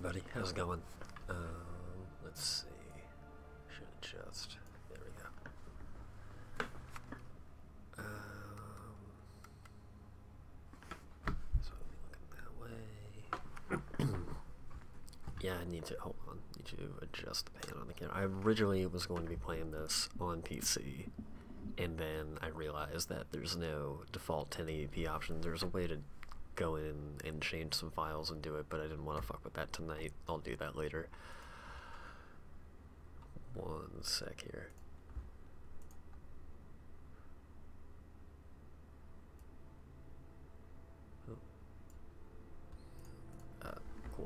everybody, how's it going? Let's see. Should adjust. There we go. So I'll be looking that way. Yeah, I need to hold on. Need to adjust the pan on the camera. I originally was going to be playing this on PC, and then I realized that there's no default 1080p option. There's a way to go in and change some files and do it, but I didn't want to fuck with that tonight. I'll do that later. One sec here. Cool.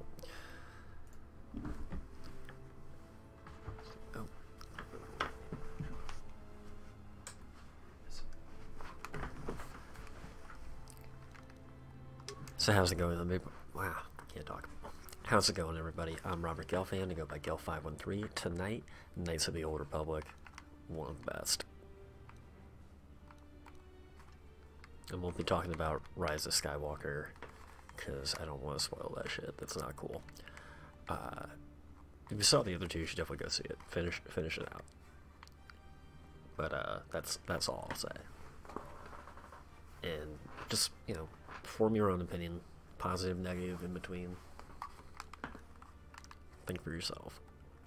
Oh. So how's it going? Wow, can't talk. How's it going, everybody? I'm Robert Gelfand. I go by Gel513. Tonight, Knights of the Old Republic, one of the best. And we'll be talking about Rise of Skywalker, because I don't want to spoil that shit. That's not cool. If you saw the other two, you should definitely go see it. Finish it out. But that's all I'll say. And just, you know, form your own opinion, positive, negative, in between. Think for yourself.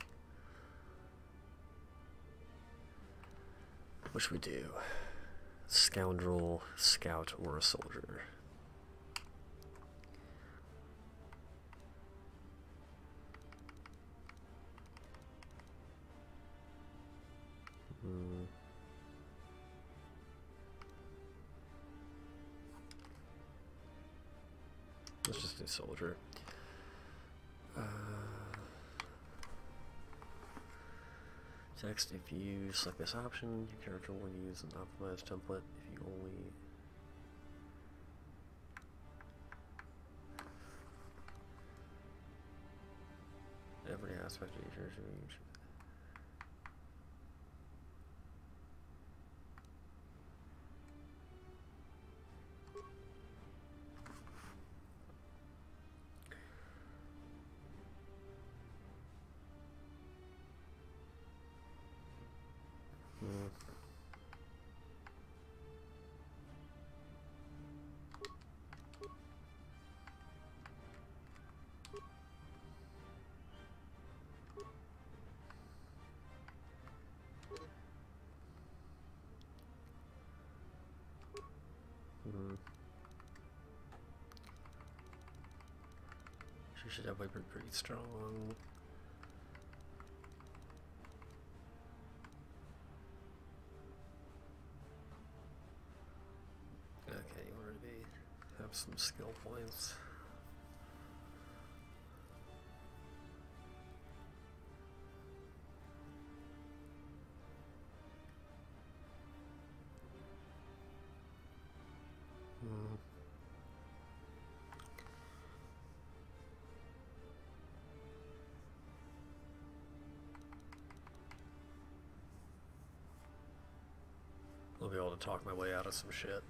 What should we do? Scoundrel, scout, or a soldier? Let's just do soldier. Text, if you select this option, your character will use an optimized template if you only... Every aspect of your character each. She should definitely be pretty strong. Okay, you already have some skill points. I'll be able to talk my way out of some shit.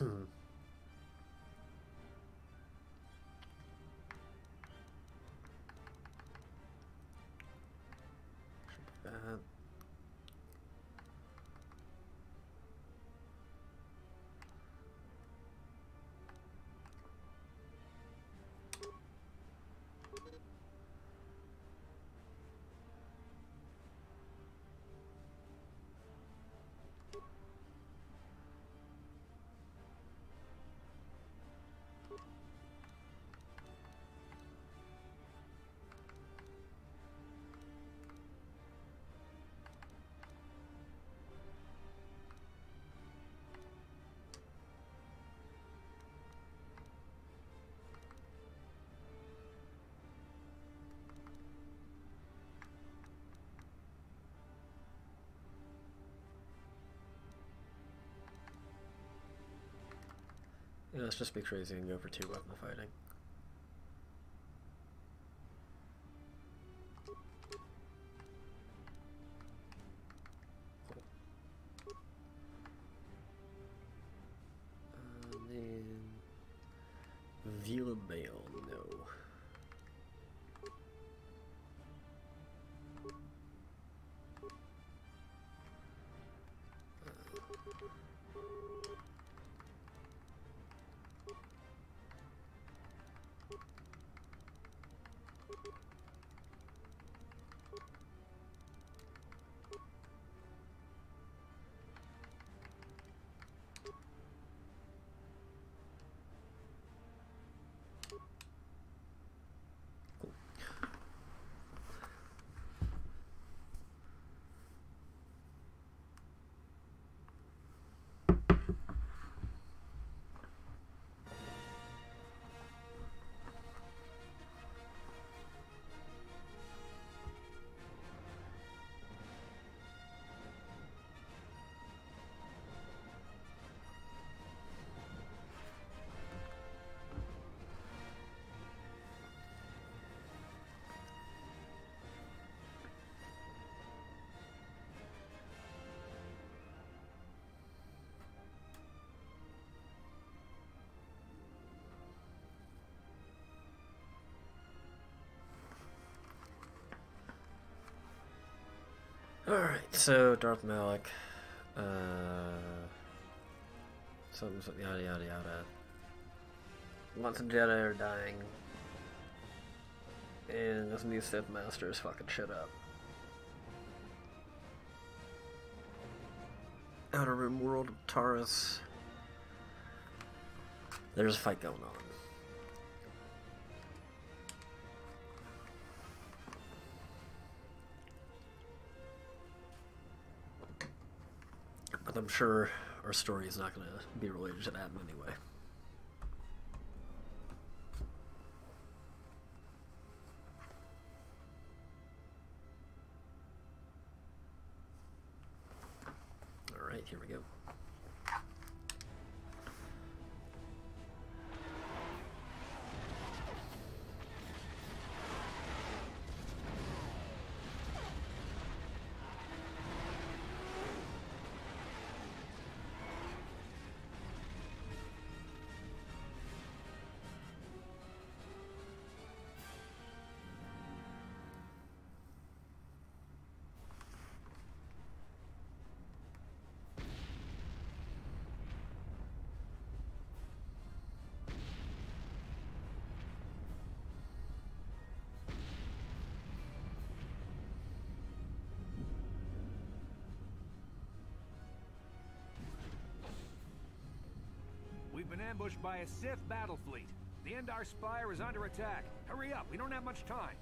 That. Yeah, let's just be crazy and go for 2 weapon fighting. And then Vila Bale, no. Alright, so Darth Malik, something yada yada yada. Lots of Jedi are dying, and this new Sith Master is fucking shit up. Outer Rim world of Taurus. There's a fight going on. But I'm sure our story is not going to be related to that in any way. Alright, here we go. We've been ambushed by a Sith battle fleet. The Endar Spire is under attack. Hurry up, we don't have much time.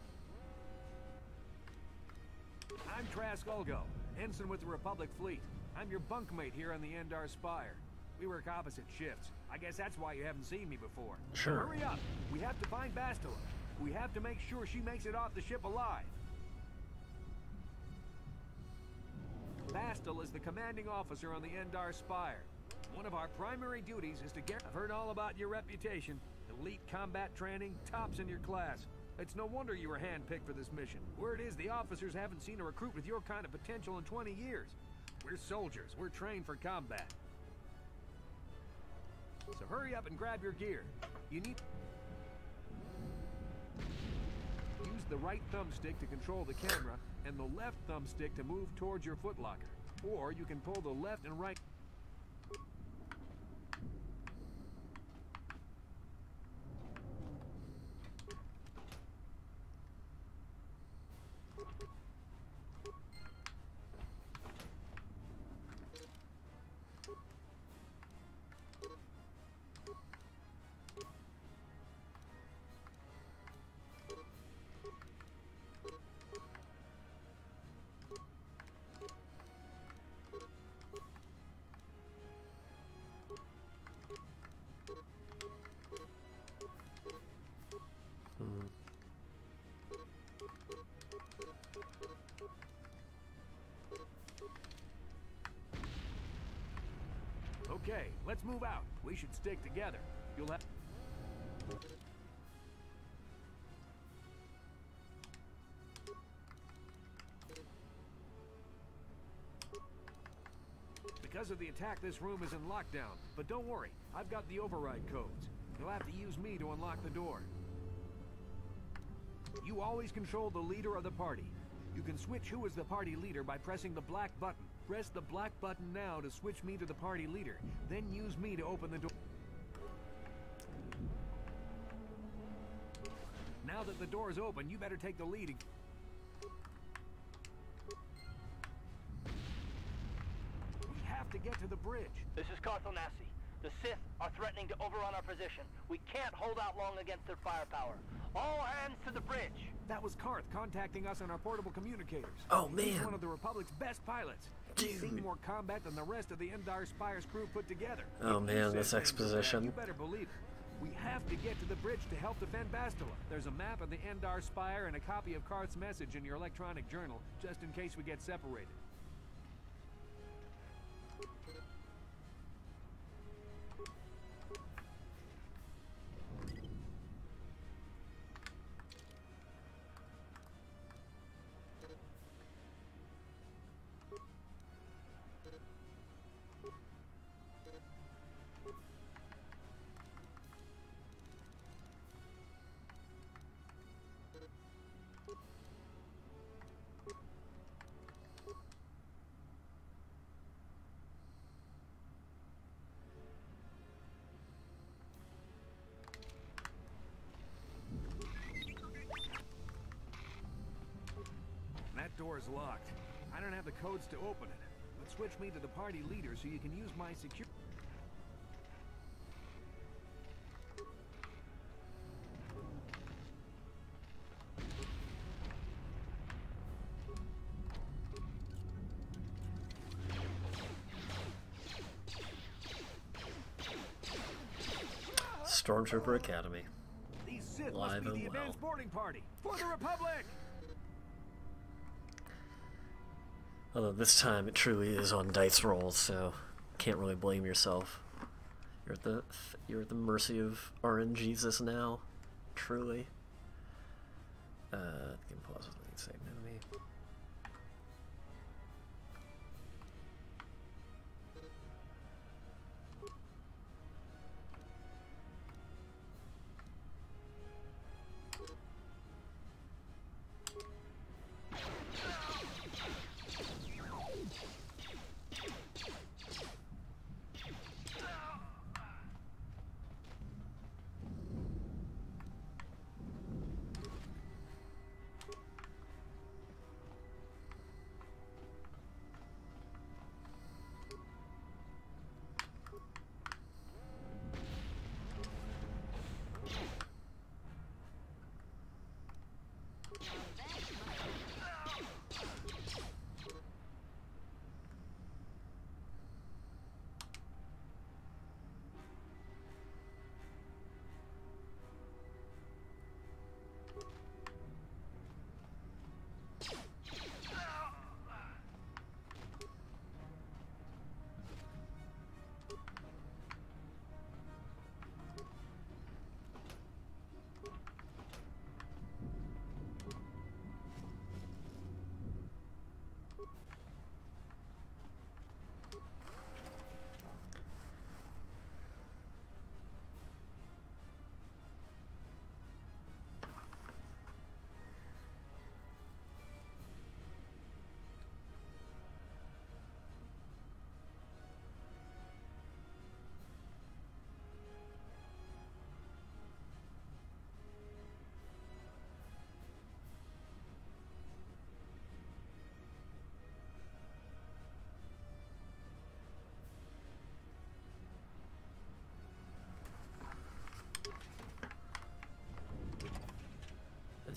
I'm Trask Ulgo, ensign with the Republic fleet. I'm your bunkmate here on the Endar Spire. We work opposite shifts. I guess that's why you haven't seen me before. Sure. So hurry up. We have to find Bastila. We have to make sure she makes it off the ship alive. Bastila is the commanding officer on the Endar Spire. One of our primary duties is to get... I've heard all about your reputation. Elite combat training, tops in your class. It's no wonder you were handpicked for this mission. Word is the officers haven't seen a recruit with your kind of potential in 20 years. We're soldiers. We're trained for combat. So hurry up and grab your gear. You need... Use the right thumbstick to control the camera, and the left thumbstick to move towards your footlocker. Or you can pull the left and right... Okay, let's move out. We should stick together. You'll have... Because of the attack, this room is in lockdown. But don't worry, I've got the override codes. You'll have to use me to unlock the door. You always control the leader of the party. You can switch who is the party leader by pressing the black button. Press the black button now to switch me to the party leader. Then use me to open the door. Now that the door is open, you better take the lead. We have to get to the bridge. This is Carthel Nassi. The Sith are threatening to overrun our position. We can't hold out long against their firepower. All hands to the bridge. That was Karth contacting us on our portable communicators. Oh, He's man. one of the Republic's best pilots. He's seen Dude. more combat than the rest of the Endar Spire's crew put together. Oh, If you man, said this things like that, exposition. You better believe it. We have to get to the bridge to help defend Bastila. There's a map of the Endar Spire and a copy of Karth's message in your electronic journal, just in case we get separated. That door is locked. I don't have the codes to open it. But switch me to the party leader so you can use my secure... Stormtrooper Academy. These Sith Live must be and the well. advanced boarding party! For the Republic! Although this time it truly is on dice rolls, so can't really blame yourself. You're at the mercy of RNGesus now, truly. Can pause with lead save enemy.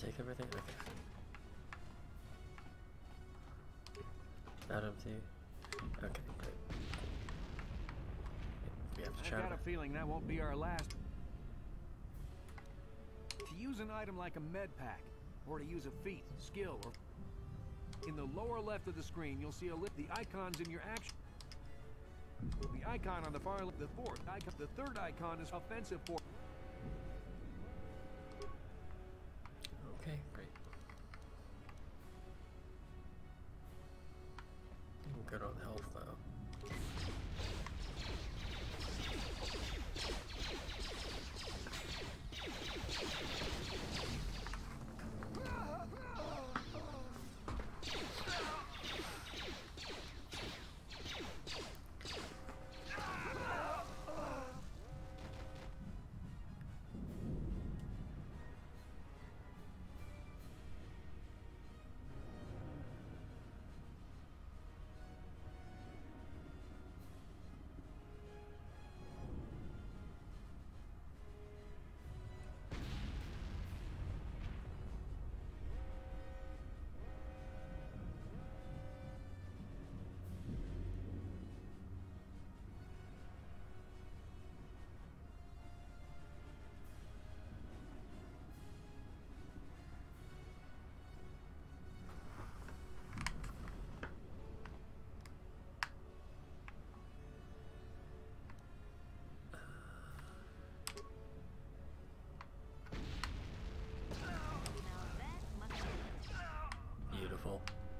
take everything? Okay. That empty. Okay, great. We have to I got a feeling that won't be our last. To use an item like a med pack, or to use a feat, skill, or... In the lower left of the screen, you'll see the icons in your action. The icon on the far left, the fourth icon, the third icon is offensive for. Okay, great. I'm good on health though. Beautiful.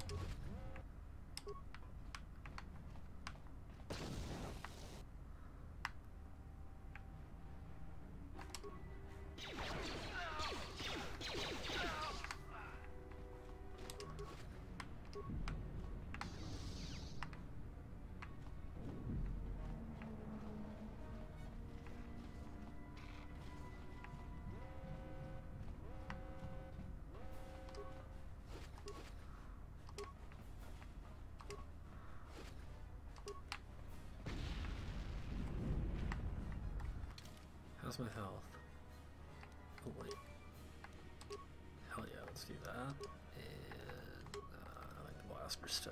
How's my health? Oh wait. Hell yeah, let's do that. And I like the blaster still.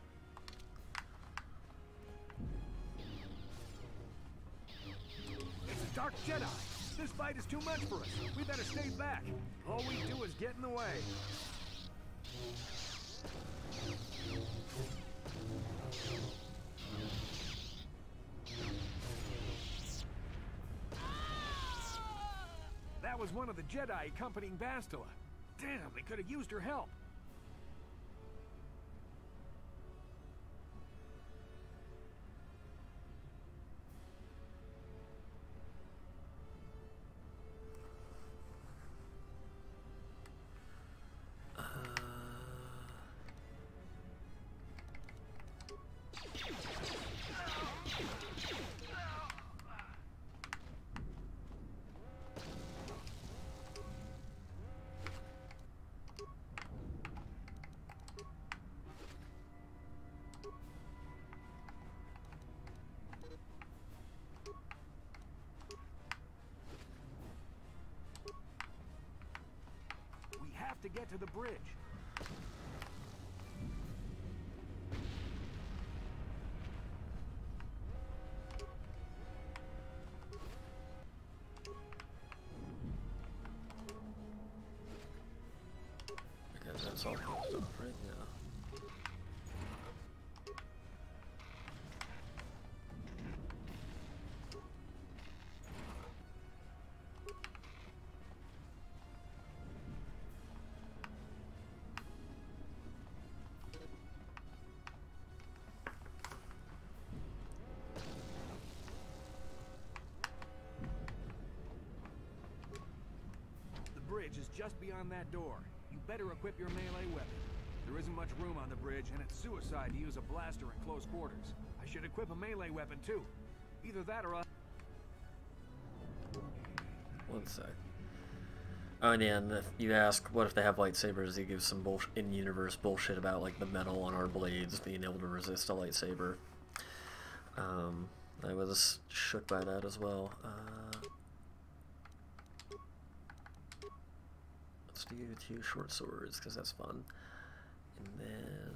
It's a Dark Jedi. This fight is too much for us. We better stay back. All we do is get in the way. That was one of the Jedi accompanying Bastila. Damn, we could have used her help. To get to the bridge. Because that's all closed off right now. The bridge is just beyond that door. You better equip your melee weapon. There isn't much room on the bridge, and it's suicide to use a blaster in close quarters. I should equip a melee weapon too. Either that or a... One sec. Oh, and yeah, and if you ask, what if they have lightsabers? He gives some in-universe bullshit about, like, the metal on our blades being able to resist a lightsaber. I was shook by that as well. let's do 2 short swords because that's fun. And then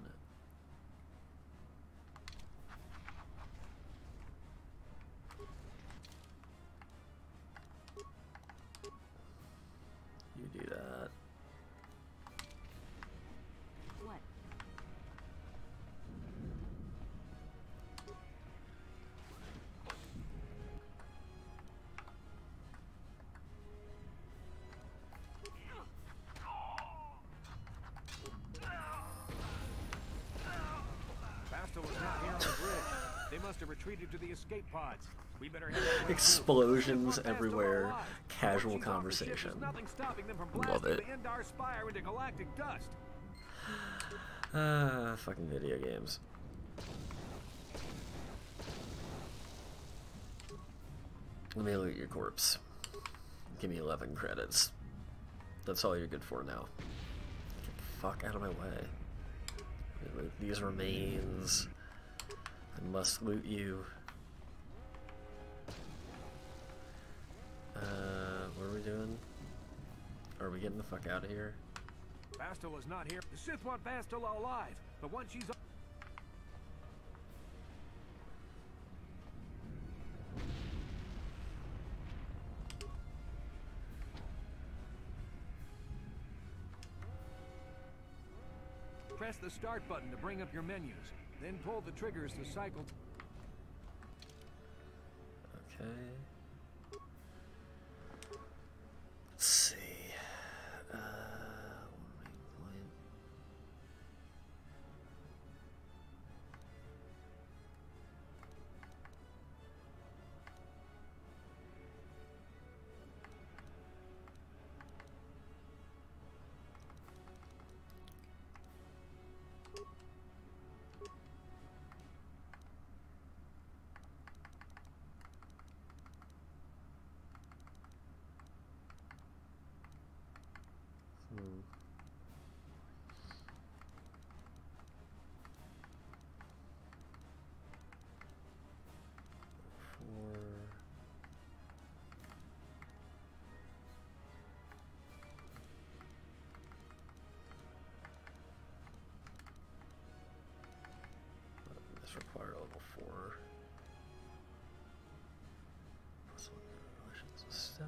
you do that. What? Basta was not here on the bridge. They must have retreated to the escape pods. We better head that way. Explosions Basta everywhere, alive. casual Once she's off the ship, conversation. there's nothing stopping them from Love blasting it. the Endar Spire into galactic dust. Fucking video games. Let me loot your corpse. Give me 11 credits. That's all you're good for now. Get the fuck out of my way. Loot these remains. I must loot you. What are we doing? Are we getting the fuck out of here? Bastila not here. The Sith want Bastila alive, but once she's press the start button to bring up your menus, then pull the triggers to cycle. Okay. Let's see. Main point. This require level 4. Plus 1 relations with stealth.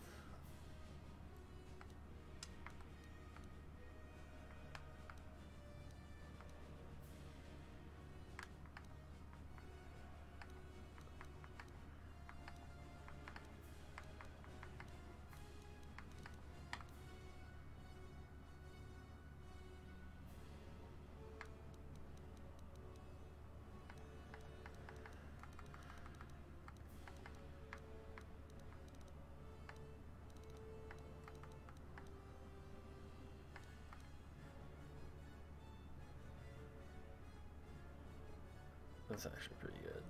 That's actually pretty good.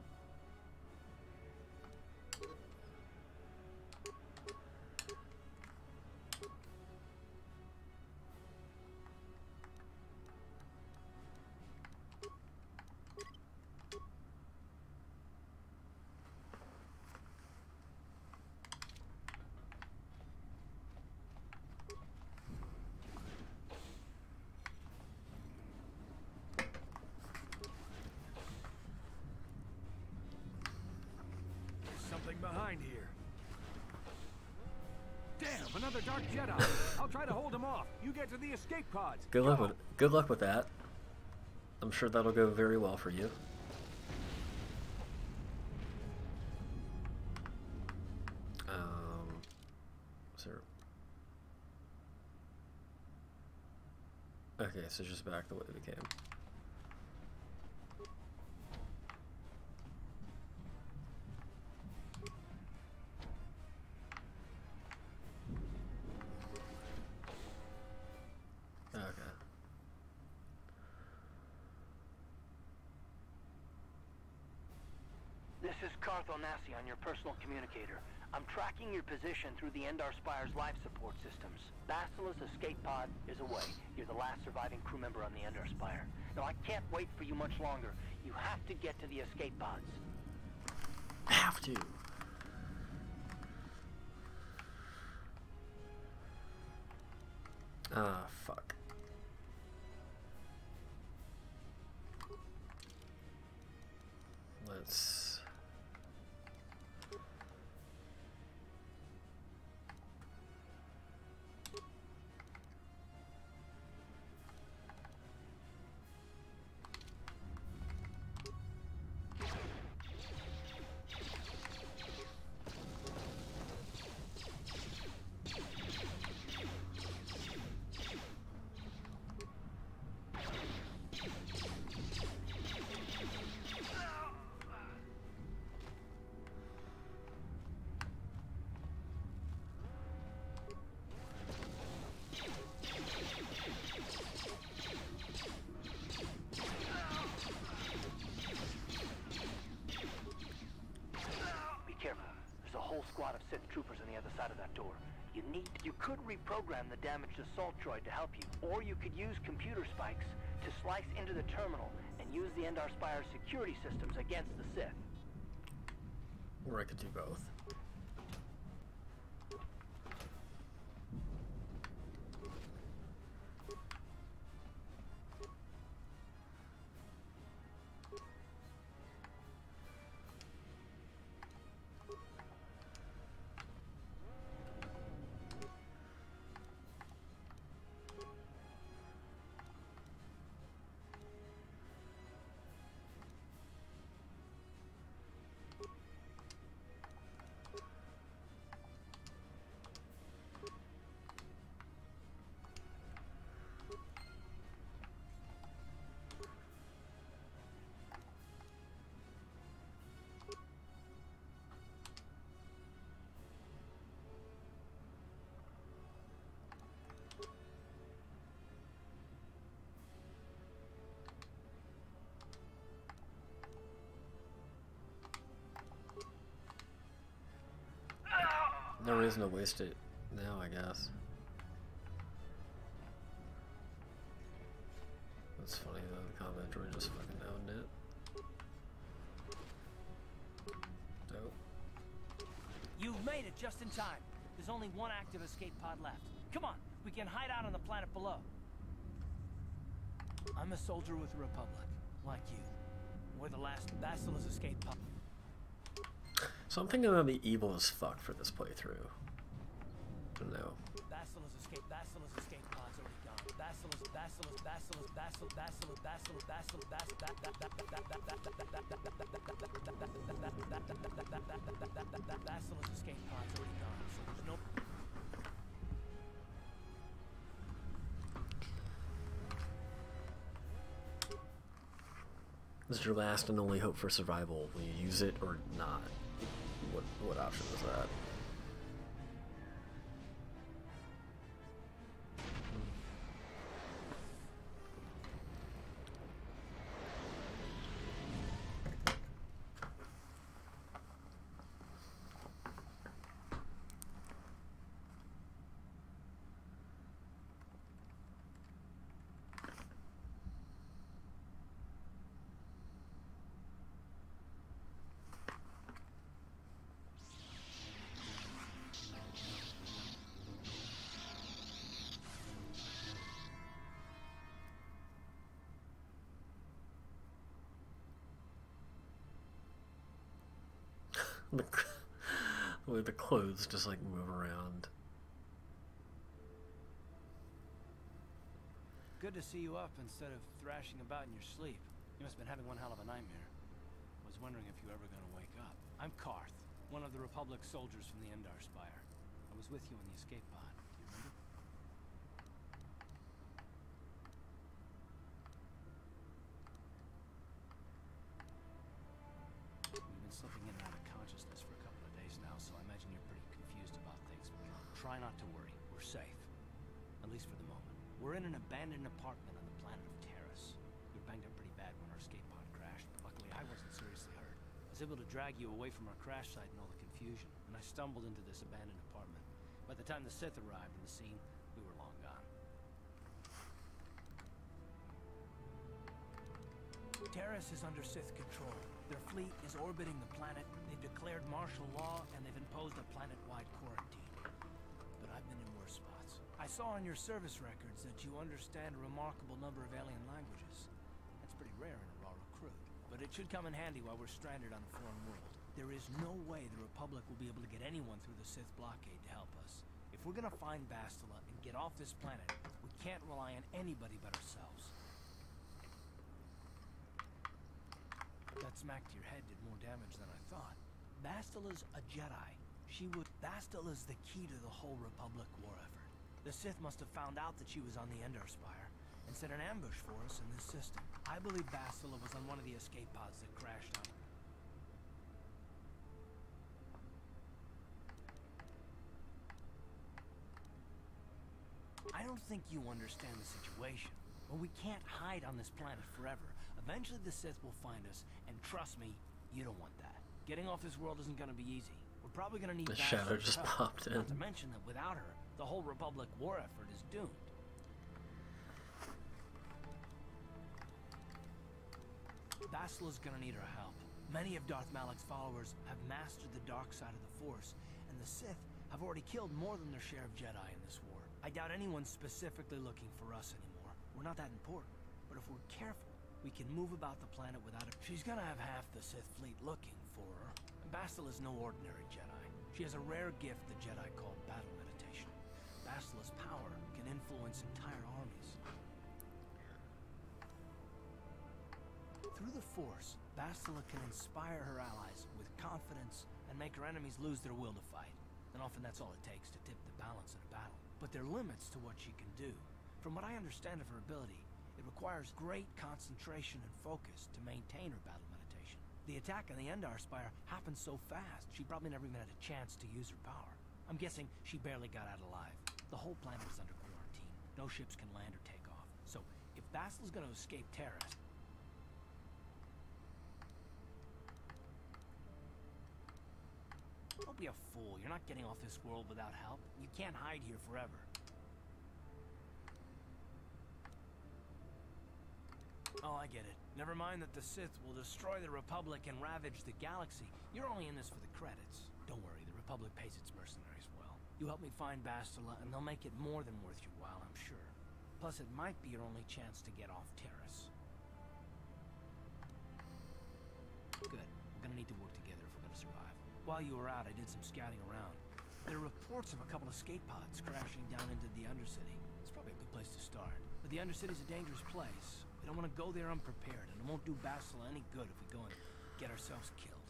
Something behind here. Damn, another Dark Jedi. I'll try to hold him off. You get to the escape pods. Good luck with that. I'm sure that'll go very well for you. Sir. Okay, so just back the way we came. Okay. This is Carthel Nassi on your personal communicator. I'm tracking your position through the Endar Spire's life support systems. Bastila's escape pod is away. You're the last surviving crew member on the Endar Spire. Now, I can't wait for you much longer. You have to get to the escape pods. Have to. Ah, fuck. Let's... Squad of Sith troopers on the other side of that door. You could reprogram the damaged assault droid to help you, or you could use computer spikes to slice into the terminal and use the Endar Spire's security systems against the Sith. Or I could do both. There is no waste it now, I guess. That's funny though, the combat droid just fucking owned it. Dope. You've made it just in time. There's only one active escape pod left. Come on, we can hide out on the planet below. I'm a soldier with the Republic, like you. We're the last Basilisk escape pod. So I'm thinking I'm gonna be evil as fuck for this playthrough. I don't know. Basilisk escape pod's already gone. Basilisk escape pod's already gone, so there's no... This is your last and only hope for survival. Will you use it or not? What option is that? The way the clothes just like move around. Good to see you up instead of thrashing about in your sleep. You must have been having one hell of a nightmare. Was wondering if you were ever gonna wake up. I'm Karth, one of the Republic soldiers from the Endar Spire. I was with you in the escape pod. Do you remember? We've been slipping in and out of consciousness for a couple of days now, so I imagine you're pretty confused about things. Try not to worry. We're safe. At least for the moment. We're in an abandoned apartment on the planet of Terrace. We were banged up pretty bad when our escape pod crashed, but luckily I wasn't seriously hurt. I was able to drag you away from our crash site and all the confusion, and I stumbled into this abandoned apartment. By the time the Sith arrived on the scene, we were long gone. Terrace is under Sith control. Their fleet is orbiting the planet, they've declared martial law, and they've imposed a planet-wide quarantine. But I've been in worse spots. I saw on your service records that you understand a remarkable number of alien languages. That's pretty rare in a raw recruit, but it should come in handy while we're stranded on a foreign world. There is no way the Republic will be able to get anyone through the Sith blockade to help us. If we're gonna find Bastila and get off this planet, we can't rely on anybody but ourselves. That smack to your head did more damage than I thought. Bastila's a Jedi. Bastila's the key to the whole Republic war effort. The Sith must have found out that she was on the Endar Spire and set an ambush for us in this system. I believe Bastila was on one of the escape pods that crashed on. I don't think you understand the situation. Well, we can't hide on this planet forever. Eventually the Sith will find us, and trust me, you don't want that. Getting off this world isn't gonna be easy. We're probably gonna need The shadow just popped in. Not to mention that without her, the whole Republic war effort is doomed. Bastila's gonna need our help. Many of Darth Malak's followers have mastered the dark side of the Force, and the Sith have already killed more than their share of Jedi in this war. I doubt anyone's specifically looking for us anymore. We're not that important. But if we're careful, we can move about the planet without her. She's gonna have half the Sith fleet looking for her. And Bastila's no ordinary Jedi. She has a rare gift the Jedi call battle meditation. Bastila's power can influence entire armies. Through the Force, Bastila can inspire her allies with confidence and make her enemies lose their will to fight. And often that's all it takes to tip the balance in a battle. But there are limits to what she can do. From what I understand of her ability, it requires great concentration and focus to maintain her battle meditation. The attack on the Endar Spire happened so fast, she probably never even had a chance to use her power. I'm guessing she barely got out alive. The whole planet is under quarantine. No ships can land or take off. So, if Bastila's gonna escape Taris... Don't be a fool. You're not getting off this world without help. You can't hide here forever. Oh, I get it. Never mind that the Sith will destroy the Republic and ravage the galaxy. You're only in this for the credits. Don't worry, the Republic pays its mercenaries well. You help me find Bastila, and they'll make it more than worth your while, I'm sure. Plus, it might be your only chance to get off Taris. Good. We're gonna need to work together if we're gonna survive. While you were out, I did some scouting around. There are reports of a couple of escape pods crashing down into the Undercity. It's probably a good place to start. But the Undercity's a dangerous place. We don't want to go there unprepared, and it won't do Bastila any good if we go and get ourselves killed.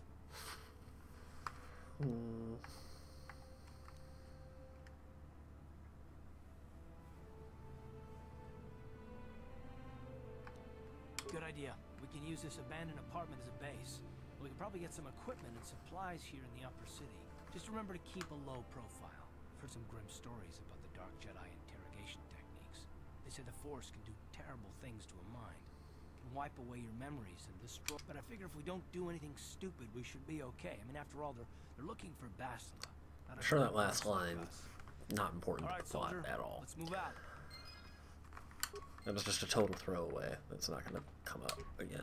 Good idea. We can use this abandoned apartment as a base. We can probably get some equipment and supplies here in the upper city. Just remember to keep a low profile. I've heard some grim stories about the Dark Jedi interrogation techniques. They say the Force can do terrible things to a mind. It can wipe away your memories and destroy... But I figure if we don't do anything stupid, we should be okay. I mean, after all, they're looking for Bastila. I'm sure that last line, not important to the plot at all. Let's move out. That was just a total throwaway. That's not going to come up again.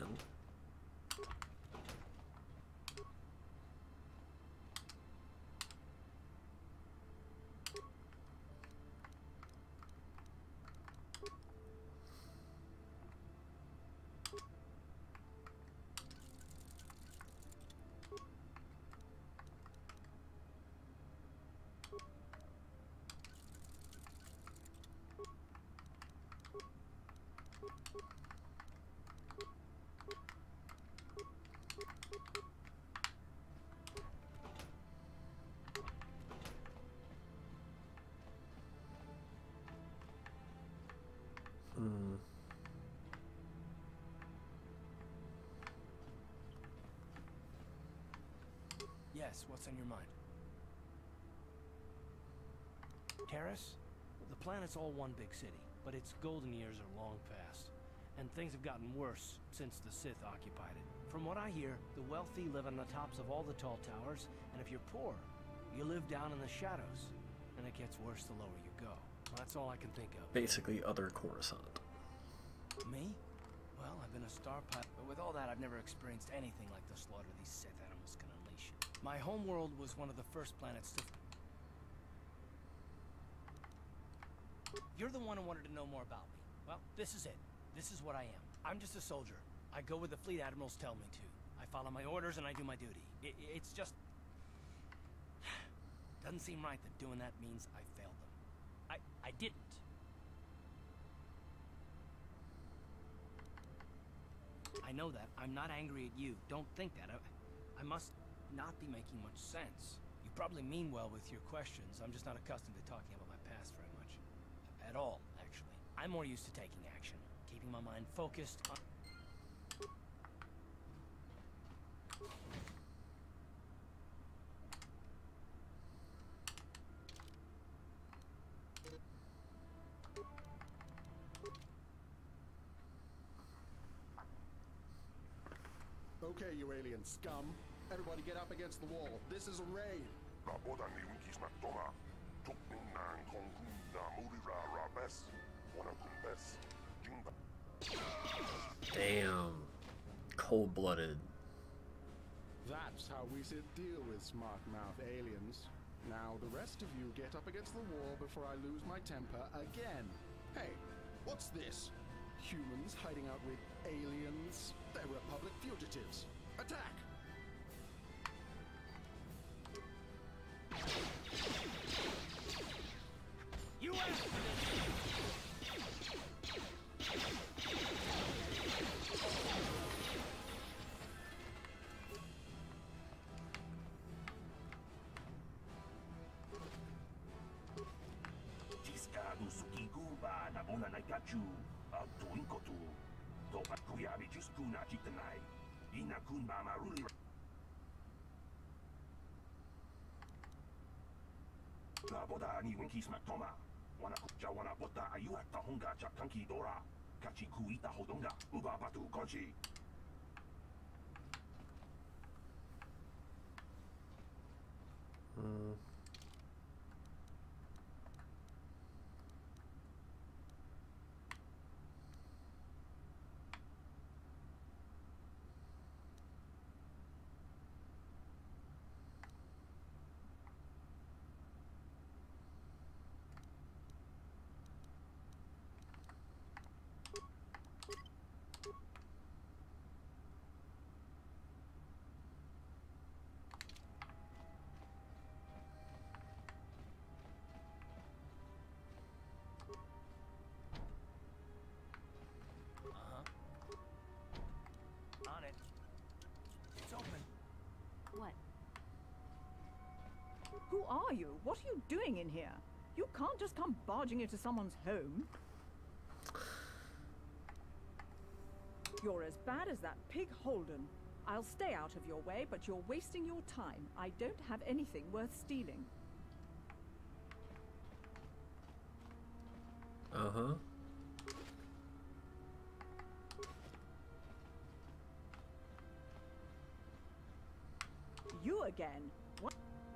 Yes, what's on your mind? Taris? The planet's all one big city, but its golden years are long past. And things have gotten worse since the Sith occupied it. From what I hear, the wealthy live on the tops of all the tall towers, and if you're poor, you live down in the shadows. And it gets worse the lower you go. Well, that's all I can think of. Basically, other Coruscant. Me? Well, I've been a star pilot, but with all that, I've never experienced anything like the slaughter these Sith animals can unleash. My homeworld was one of the first planets to... You're the one who wanted to know more about me. Well, this is it. This is what I am. I'm just a soldier. I go where the fleet admirals tell me to. I follow my orders and I do my duty. It's just... Doesn't seem right that doing that means I failed them. I didn't. I know that. I'm not angry at you. Don't think that. I must not be making much sense. You probably mean well with your questions. I'm just not accustomed to talking about my past very much. At all, actually. I'm more used to taking action. Keeping my mind focused on... Okay, you alien scum. Everybody get up against the wall. This is a raid. Damn. Cold-blooded. That's how we deal with smart-mouth aliens. Now, the rest of you get up against the wall before I lose my temper again. Hey, what's this? Humans hiding out with aliens? They're Republic fugitives. Attack! You asked for this! On it. It's open. What? Who are you? What are you doing in here? You can't just come barging into someone's home. You're as bad as that pig Holden. I'll stay out of your way, but you're wasting your time. I don't have anything worth stealing. Uh-huh. You again? What?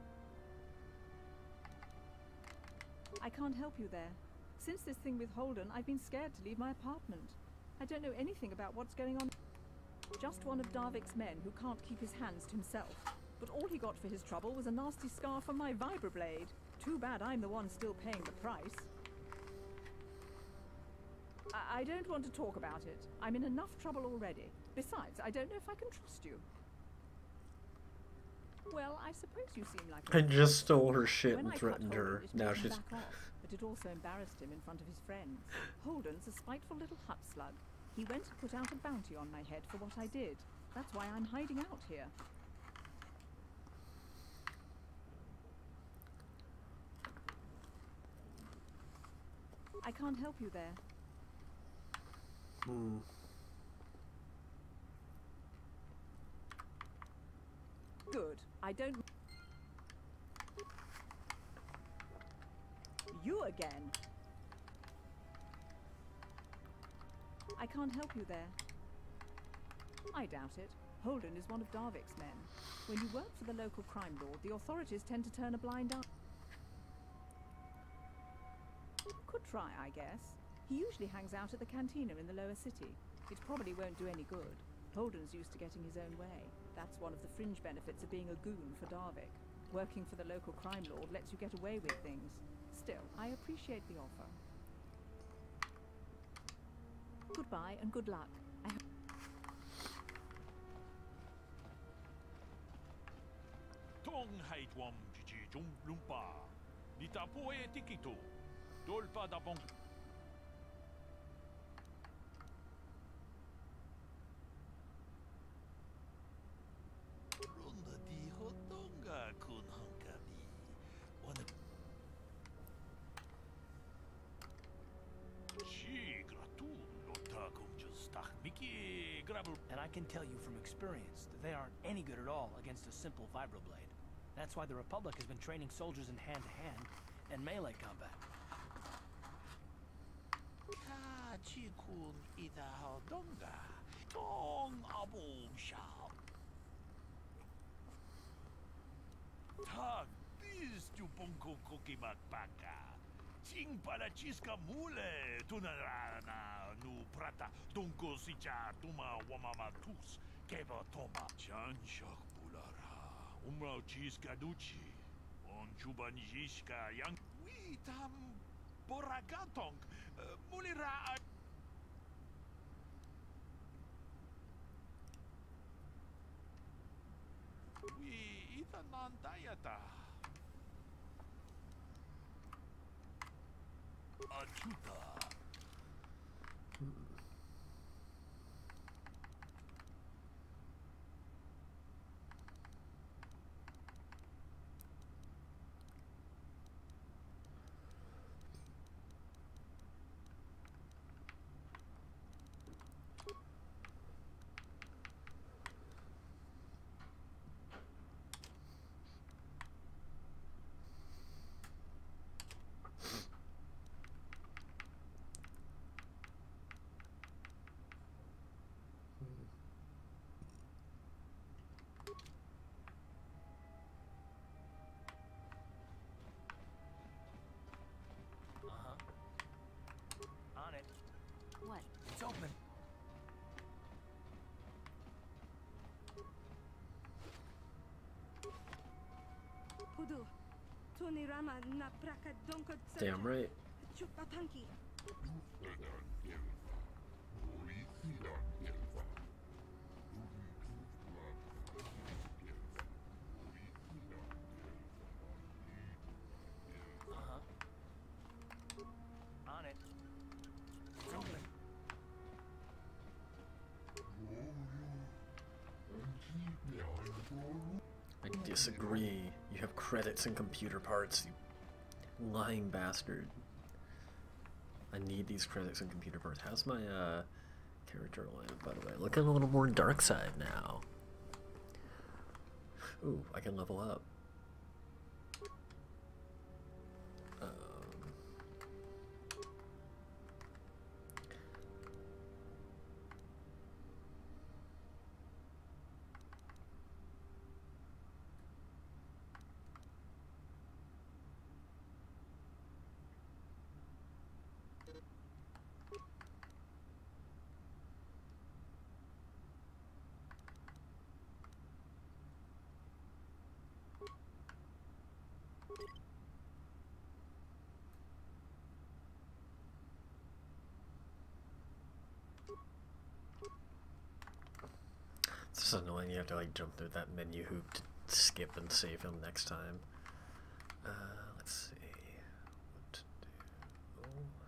I can't help you there. Since this thing with Holden, I've been scared to leave my apartment. I don't know anything about what's going on. Just one of Darvik's men who can't keep his hands to himself. But all he got for his trouble was a nasty scar from my vibroblade. Too bad I'm the one still paying the price. I don't want to talk about it. I'm in enough trouble already. Besides, I don't know if I can trust you. Well, I suppose you seem like I just stole her shit when and I threatened cut her. Holden, it Now made him she's... back off, but it also embarrassed him in front of his friends. Holden's a spiteful little hut slug. He went and put out a bounty on my head for what I did. That's why I'm hiding out here. I can't help you there. Good. I don't... You again? I can't help you there. I doubt it. Holden is one of Darvik's men. When you work for the local crime lord, the authorities tend to turn a blind eye. Could try, I guess. He usually hangs out at the cantina in the lower city. It probably won't do any good. Holden's used to getting his own way. That's one of the fringe benefits of being a goon for Darvik. Working for the local crime lord lets you get away with things. Still, I appreciate the offer. Goodbye and good luck. I hope Tong haitwam jiji jum lumpa. Nitapo e tikito. Dolpa da bon. Ronda di hotonga kun hankabi. One Chi gratu lota just Mickey grabber. And I can tell you from experience that they aren't any good at all against a simple vibroblade. That's why the Republic has been training soldiers in hand-to-hand and melee combat. Ka chikun ida hodonga. Tong abong shao. Tag bis tu ponko koki makpaka. Ching para chisca mule tunarana nu prata donko sicha tuma wamamatus keba toma chan shak bulara umrao chisca duchi on chubanjishka yang we tam boragatong mulira we itanan dayata Achuta. On it. what? It's open. Hudu, Tunirama na praka donko Damn right. Chupapanki. On it. It's open. I disagree. You have credits and computer parts, you lying bastard. I need these credits and computer parts. How's my character line, by the way? Looking a little more dark side now. Ooh, I can level up. It's just annoying you have to like jump through that menu hoop to skip and save him next time. Let's see what to do.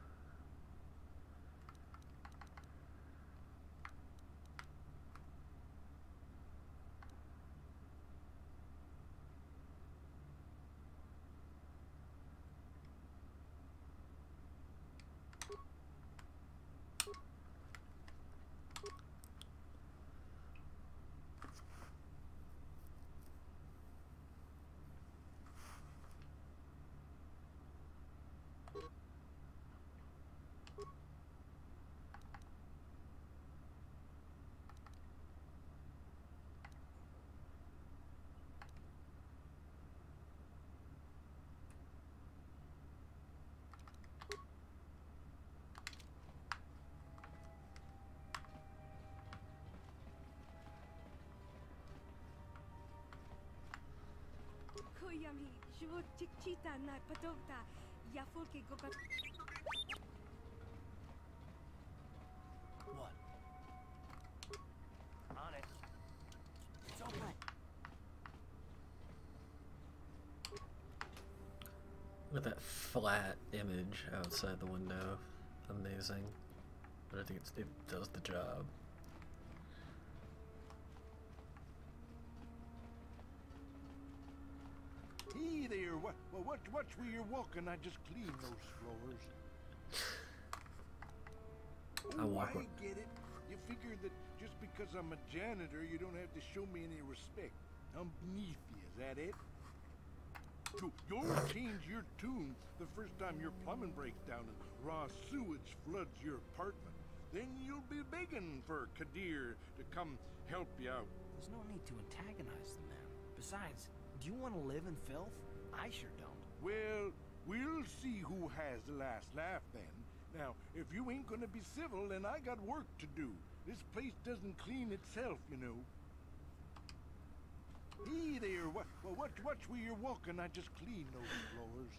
Kuyami, Shu Chikchita na Padokta, Yafulke Gopat. But that flat image outside the window, amazing. But I think it does the job. Hey there, watch where you're walking. I just cleaned those floors. I walk. I get it. You figure that just because I'm a janitor, you don't have to show me any respect. I'm beneath you, is that it? You'll change your tune the first time your plumbing breaks down and raw sewage floods your apartment. Then you'll be begging for Kadir to come help you out. There's no need to antagonize the man. Besides, do you want to live in filth? I sure don't. Well, we'll see who has the last laugh then. Now, if you ain't gonna be civil, then I got work to do. This place doesn't clean itself, you know. Hey there, watch where you're walking. I just cleaned those floors.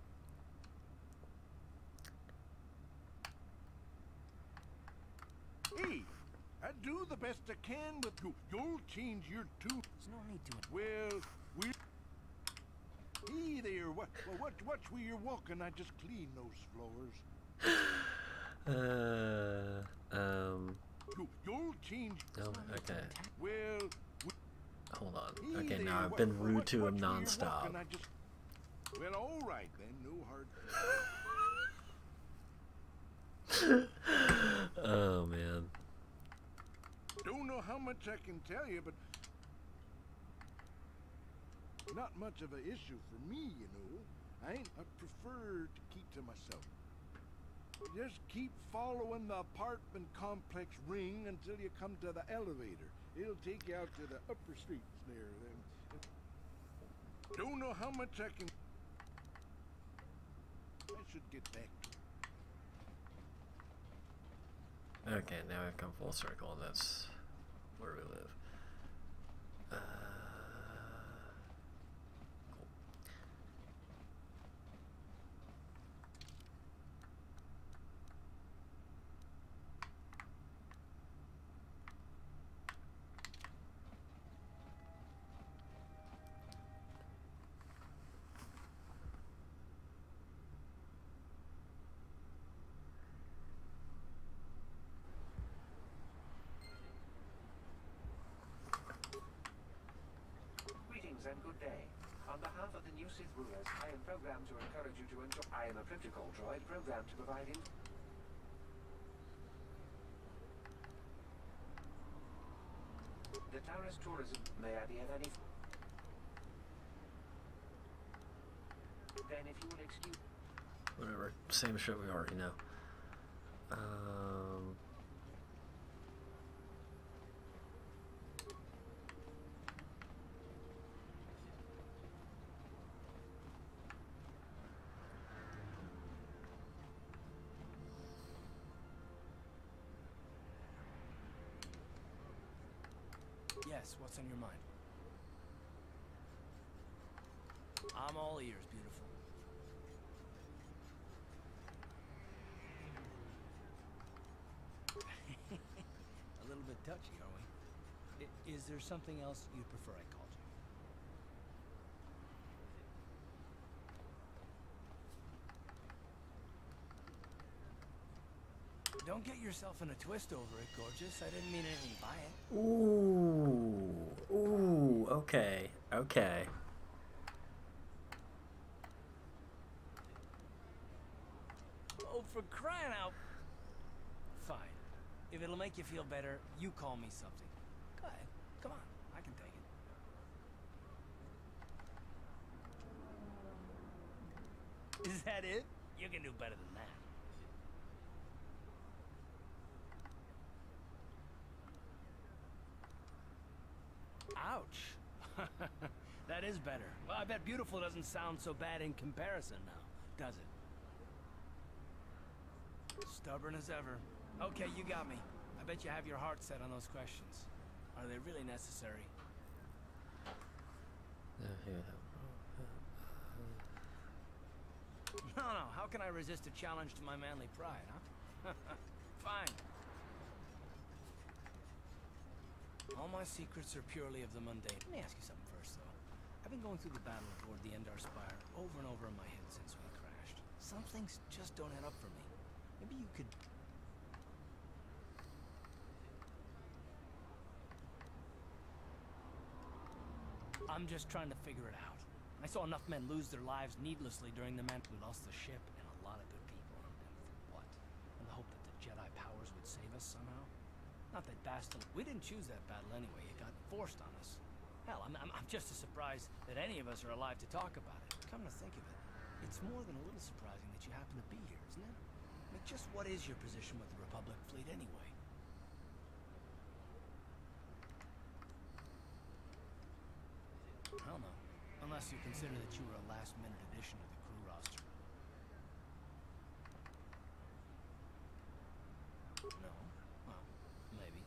Hey, I do the best I can with you. You'll change your tune. There's no need to. Well, hey there, watch where you're walking. I just cleaned those floors. You'll change. Okay. Well, hold on. hey Okay, there, now I've been rude to him watch where you're nonstop. walking, well, all right then. No hard. Oh man. Don't know how much I can tell you, but not much of an issue for me, you know. I prefer to keep to myself. Just keep following the apartment complex ring until you come to the elevator. It'll take you out to the upper streets there. Then. Don't know how much I can. I should get back to. Okay, now I've come full circle. That's where we live. Cool. And good day. On behalf of the new Sith rulers, I am programmed to encourage you to enjoy. I am a protocol droid programmed to provide the Taurus tourism. May I be of any? Then, if you will excuse. Whatever. Same shit we already know. Yes, what's on your mind? I'm all ears, beautiful. A little bit touchy, are we? Is there something else you'd prefer I called you? Don't get yourself in a twist over it, gorgeous. I didn't mean anything by it. Ooh, okay, okay. Oh, for crying out! Fine. If it'll make you feel better, you call me something. Go ahead. Come on. I can take it. Is that it? You can do better than that. Ouch. That is better. Well, I bet beautiful doesn't sound so bad in comparison now, does it? Stubborn as ever. Okay, you got me. I bet you have your heart set on those questions. Are they really necessary? No, how can I resist a challenge to my manly pride, huh? Fine. All my secrets are purely of the mundane. Let me ask you something first, though. I've been going through the battle aboard the Endar Spire over and over in my head since we Some things just don't add up for me. Maybe you could... I'm just trying to figure it out. I saw enough men lose their lives needlessly during the We lost the ship and a lot of good people. And for what? In the hope that the Jedi powers would save us somehow? Not that Bastila... We didn't choose that battle anyway. It got forced on us. Hell, I'm just as surprised that any of us are alive to talk about it. Come to think of it, it's more than a little surprising that you happen to be here, isn't it? I mean, just what is your position with the Republic fleet anyway? Hell no. Unless you consider that you were a last-minute addition to the crew roster. No? Well, maybe.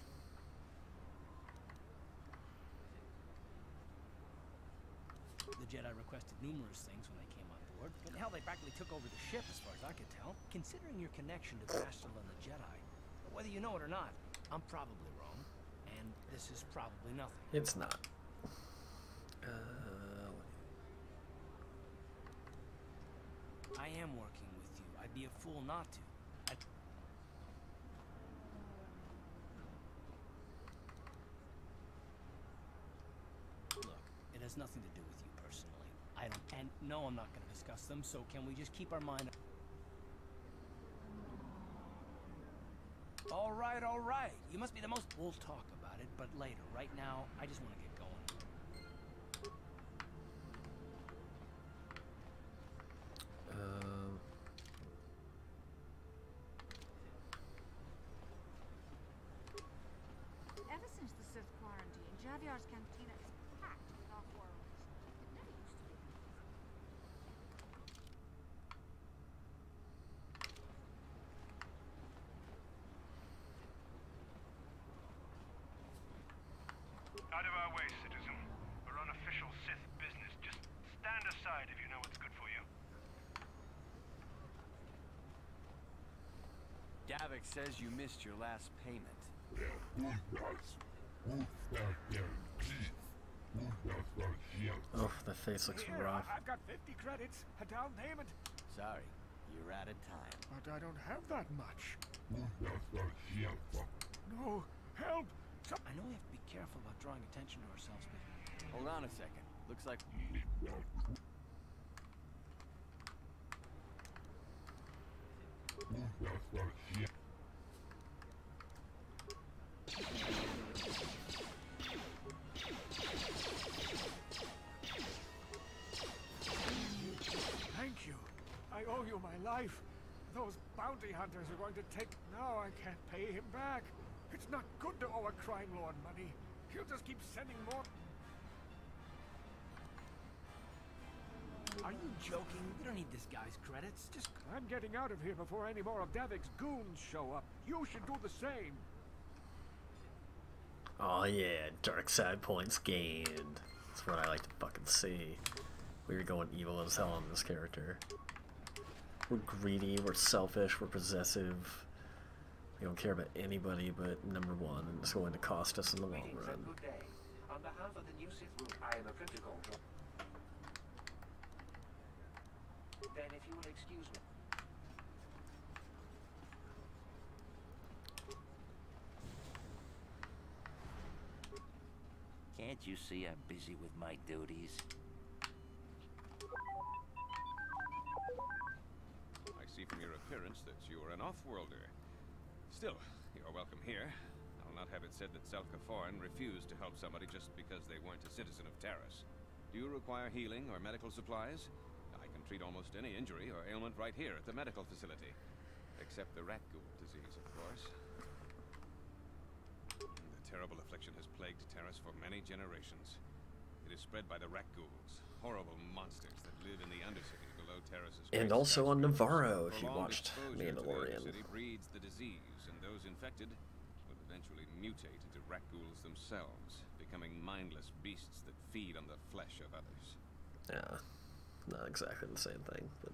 The Jedi requested numerous things when they came on board. And hell, they practically took over the ship, as far as I could tell. Considering your connection to Bastila and the Jedi, whether you know it or not, I'm probably wrong. And this is probably nothing. It's not. I am working with you. I'd be a fool not to. Look, it has nothing to do with you personally. I don't... And no, I'm not going to discuss them, so can we just keep our mind... All right, all right. You must be the most... We'll talk about it, but later. Right now, I just want to get going. Ever since the Sith quarantine, Javiar's cantina is packed with off-worlders. It never used to be. Out of our way, citizen. We're on official Sith business. Just stand aside if you know what's good for you. Davik says you missed your last payment. Oh, the face looks rough. I've got 50 credits, a down payment. Sorry, you're out of time. But I don't have that much. No, help! I know we have to be careful about drawing attention to ourselves, but... Hold on a second. Looks like... Thank you. I owe you my life. Those bounty hunters are going to take... Now I can't pay him back. It's not good to owe a crime lord money. He'll just keep sending more... Are you joking? We don't need this guy's credits. Just... I'm getting out of here before any more of Davik's goons show up. You should do the same. Oh yeah, dark side points gained. That's what I like to fucking see. We're going evil as hell on this character. We're greedy, we're selfish, we're possessive. We don't care about anybody but number one, and it's going to cost us in the long Greetings run. and good day. On behalf of the new Sith Rule, I am a critical droid. Then if you will excuse me. Can't you see I'm busy with my duties? I see from your appearance that you are an off-worlder. Still, you are welcome here. I'll not have it said that Selka Foreign refused to help somebody just because they weren't a citizen of Taris. Do you require healing or medical supplies? I can treat almost any injury or ailment right here at the medical facility. Except the rat ghoul disease, of course. The terrible affliction has plagued Taris for many generations. It is spread by the rat ghouls, horrible monsters that live in the Undercity below Taris's... And also on Navarro, if you watched Mandalorian. The Undercity breeds the disease, and those infected will eventually mutate into rat ghouls themselves, becoming mindless beasts that feed on the flesh of others. Yeah, not exactly the same thing, but...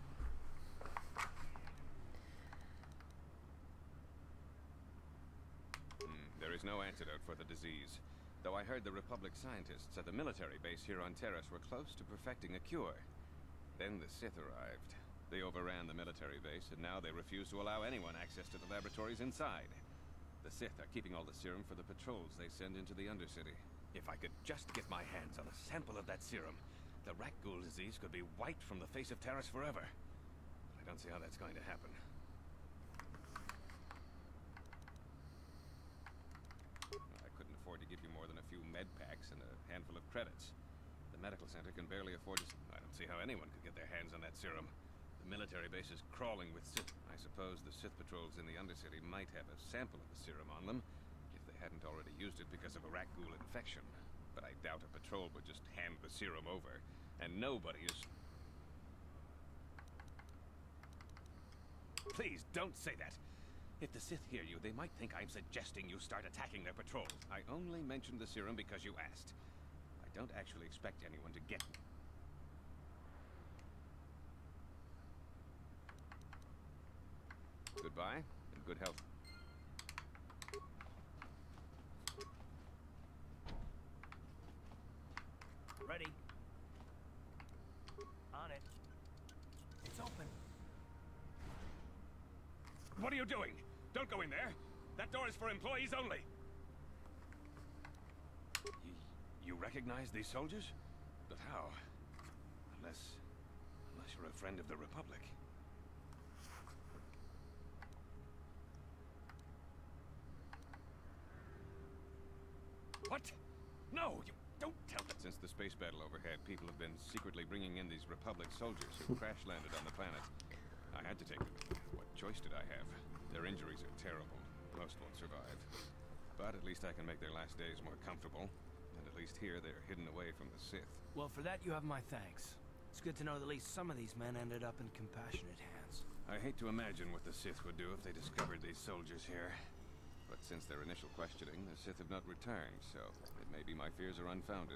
There is no antidote for the disease, though I heard the Republic scientists at the military base here on Taris were close to perfecting a cure. Then the Sith arrived. They overran the military base, and now they refuse to allow anyone access to the laboratories inside. The Sith are keeping all the serum for the patrols they send into the Undercity. If I could just get my hands on a sample of that serum, the Rakghoul disease could be wiped from the face of Taris forever. But I don't see how that's going to happen. I couldn't afford to give you more than a few med packs and a handful of credits. The medical center can barely afford to... I don't see how anyone could get their hands on that serum. The military base is crawling with Sith. I suppose the Sith patrols in the Undercity might have a sample of the serum on them, if they hadn't already used it because of a Rakghoul infection. But I doubt a patrol would just hand the serum over, and nobody is... Please, don't say that! If the Sith hear you, they might think I'm suggesting you start attacking their patrols. I only mentioned the serum because you asked. I don't actually expect anyone to get... Goodbye, and good health. Ready. On it. It's open. What are you doing? Don't go in there! That door is for employees only! You recognize these soldiers? But how? Unless you're a friend of the Republic. What? No, you don't tell them. Since the space battle overhead, people have been secretly bringing in these Republic soldiers who crash-landed on the planet. I had to take them. What choice did I have? Their injuries are terrible. Most won't survive. But at least I can make their last days more comfortable. And at least here, they're hidden away from the Sith. Well, for that you have my thanks. It's good to know that at least some of these men ended up in compassionate hands. I hate to imagine what the Sith would do if they discovered these soldiers here. But since their initial questioning, the Sith have not returned, so it may be my fears are unfounded.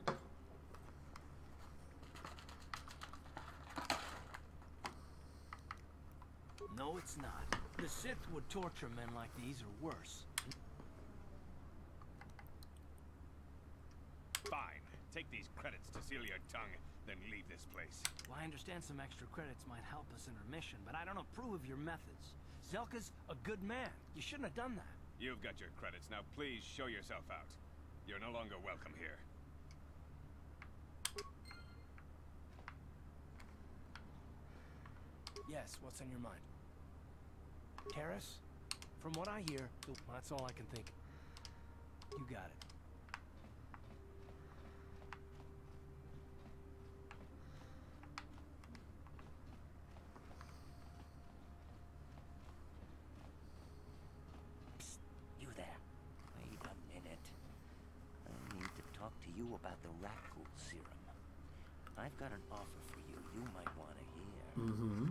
No, it's not. The Sith would torture men like these or worse. Fine. Take these credits to seal your tongue, then leave this place. Well, I understand some extra credits might help us in our mission, but I don't approve of your methods. Zelka's a good man. You shouldn't have done that. You've got your credits. Now please show yourself out. You're no longer welcome here. Yes, what's on your mind? Taris? From what I hear, that's all I can think. You got it. Psst, you there. Wait a minute. I need to talk to you about the Rakghoul serum. I've got an offer for you might want to hear. Mm-hmm.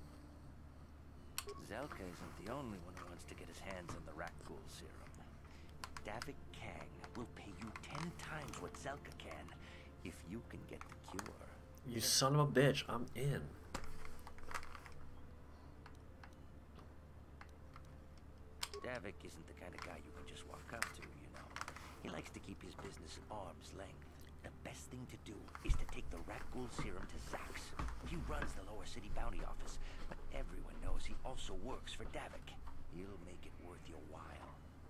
Zelka isn't the only one who wants to get his hands on the Rakghoul serum. Davik Kang will pay you 10 times what Zelka can if you can get the cure. You son of a bitch, I'm in. Davik isn't the kind of guy you can just walk up to, you know. He likes to keep his business at arm's length. The best thing to do is to take the Rakghoul serum to Zax. He runs the Lower City Bounty Office, but everyone knows he also works for Davik. He'll make it worth your while.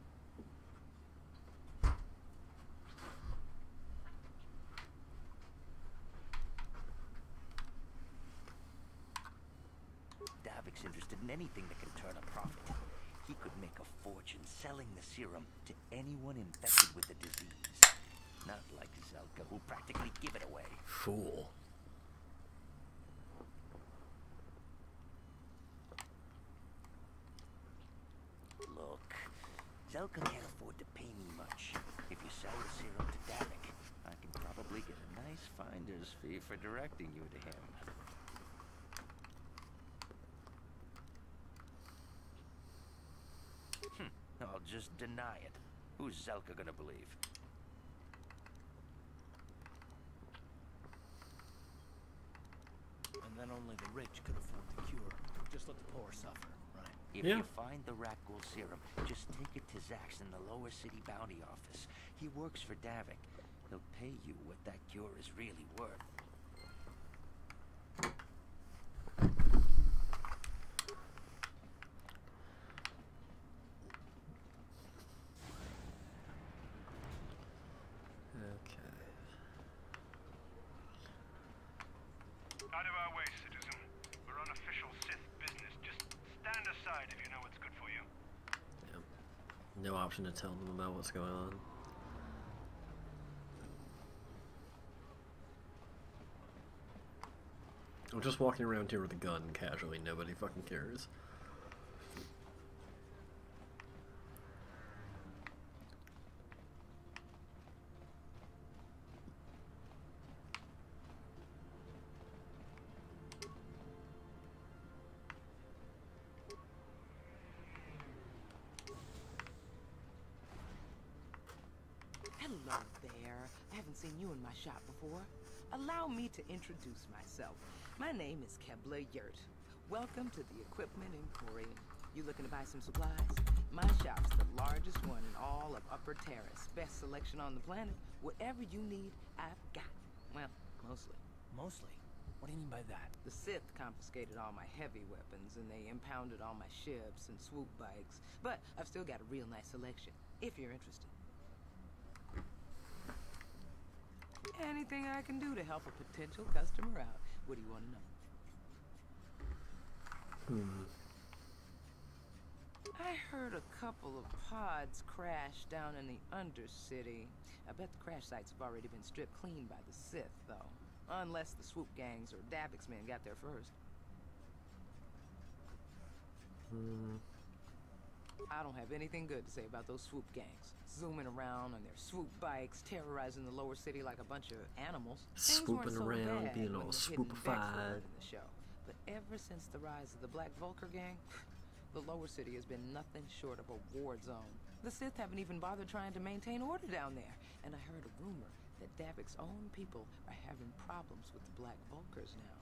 Davik's interested in anything that can turn a profit. He could make a fortune selling the serum to anyone infected with the disease. Not like Zelka, who'll practically give it away. Fool. Look, Zelka can't afford to pay me much. If you sell the serum to Davik, I can probably get a nice finder's fee for directing you to him. I'll just deny it. Who's Zelka gonna believe? And then only the rich could afford the cure. Just let the poor suffer, right? If you find the Rakghoul serum, just take it to Zax in the Lower City Bounty Office. He works for Davik. He'll pay you what that cure is really worth. decide if you know what's good for you. Yeah. No option to tell them about what's going on. I'm just walking around here with a gun casually. Nobody fucking cares. Hello there. I haven't seen you in my shop before. Allow me to introduce myself. My name is Kebler Yurt. Welcome to the Equipment Emporium. You looking to buy some supplies? My shop's the largest one in all of Upper Terrace. Best selection on the planet. Whatever you need, I've got. Well, mostly. Mostly? What do you mean by that? The Sith confiscated all my heavy weapons, and they impounded all my ships and swoop bikes. But I've still got a real nice selection, if you're interested. Anything I can do to help a potential customer out. What do you want to know? I heard a couple of pods crash down in the Undercity. I bet the crash sites have already been stripped clean by the Sith, though. Unless the swoop gangs or Davik's men got there first. I don't have anything good to say about those swoop gangs. Zooming around on their swoop bikes, terrorizing the lower city like a bunch of animals. Swooping around, being all swoopified. In the show. But ever since the rise of the Black Vulcar gang, the lower city has been nothing short of a war zone. The Sith haven't even bothered trying to maintain order down there. And I heard a rumor that Davik's own people are having problems with the Black Vulcars now.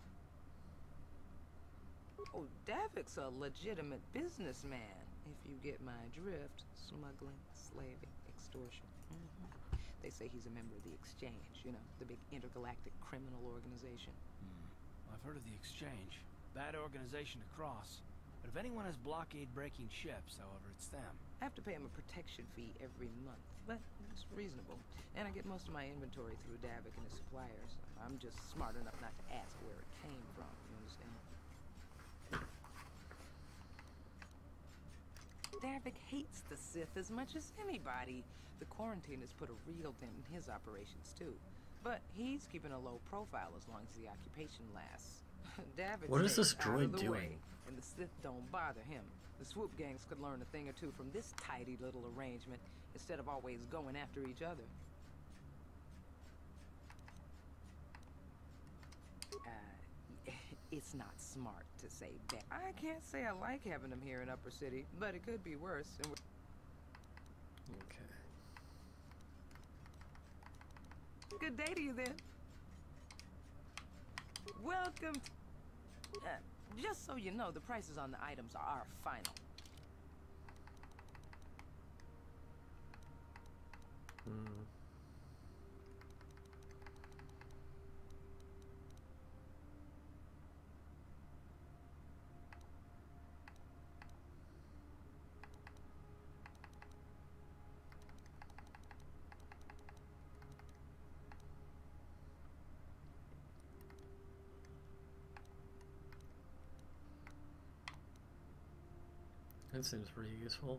Oh, Davik's a legitimate businessman, if you get my drift. Smuggling, slaving, extortion. They say he's a member of the Exchange, you know, the big intergalactic criminal organization. I've heard of the Exchange. Bad organization to cross. But if anyone has blockade-breaking ships, however, it's them. I have to pay him a protection fee every month, but it's reasonable. And I get most of my inventory through Davik and his suppliers. I'm just smart enough not to ask where it came from, you understand? Davik hates the Sith as much as anybody. The quarantine has put a real dent in his operations, too. But he's keeping a low profile as long as the occupation lasts. Davik what is this stays out droid of the doing? way, and the Sith don't bother him. The swoop gangs could learn a thing or two from this tidy little arrangement, instead of always going after each other. It's not smart to say that. I can't say I like having them here in Upper City, but it could be worse. And okay. Good day to you, then. Welcome. Just so you know, the prices on the items are final. That seems pretty useful.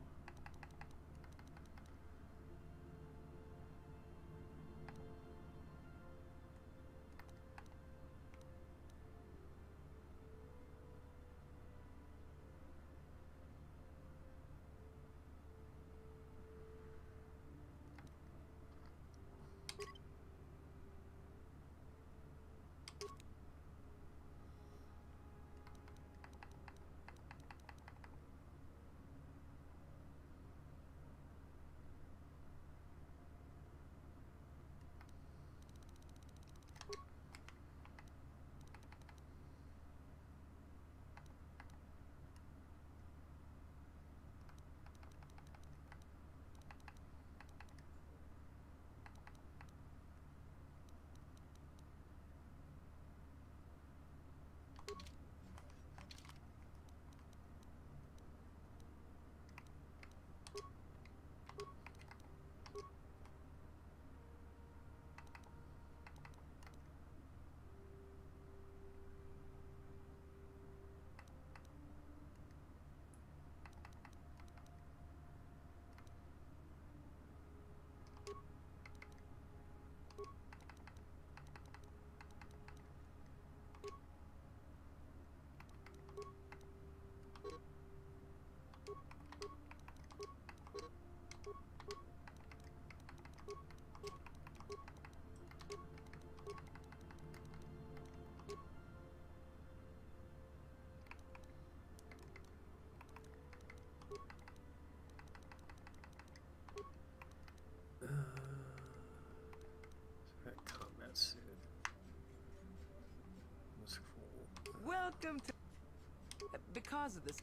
Welcome to... Because of this...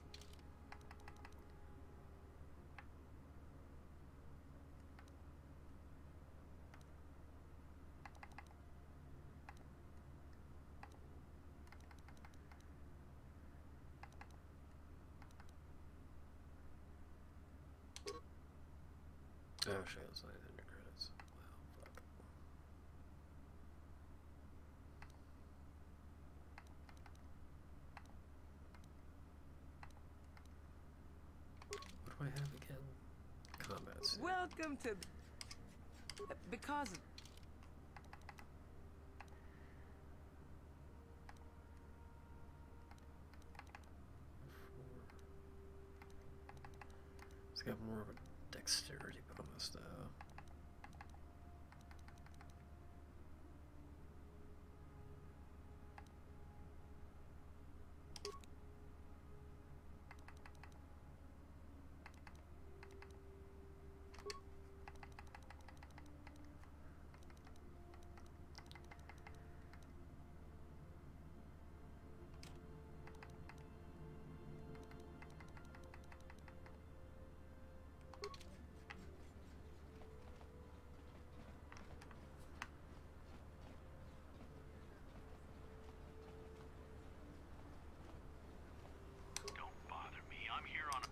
Oh shit, it's 900 credits. Wow, fuck. What do I have again? Combat scene. Welcome to... Because of... It's got more of a dexterity bonus though. Don't bother me. I'm here on.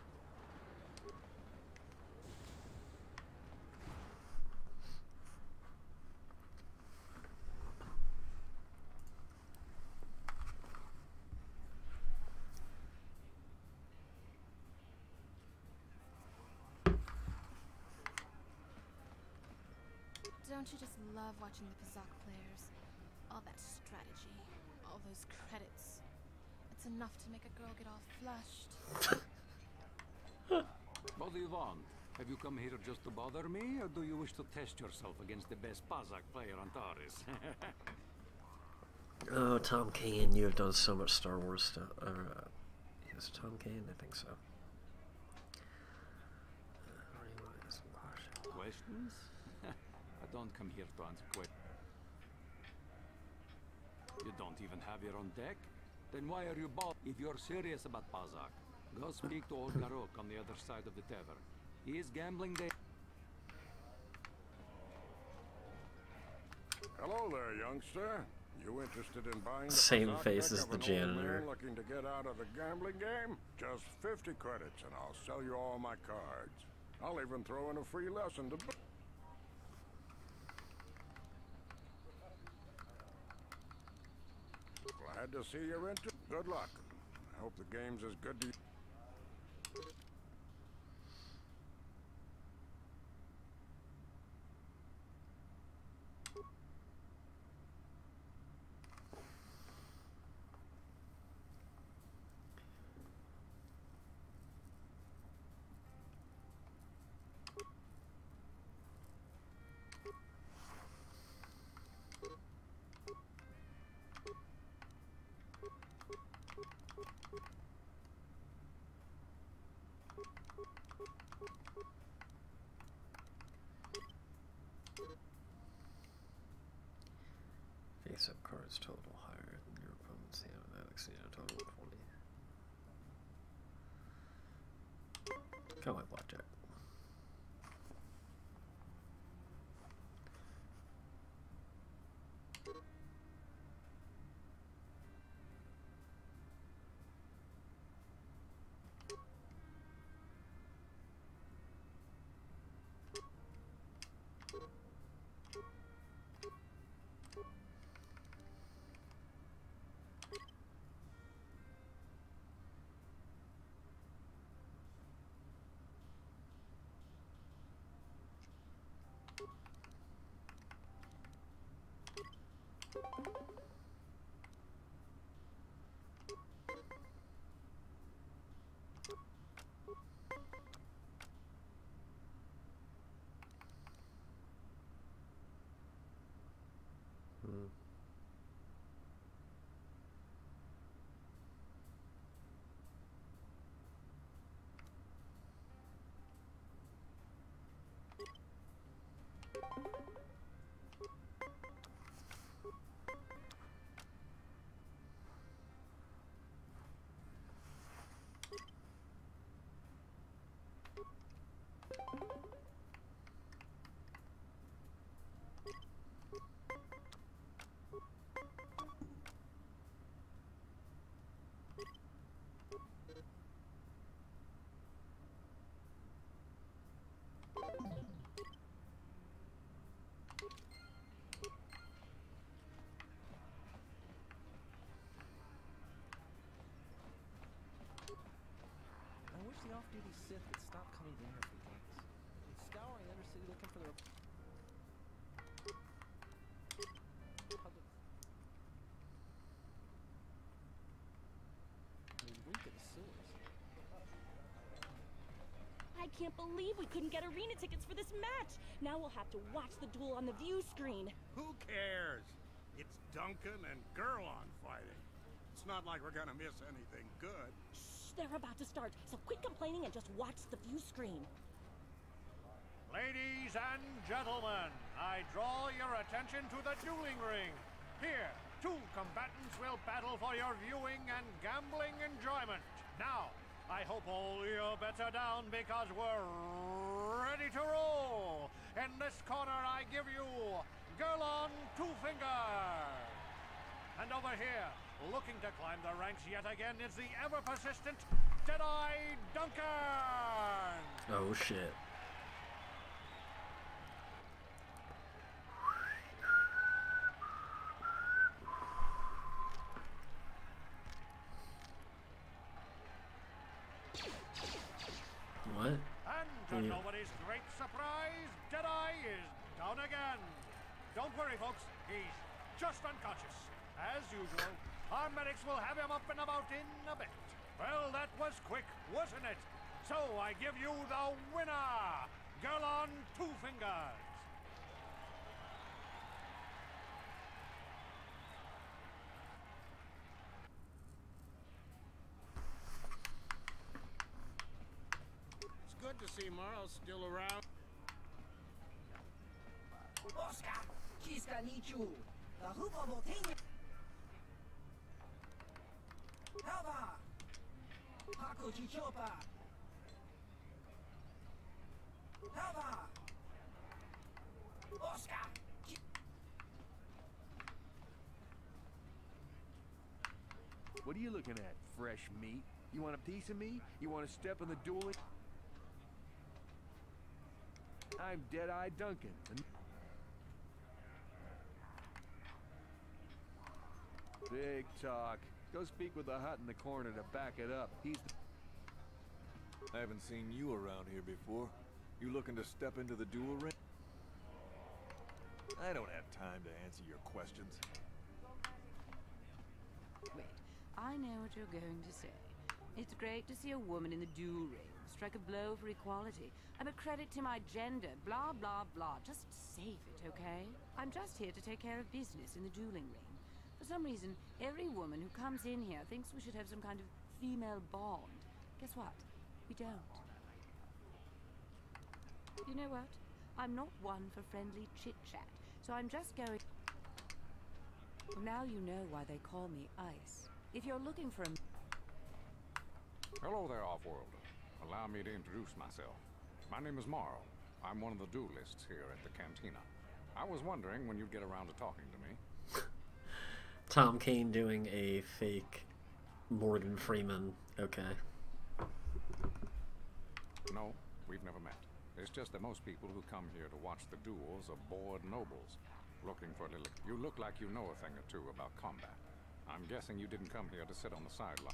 Don't you just love watching the Pazak players? All that strategy, all those credits. It's enough to make a girl get all flushed. What do you want? Have you come here just to bother me, or do you wish to test yourself against the best Pazak player on Taris? Oh, Tom Kane, you have done so much Star Wars stuff. Yes, Tom Kane, I think so. Questions? I don't come here to answer questions. You don't even have your own deck? Then why are you both? If you're serious about Pazak, go speak to old Garok on the other side of the tavern. He is gambling day. Hello there, youngster. You interested in buying the Same Pazak face deck as of the an old janitor. man looking to get out of the gambling game? Just 50 credits and I'll sell you all my cards. I'll even throw in a free lesson to... Glad to see you're into. Good luck. I hope the game's as good to you. Face-up cards total higher than your opponent's hand. That exceeds a total of 20. Kind of like blackjack. off-duty Sith would stop coming in here for games. They'd scour the inner city looking for their public. They reek of the sewers. I can't believe we couldn't get arena tickets for this match. Now we'll have to watch the duel on the view screen. Who cares? It's Duncan and Gurlon fighting. It's not like we're gonna miss anything good. Shh, they're about to start, so quit complaining and just watch the view screen. Ladies and gentlemen, I draw your attention to the dueling ring. Here, two combatants will battle for your viewing and gambling enjoyment. Now, I hope all your bets are down because we're ready to roll. In this corner, I give you Gurlon Two Fingers. And over here, looking to climb the ranks yet again, is the ever-persistent Deadeye Duncan. Oh shit. What? And to nobody's great surprise, Deadeye is down again. Don't worry, folks. He's just unconscious. As usual, our medics will have him up and about in a bit. Well, that was quick, wasn't it? So I give you the winner, Gurlon Two Fingers. It's good to see Morrow's still around. Oscar, Kiska Nichu, the Hugo Montaigne. Hava, Paco Chichopa. Hava, Oscar. What are you looking at, fresh meat? You want a piece of me? You want to step in the dueling? I'm Deadeye Duncan. Big talk. Go speak with the hut in the corner to back it up. I haven't seen you around here before. You looking to step into the duel ring? I don't have time to answer your questions. Wait, I know what you're going to say. It's great to see a woman in the duel ring. Strike a blow for equality. I'm a credit to my gender. Blah, blah, blah. Just save it, okay? I'm just here to take care of business in the dueling ring. For some reason, every woman who comes in here thinks we should have some kind of female bond. Guess what? We don't. You know what? I'm not one for friendly chit-chat, so I'm just going... Now you know why they call me Ice. If you're looking for a... Hello there, Offworlder. Allow me to introduce myself. My name is Morrow. I'm one of the duelists here at the Cantina. I was wondering when you'd get around to talking to me. Tom Kane doing a fake Morgan Freeman. Okay. No, we've never met. It's just that most people who come here to watch the duels are bored nobles, looking for a little... You look like you know a thing or two about combat. I'm guessing you didn't come here to sit on the sideline.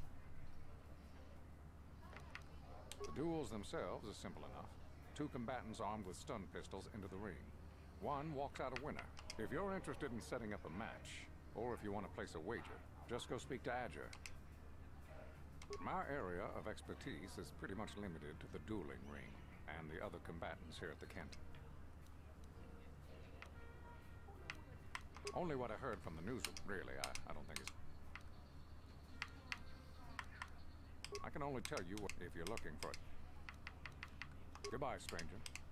The duels themselves are simple enough. Two combatants armed with stun pistols into the ring. One walks out a winner. If you're interested in setting up a match, or if you want to place a wager, just go speak to Adger. My area of expertise is pretty much limited to the dueling ring and the other combatants here at the Kent. Only what I heard from the newsroom, really. I don't think it's... I can only tell you if you're looking for it. Goodbye, stranger.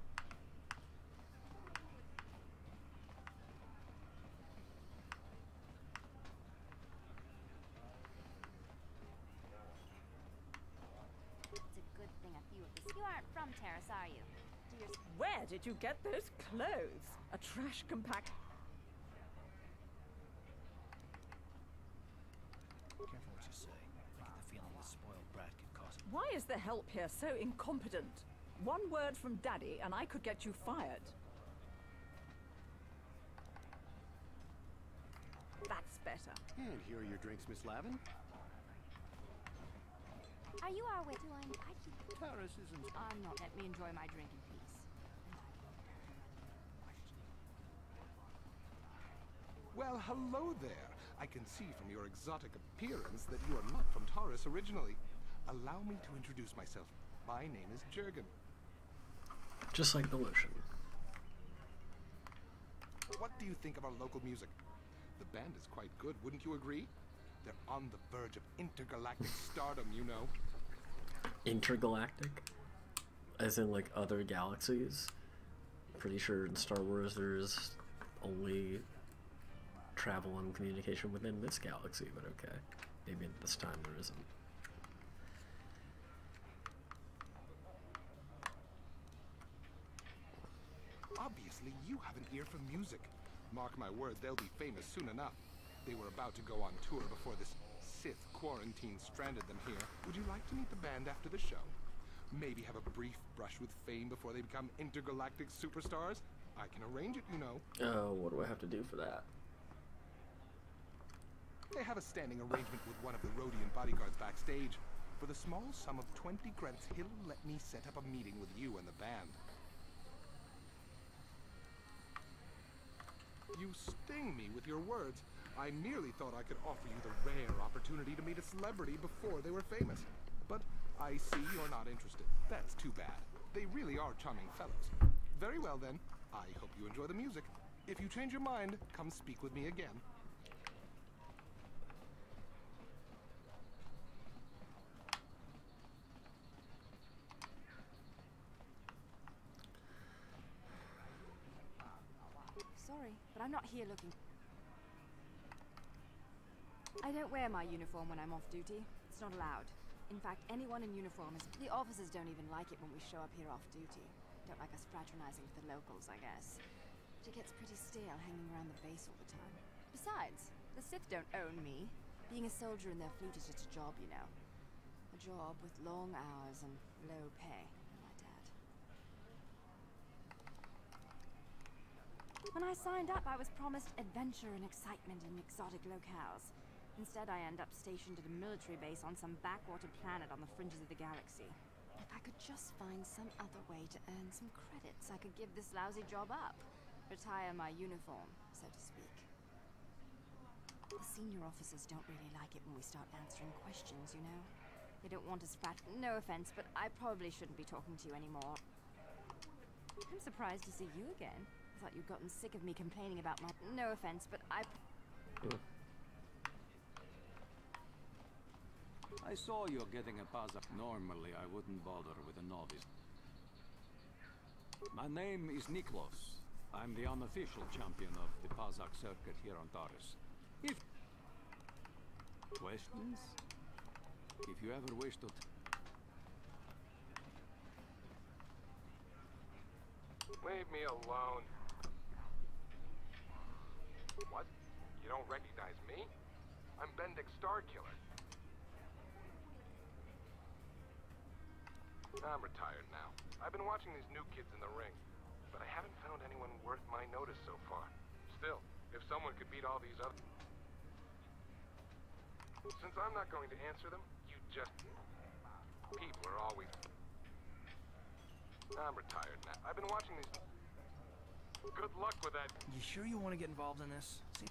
You aren't from Terrace, are you? Where did you get those clothes? A trash compact... Careful what you say. I get the feeling the spoiled brat could cause... Why is the help here so incompetent? One word from Daddy and I could get you fired. That's better. And here are your drinks, Miss Lavin. Are you our way to line? Tara Taurus isn't... I'm not. Let me enjoy my drink in peace. Well, hello there. I can see from your exotic appearance that you are not from Taurus originally. Allow me to introduce myself. My name is Jurgen. Just like the lotion. What do you think of our local music? The band is quite good, wouldn't you agree? They're on the verge of intergalactic stardom, you know. Intergalactic? As in, like, other galaxies? Pretty sure in Star Wars there's only travel and communication within this galaxy, but okay. Maybe this time there isn't. Obviously, you have an ear for music. Mark my word, they'll be famous soon enough. They were about to go on tour before this Sith quarantine stranded them here. Would you like to meet the band after the show? Maybe have a brief brush with fame before they become intergalactic superstars? I can arrange it, you know. What do I have to do for that? They have a standing arrangement with one of the Rhodian bodyguards backstage. For the small sum of 20 credits, he'll let me set up a meeting with you and the band. You sting me with your words. I merely thought I could offer you the rare opportunity to meet a celebrity before they were famous. But I see you're not interested. That's too bad. They really are charming fellows. Very well then. I hope you enjoy the music. If you change your mind, come speak with me again. Sorry, but I'm not here looking... I don't wear my uniform when I'm off duty. It's not allowed. In fact, anyone in uniform is... The officers don't even like it when we show up here off duty. Don't like us fraternizing with the locals, I guess. But it gets pretty stale hanging around the base all the time. Besides, the Sith don't own me. Being a soldier in their fleet is just a job, you know. A job with long hours and low pay. My dad. When I signed up, I was promised adventure and excitement in exotic locales. Instead, I end up stationed at a military base on some backwater planet on the fringes of the galaxy. If I could just find some other way to earn some credits, I could give this lousy job up. Retire my uniform, so to speak. The senior officers don't really like it when we start answering questions, you know? They don't want us no offense, but I probably shouldn't be talking to you anymore. I'm surprised to see you again. I thought you'd gotten sick of me complaining about my... No offense, but I... I saw you're getting a Pazak. Normally, I wouldn't bother with a novice. My name is Niklos. I'm the unofficial champion of the Pazak circuit here on Taurus. If... Questions? If you ever wish to... Leave me alone. What? You don't recognize me? I'm Bendik Starkiller. I'm retired now. I've been watching these new kids in the ring, but I haven't found anyone worth my notice so far. Still, if someone could beat all these other... Since I'm not going to answer them, you just... People are always... I'm retired now. I've been watching these... Good luck with that. You sure you want to get involved in this? See?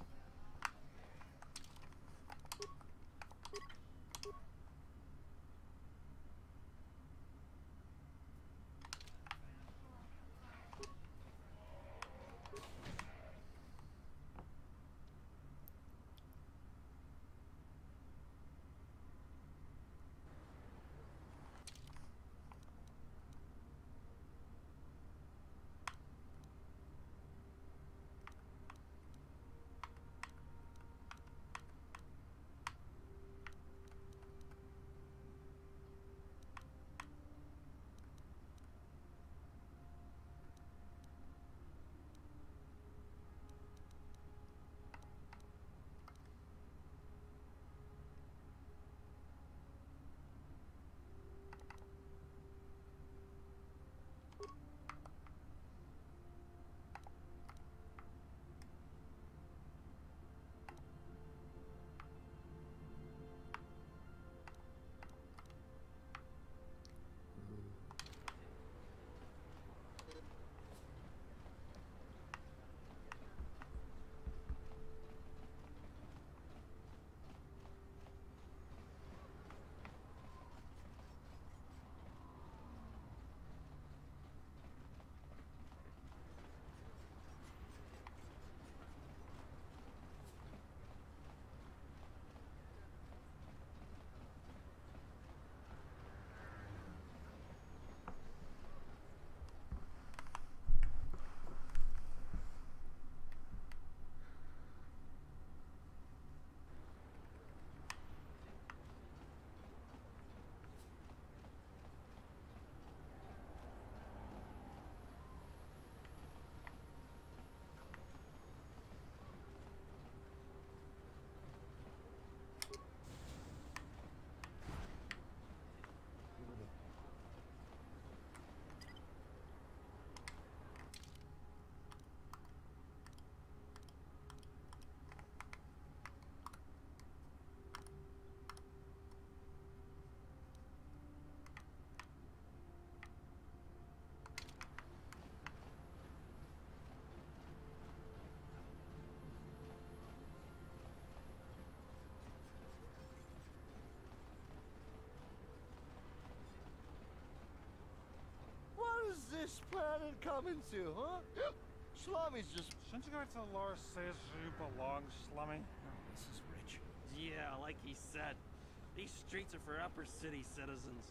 this planet coming to, huh? Slummy's just... Shouldn't you go to Laura says you belong, Slummy? Oh, this is rich. Yeah, like he said. These streets are for upper city citizens.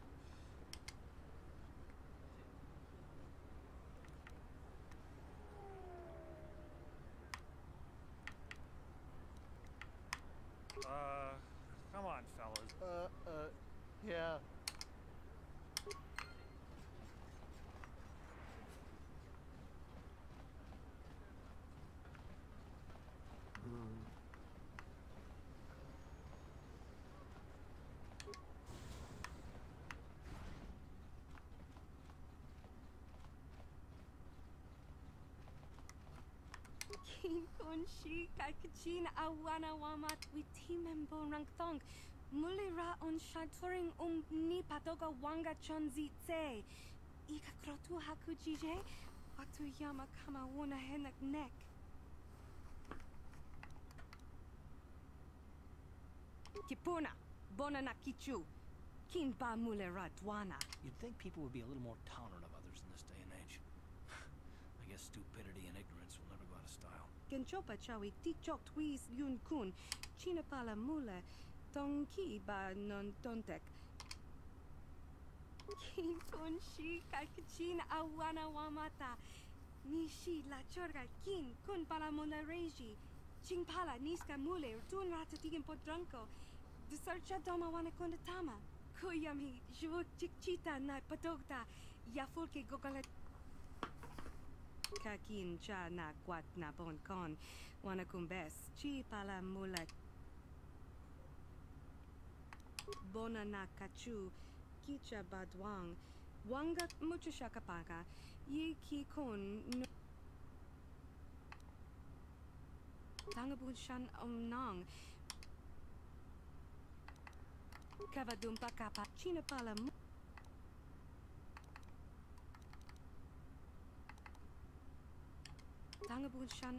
Come on, fellas. Yeah. Kunshi kakachin awana wamat witimembo rangthong mulira on shaturing ni patoga wanga chonzitse ika krotu hakujije watu yama kama wona henak nek. Kipuna bona na kichu kinba mulira dwana. You'd think people would be a little more tolerant of others in this day and age. I guess stupidity and ignorance will never go out of style. Genchopa chawi tichok twis yun kun china pala mule tonki ba non tontek kin kun shi kakachin awana wamata nishi la chorga kin kun pala mula reji ching pala niska mule tun rata tigin podranko de sarcha doma wana konda tama kuyami jvuk chikchita na patogta yafulke gogalet Kakin cha na kwat na bon kon wana kumbes chi pala mula bona na kachu kicha badwang wanga mucho shakapaka yi ki kon no tangabun shan omnang kavadumpa kapa china pala Tangabun shan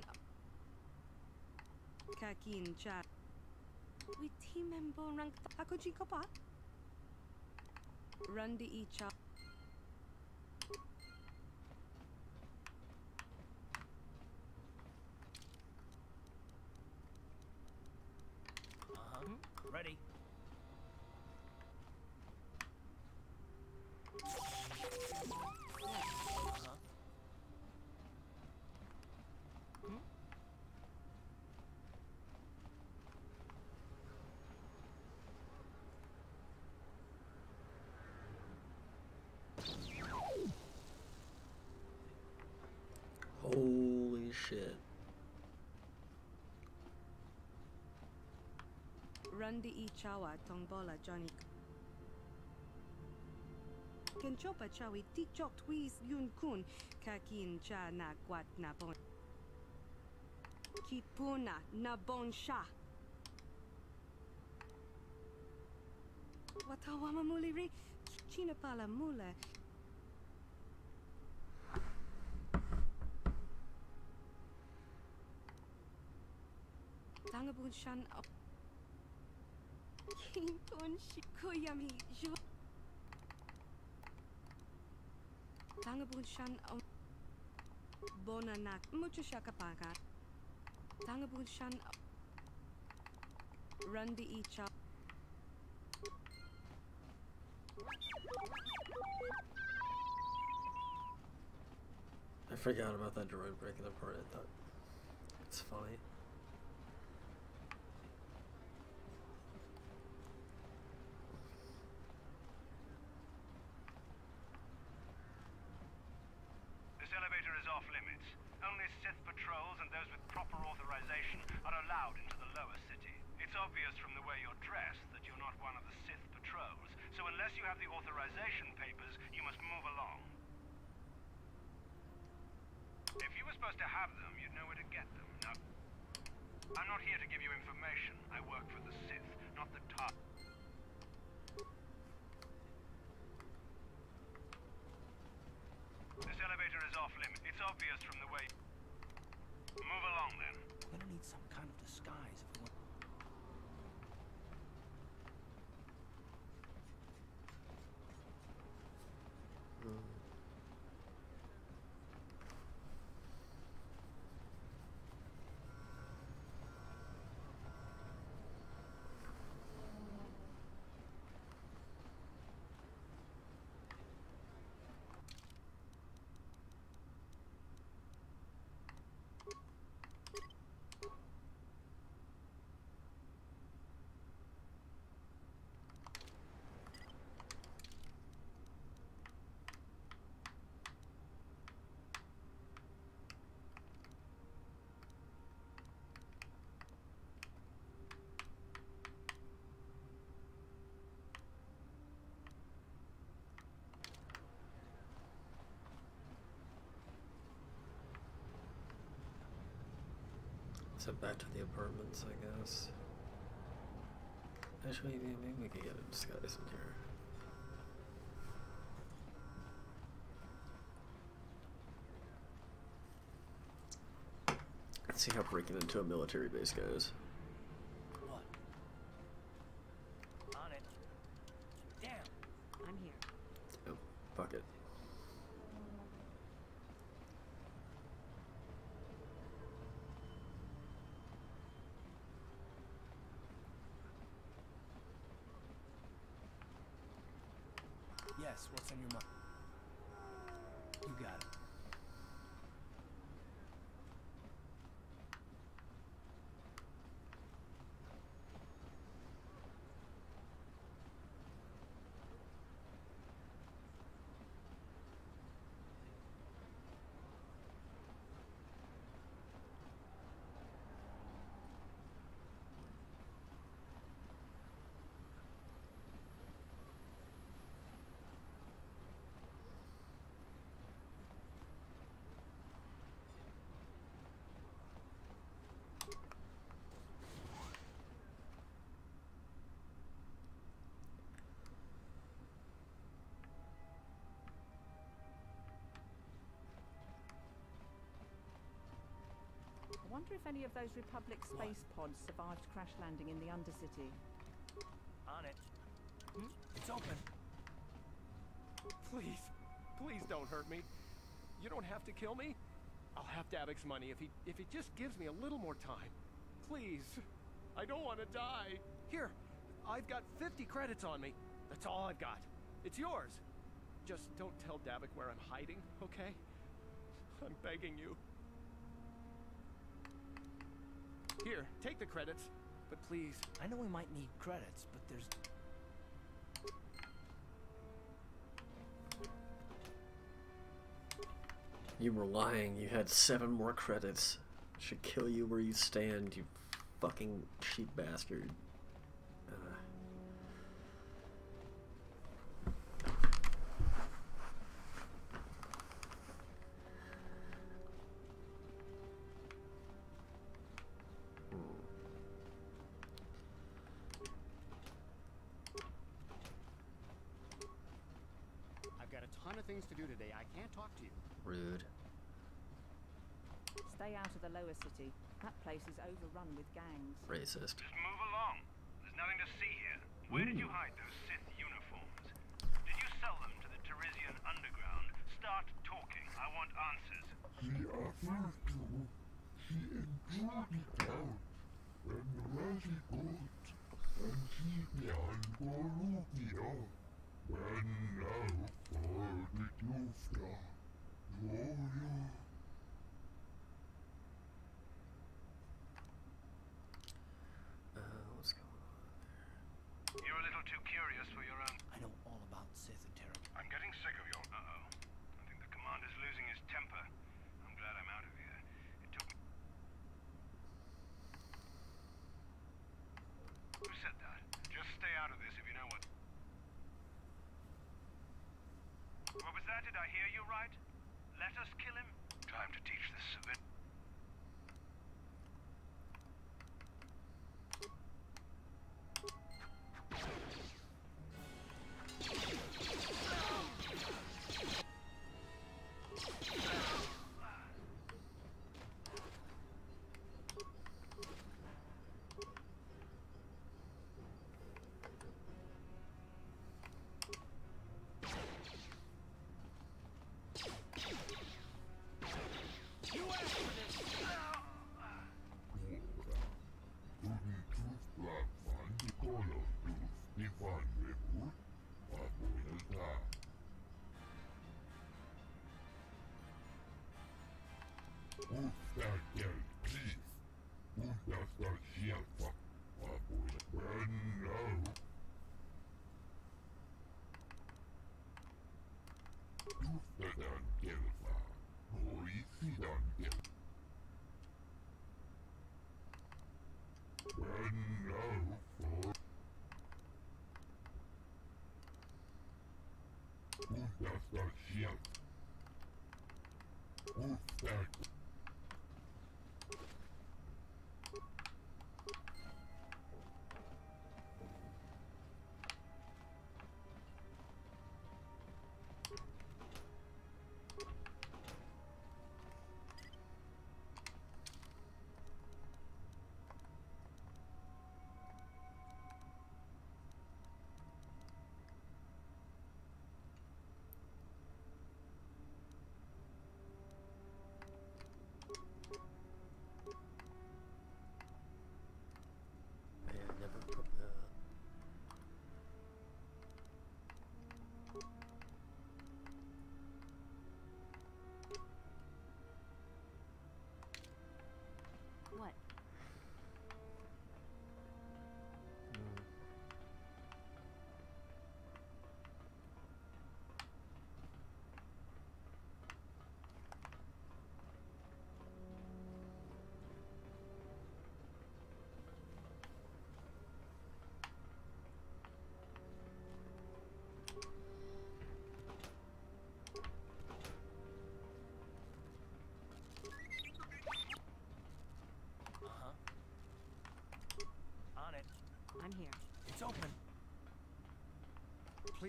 kakin cha witimembo rank hakuji kopa Rundi icha Ready. Holy shit. Rundi ichawa tongbola Johnny Kenchopa chawi tichok twis yun kun kakin cha na kwat na bon Kipuna na bon sha Watawama muli ri china pala mule Tangabun shan Kinkun shikuyami ju Tangabun shan bona nak mucho shakapaka Tangabun shan Rundi icha I forgot about that droid breaking apart. I thought it's funny. This elevator is off limits. Only Sith patrols and those with proper authorization are allowed into the lower city. It's obvious from the way you're dressed that you're not one of the Sith patrols, so unless you have the authorization papers, you must move along. If you were supposed to have them, you'd know where to get them. Now, I'm not here to give you information. I work for the Sith, not the TAR. This elevator is off limit. It's obvious from the way... Move along, then. We're gonna need some kind of disguise if we want... So back to the apartments, I guess. Actually, maybe we could get a disguise in here. Let's see how breaking into a military base goes. What? On it. Damn. I'm here. Oh, fuck it. Yes, what's on your mind? You got it. I wonder if any of those Republic space pods survived crash landing in the Undercity. On it. It's open. Please, please don't hurt me. You don't have to kill me. I'll have Davik's money if he just gives me a little more time. Please. I don't want to die. Here, I've got 50 credits on me. That's all I've got. It's yours. Just don't tell Davik where I'm hiding, okay? I'm begging you. Here, take the credits, but please. I know we might need credits, but there's... You were lying. You had 7 more credits. Should kill you where you stand, you fucking cheap bastard. I've got a ton of things to do today. I can't talk to you. Rude. Stay out of the lower city. That place is overrun with gangs. Racist. Just move along. There's nothing to see here. Where did you hide those Sith uniforms? Did you sell them to the Teresian underground? Start talking. I want answers. She offered to. She enjoyed it out. When the Razzie got. And she began Gorubia. When now for the Dufta. Gloria. What's going on there? You're a little too curious for your own... I know all about Sith and Terra. I'm getting sick of your... Uh-oh. I think the commander's losing his temper. I'm glad I'm out of here. It took me... Who said that? Just stay out of this if you know what... What was that? Did I hear you right? Let us kill him? Time to teach this civil...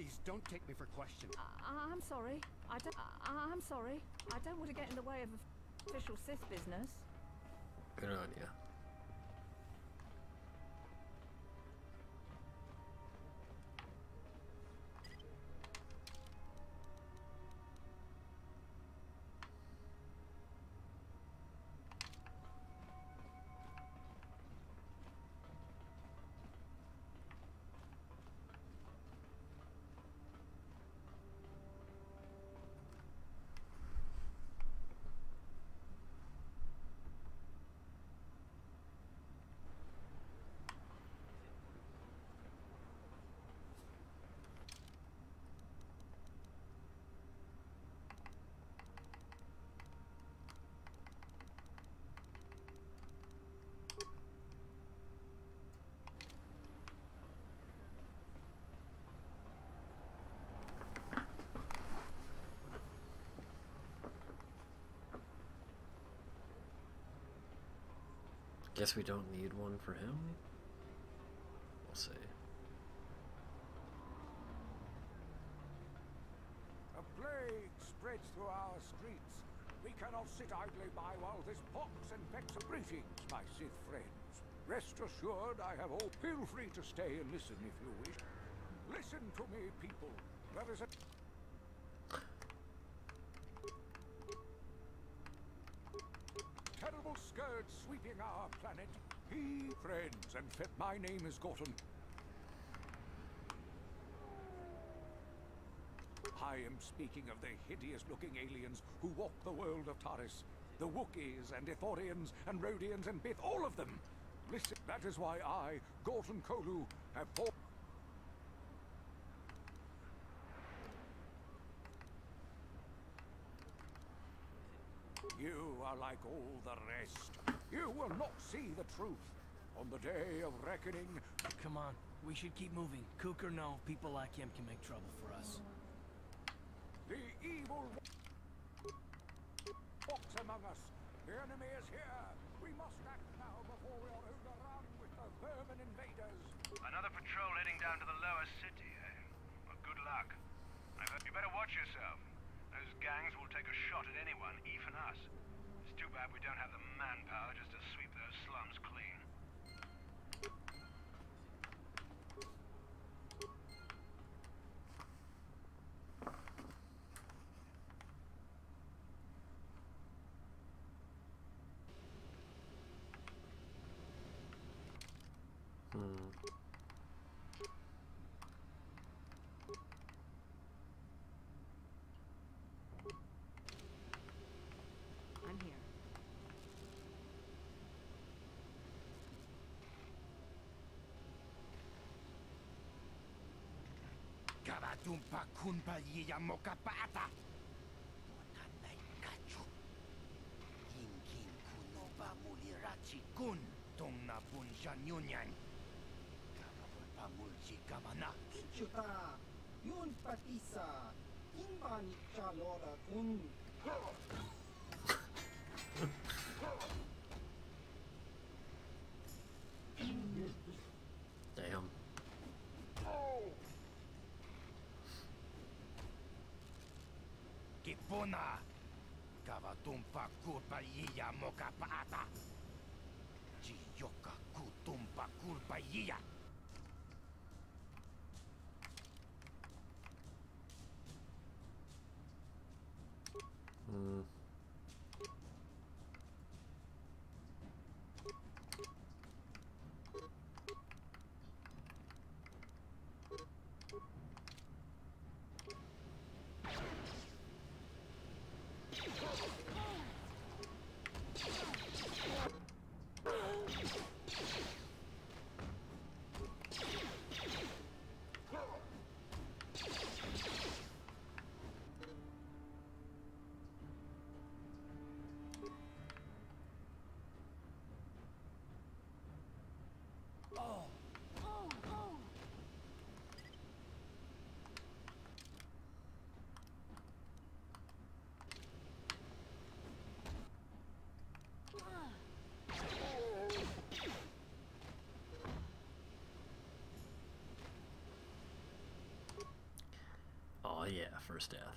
Please, don't take me for questioning. I'm sorry. I'm sorry. I don't want to get in the way of official Sith business. Good on ya. Guess we don't need one for him? We'll see. A plague spreads through our streets. We cannot sit idly by while this pox infects. Greetings, my Sith friends. Rest assured I have all. Feel free to stay and listen if you wish. Listen to me, people. There is a... terrible scourge sweeping our planet. He, friends, and my name is Gorton. I am speaking of the hideous-looking aliens who walk the world of Taris. The Wookiees and Ithorians and Rhodians and Bith, all of them. Listen, that is why I, Gorton Kolu, have fought. You are like all the rest. You will not see the truth. On the day of reckoning... Come on, we should keep moving. Kook or no, people like him can make trouble for us. The evil walks among us. The enemy is here. We must act now before we are overrun with the vermin invaders. Another patrol heading down to the lower city, eh? Well, good luck. You better watch yourself. Those gangs will take a shot at anyone, even us. It's too bad we don't have the manpower just to sweep those slums clean. I'm here. Karatumpa kunpa yiya mokapata. Monanay kachu. Kinkin kunoba mulirachi kun. Tong na bunshan yunyan. Karabulpa mulchi kamana. Chuta. Yun patisa. Imbani chalora kun. Damn. Kipuna. Kavatumpa kurpa yiya mokapata. Chiyoka kutumpa kurpa yiya. first death.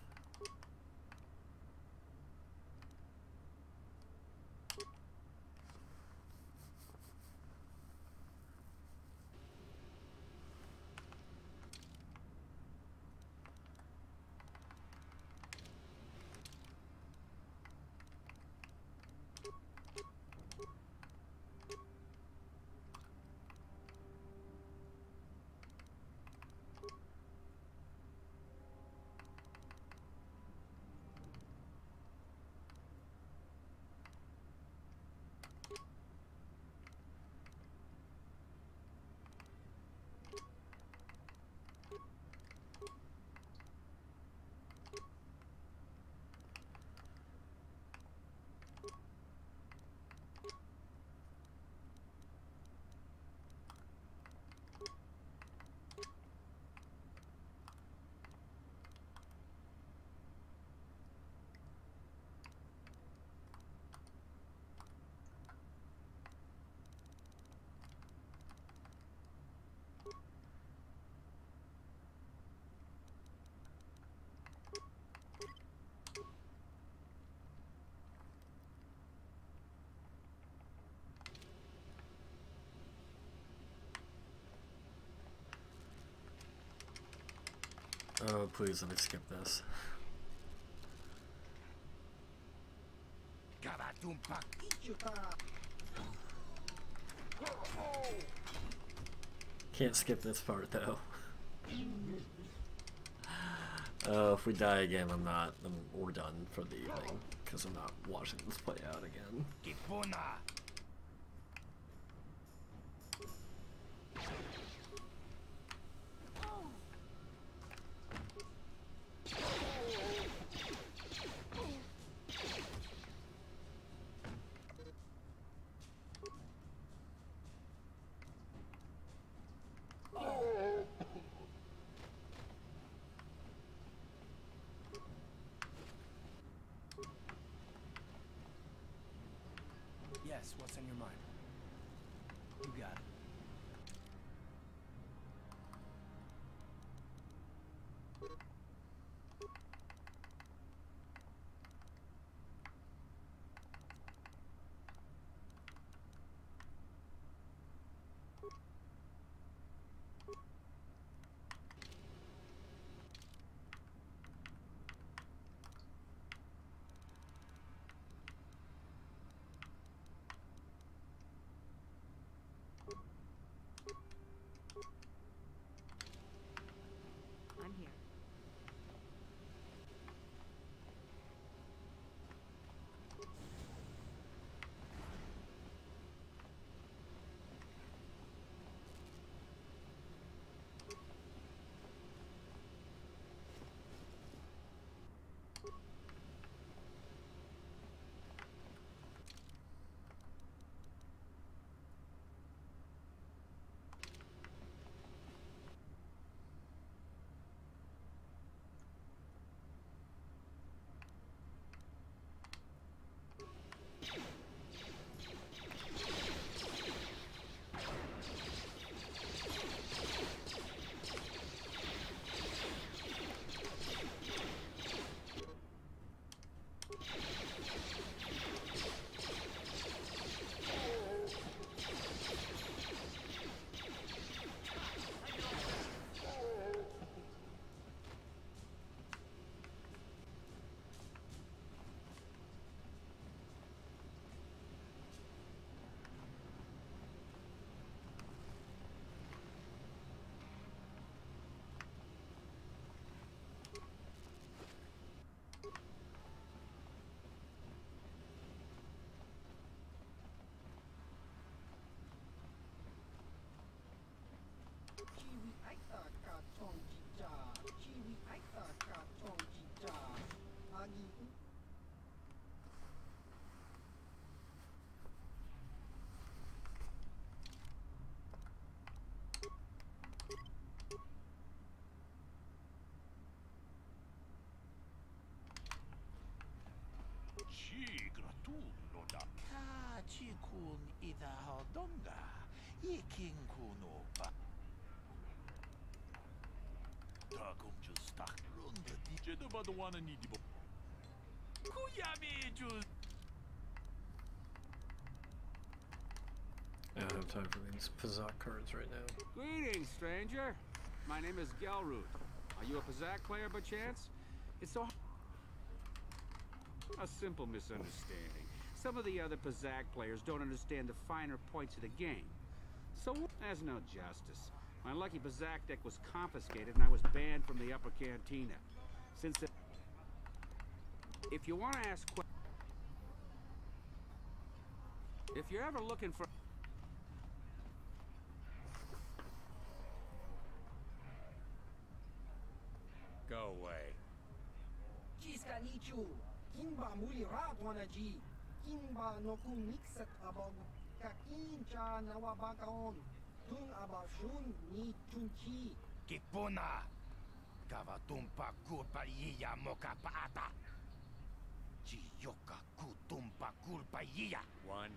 Oh, please let me skip this. Can't skip this part though. If we die again, we're done for the evening, because I'm not watching this play out again. Yes, what's in your mind? You got it. I'm here. Chiwi aita ka tonjija. Chiwi aita ka tonjija. Agi. Chigratullo da Kachikun ida hodonga. Yikin kuno ba. Ta kom just stak runda DJ de vad wana ni di bo. Kuyami just. I don't have time for these Pazak cards right now. Greetings, stranger. My name is Gelroot. Are you a Pazak player by chance? It's so... A simple misunderstanding. Some of the other Pazak players don't understand the finer points of the game. So, there's no justice. My lucky Pazak deck was confiscated and I was banned from the upper cantina. Since then... If you want to ask questions... If you're ever looking for... Go away. Jiska nichu, kinba muli rat wanaji, kinba noku mixet abog, kakincha nawabakaon, tun abashun ni chunchi. Kipuna, kavatumpa kulpa iya moka paata. Chiyoka kutumpa kulpa iya. One.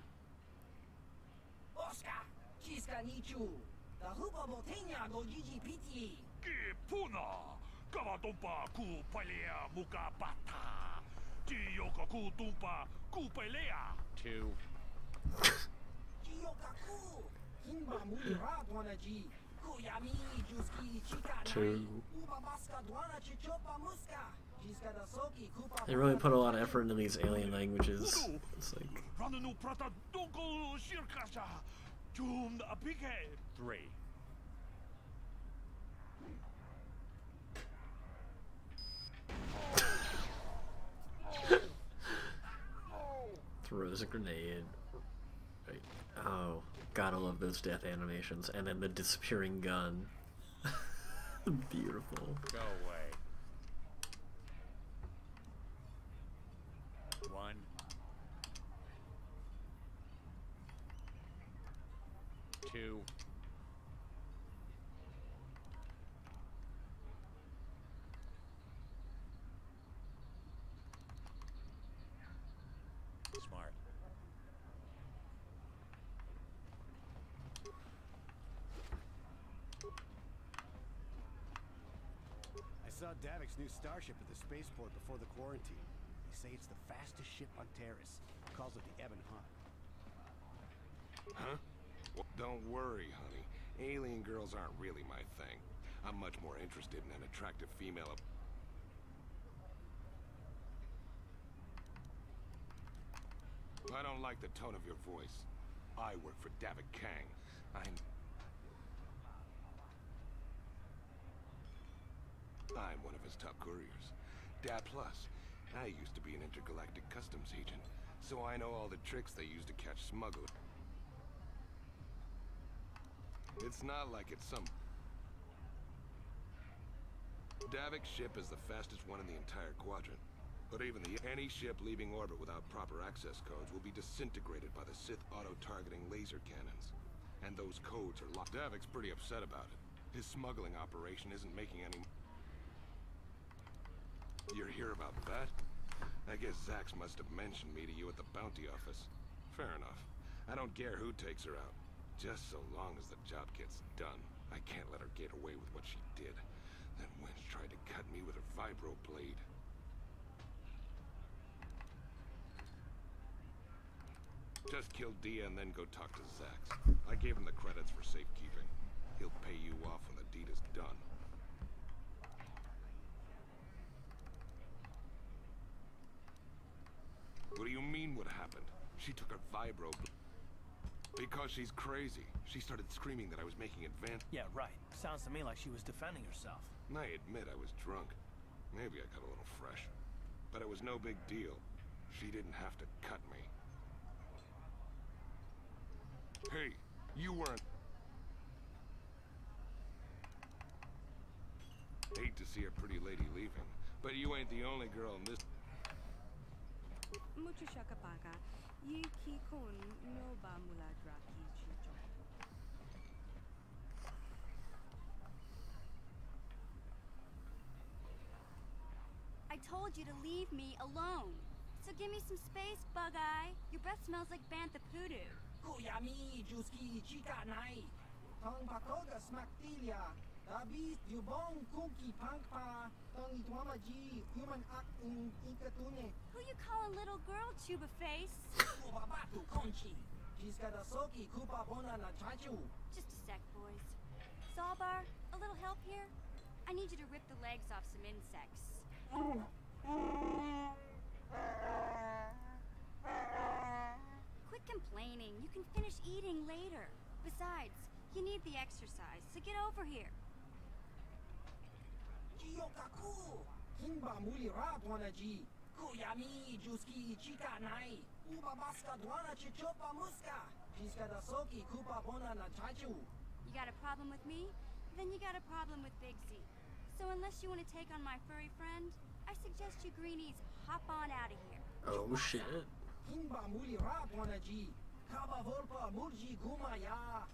Oscar, Jiska nichu, the hupa botenya go GGPT. Kipuna. Kavatumpa kupalea muka pata. Chiyoka kutumpa kupalea. 2. Chiyokaku, kinba muli rat wanaji, kuyami juski chika 2. ubabaska dwana chichopa muska. They really put a lot of effort into these alien languages. It's like... 3. Throws a grenade. Right. Oh, gotta love those death animations. And then the disappearing gun. Beautiful. Go away. 1. 2. Smart. I saw Davik's new starship at the spaceport before the quarantine. They say it's the fastest ship on Terrace. Calls it the Ebon Hawk. Huh? Well, don't worry, honey. Alien girls aren't really my thing. I'm much more interested in an attractive female. I don't like the tone of your voice. I work for Davik Kang. I'm one of his top couriers. Dad Plus. I used to be an intergalactic customs agent, so I know all the tricks they use to catch smugglers. It's not like it's some... Davik's ship is the fastest one in the entire quadrant. But even any ship leaving orbit without proper access codes will be disintegrated by the Sith auto-targeting laser cannons. And those codes are locked. Davik's pretty upset about it. His smuggling operation isn't making any... You're here about that? I guess Zax must have mentioned me to you at the bounty office. Fair enough. I don't care who takes her out. Just so long as the job gets done. I can't let her get away with what she did. That wench tried to cut me with her vibro blade. Just kill Dia and then go talk to Zax. I gave him the credits for safekeeping. He'll pay you off when the deed is done. What do you mean what happened? She took her vibro... Because she's crazy. She started screaming that I was making advance... Yeah, right. Sounds to me like she was defending herself. I admit I was drunk. Maybe I got a little fresh. But it was no big deal. She didn't have to cut me. Hey, you weren't... Hate to see a pretty lady leaving, but you ain't the only girl in this... Mucho shakapaka. Yiki kun no ba muladraki chicho. I told you to leave me alone. So give me some space, Bug-Eye. Your breath smells like Bantha Poodoo. Kuyami juski chika nai. Tong pakoga smaktilia. Dabi yubong cookie pangpa tong itwamaji human ak inkatune. Who you calling little girl, Chuba Face? Ubabatu conchi. She's got a soki kupa bona na chachu. Just a sec, boys. Zalbar, a little help here? I need you to rip the legs off some insects. Quit complaining. You can finish eating later. Besides, you need the exercise, so get over here. Jiyokaku. Hinba muli rat wanaji. Kuyami juski chika nai. Ubabaska dwana chichopa muska. She's got a soki kupa bona na chachu. You got a problem with me? Then you got a problem with Big Z. So unless you want to take on my furry friend, I suggest you greenies hop on out of here. Oh shit. Hinba muli rat wanaji. Kaba volpa murji gumaya.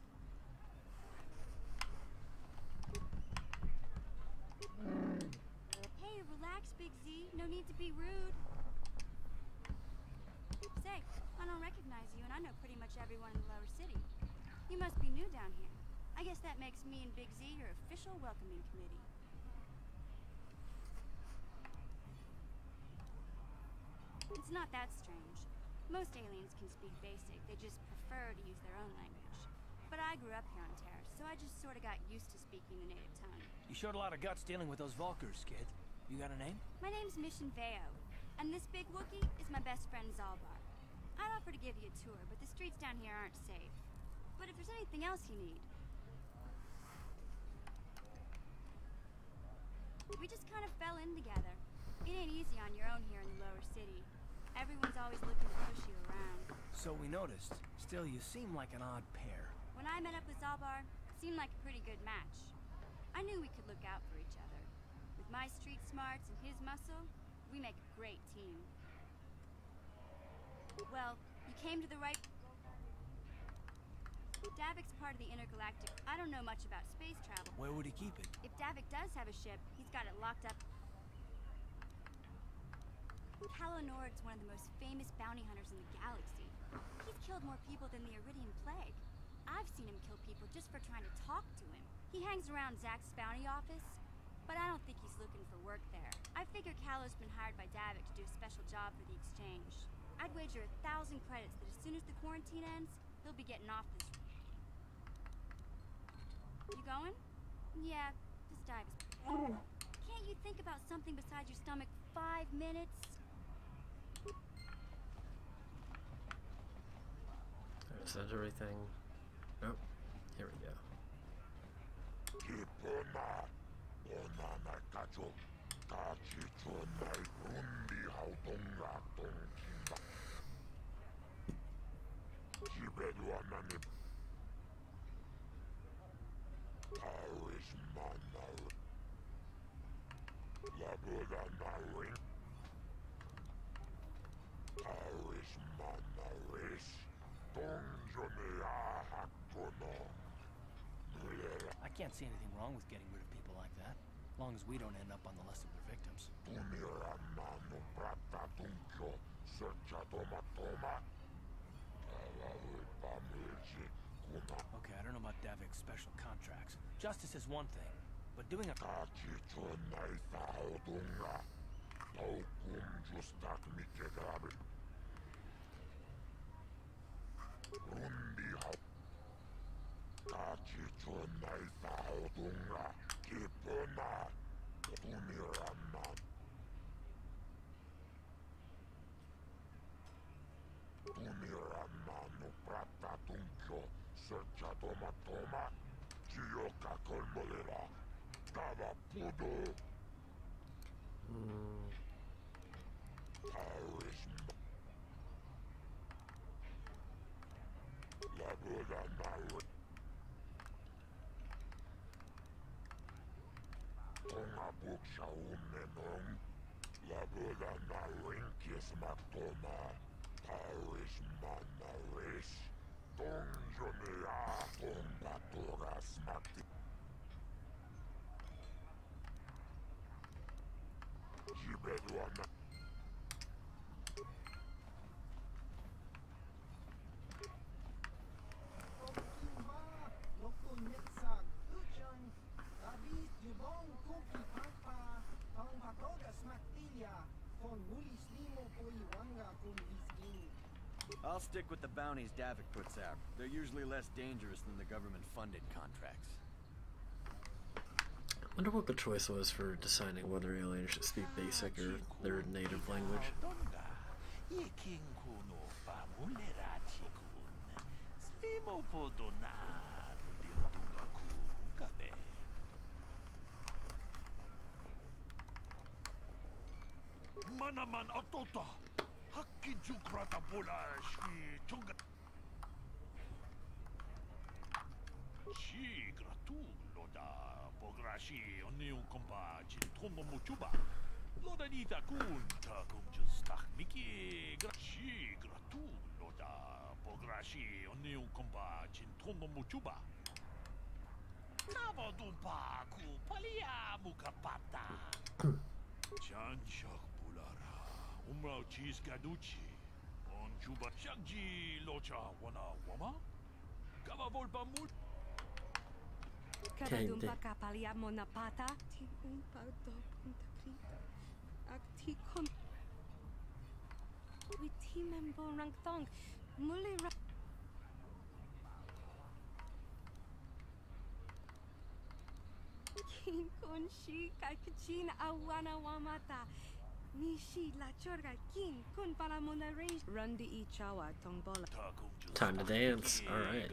Hey, relax, Big Z. No need to be rude. Say, I don't recognize you, and I know pretty much everyone in the lower city. You must be new down here. I guess that makes me and Big Z your official welcoming committee. It's not that strange. Most aliens can speak basic, they just prefer to use their own language. But I grew up here on Terrace, so I just sort of got used to speaking the native tongue. You showed a lot of guts dealing with those Vulkars, kid. You got a name? My name's Mission Veo, and this big Wookiee is my best friend Zalbar. I'd offer to give you a tour, but the streets down here aren't safe. But if there's anything else you need... We just kind of fell in together. It ain't easy on your own here in the lower city. Everyone's always looking to push you around. So we noticed. Still, you seem like an odd pair. When I met up with Zalbar, it seemed like a pretty good match. I knew we could look out for each other. With my street smarts and his muscle, we make a great team. Well, you came to the right... Davik's part of the Intergalactic. I don't know much about space travel. Where would he keep it? If Davik does have a ship, he's got it locked up. Halo Nord's one of the most famous bounty hunters in the galaxy. He's killed more people than the Iridian Plague. I've seen him kill people just for trying to talk to him. He hangs around Zack's bounty office, but I don't think he's looking for work there. I figure Kalo's been hired by Davik to do a special job for the exchange. I'd wager 1,000 credits that as soon as the quarantine ends, he'll be getting off this. You going? Yeah, this dive is... Can't you think about something besides your stomach 5 minutes? Is that everything? Oh, here we go. I can't see anything wrong with getting rid of people like that, as long as we don't end up on the list of their victims. Okay, I don't know about Davik's special contracts. Justice is one thing, but doing a... I'll stick with the bounties Davik puts out. They're usually less dangerous than the government-funded contracts. I wonder what the choice was for deciding whether aliens should speak basic or their native language. Manaman atota. Hakki jukrata bola shwi chunga. Shi gratu loda pograshi oniu kompa chin tomo muchuba. Loda nita kun ta kumjus tak miki grashi gratu loda pograshi oniu kompa chin tomo muchuba. Nava dumpa ku palia mukapata. Chanchak bulara, umrao cheese gaduchi, on chuba chakji locha wana wama, kama volpa mul. Kadumpa kapalia monapata, ti umpa do punta krita, akti kon. Witi membo rangtong, muli ra. Kon shi kakchin awana wamata. Nishi la chorga kin kun para monare. Rundi I chawa tongbola. Time to dance. All right.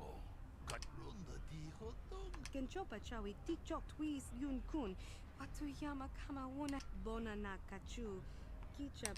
Kenchopa chawi tikchok twis yun kun. Atuyama kama wona bona na kachu. Kicha.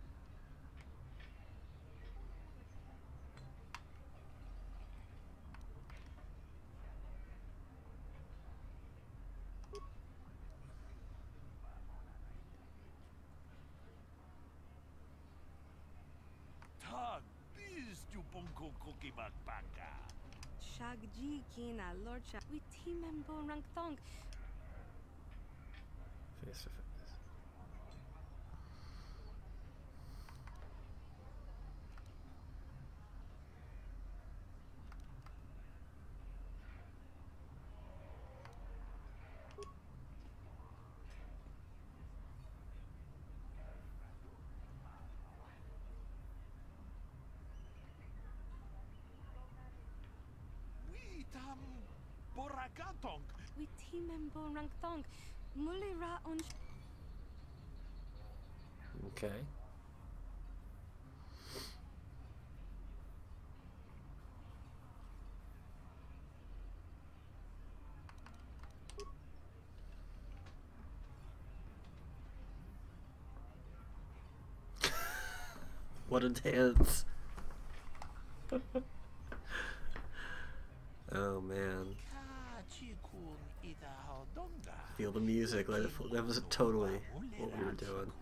Shagji kina lorcha with team member rangtong. Face to face. Borakatong. With team member rangtong. Mulira on. Okay. What a dance. Oh man. Feel the music. That was totally what we were doing.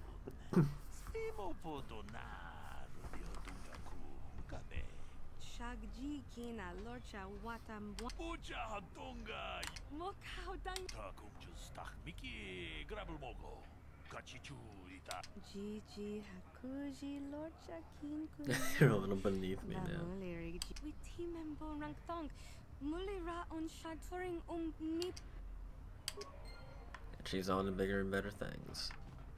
Shagji kina lorcha watam. Pucha hatonga. Mokau dang. Takum just tak miki grabul mogo. Kachichu ita. Gigi hakuji lorcha kin kun. You're a little beneath me now. With team member rangtong. Mulira on shaturing nip. And she's on to bigger and better things.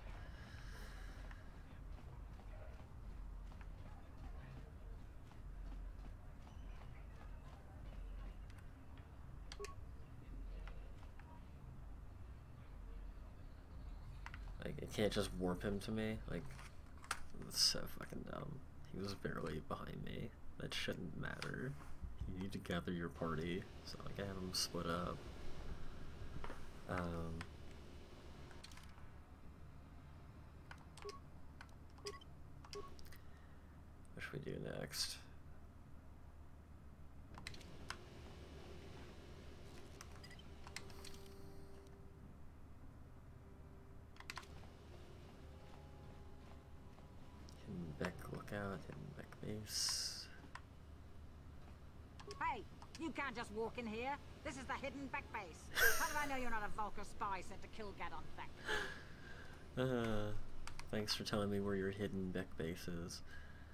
Like, it can't just warp him to me. Like, that's so fucking dumb. He was barely behind me. That shouldn't matter. You need to gather your party. So like I had them split up. What should we do next? Hidden Beck Lookout, Hidden Beck Base. Hey, you can't just walk in here. This is the Hidden Beck Base. How do I know you're not a Vulcar spy sent to kill Gadon Beck? Thanks for telling me where your Hidden Beck Base is.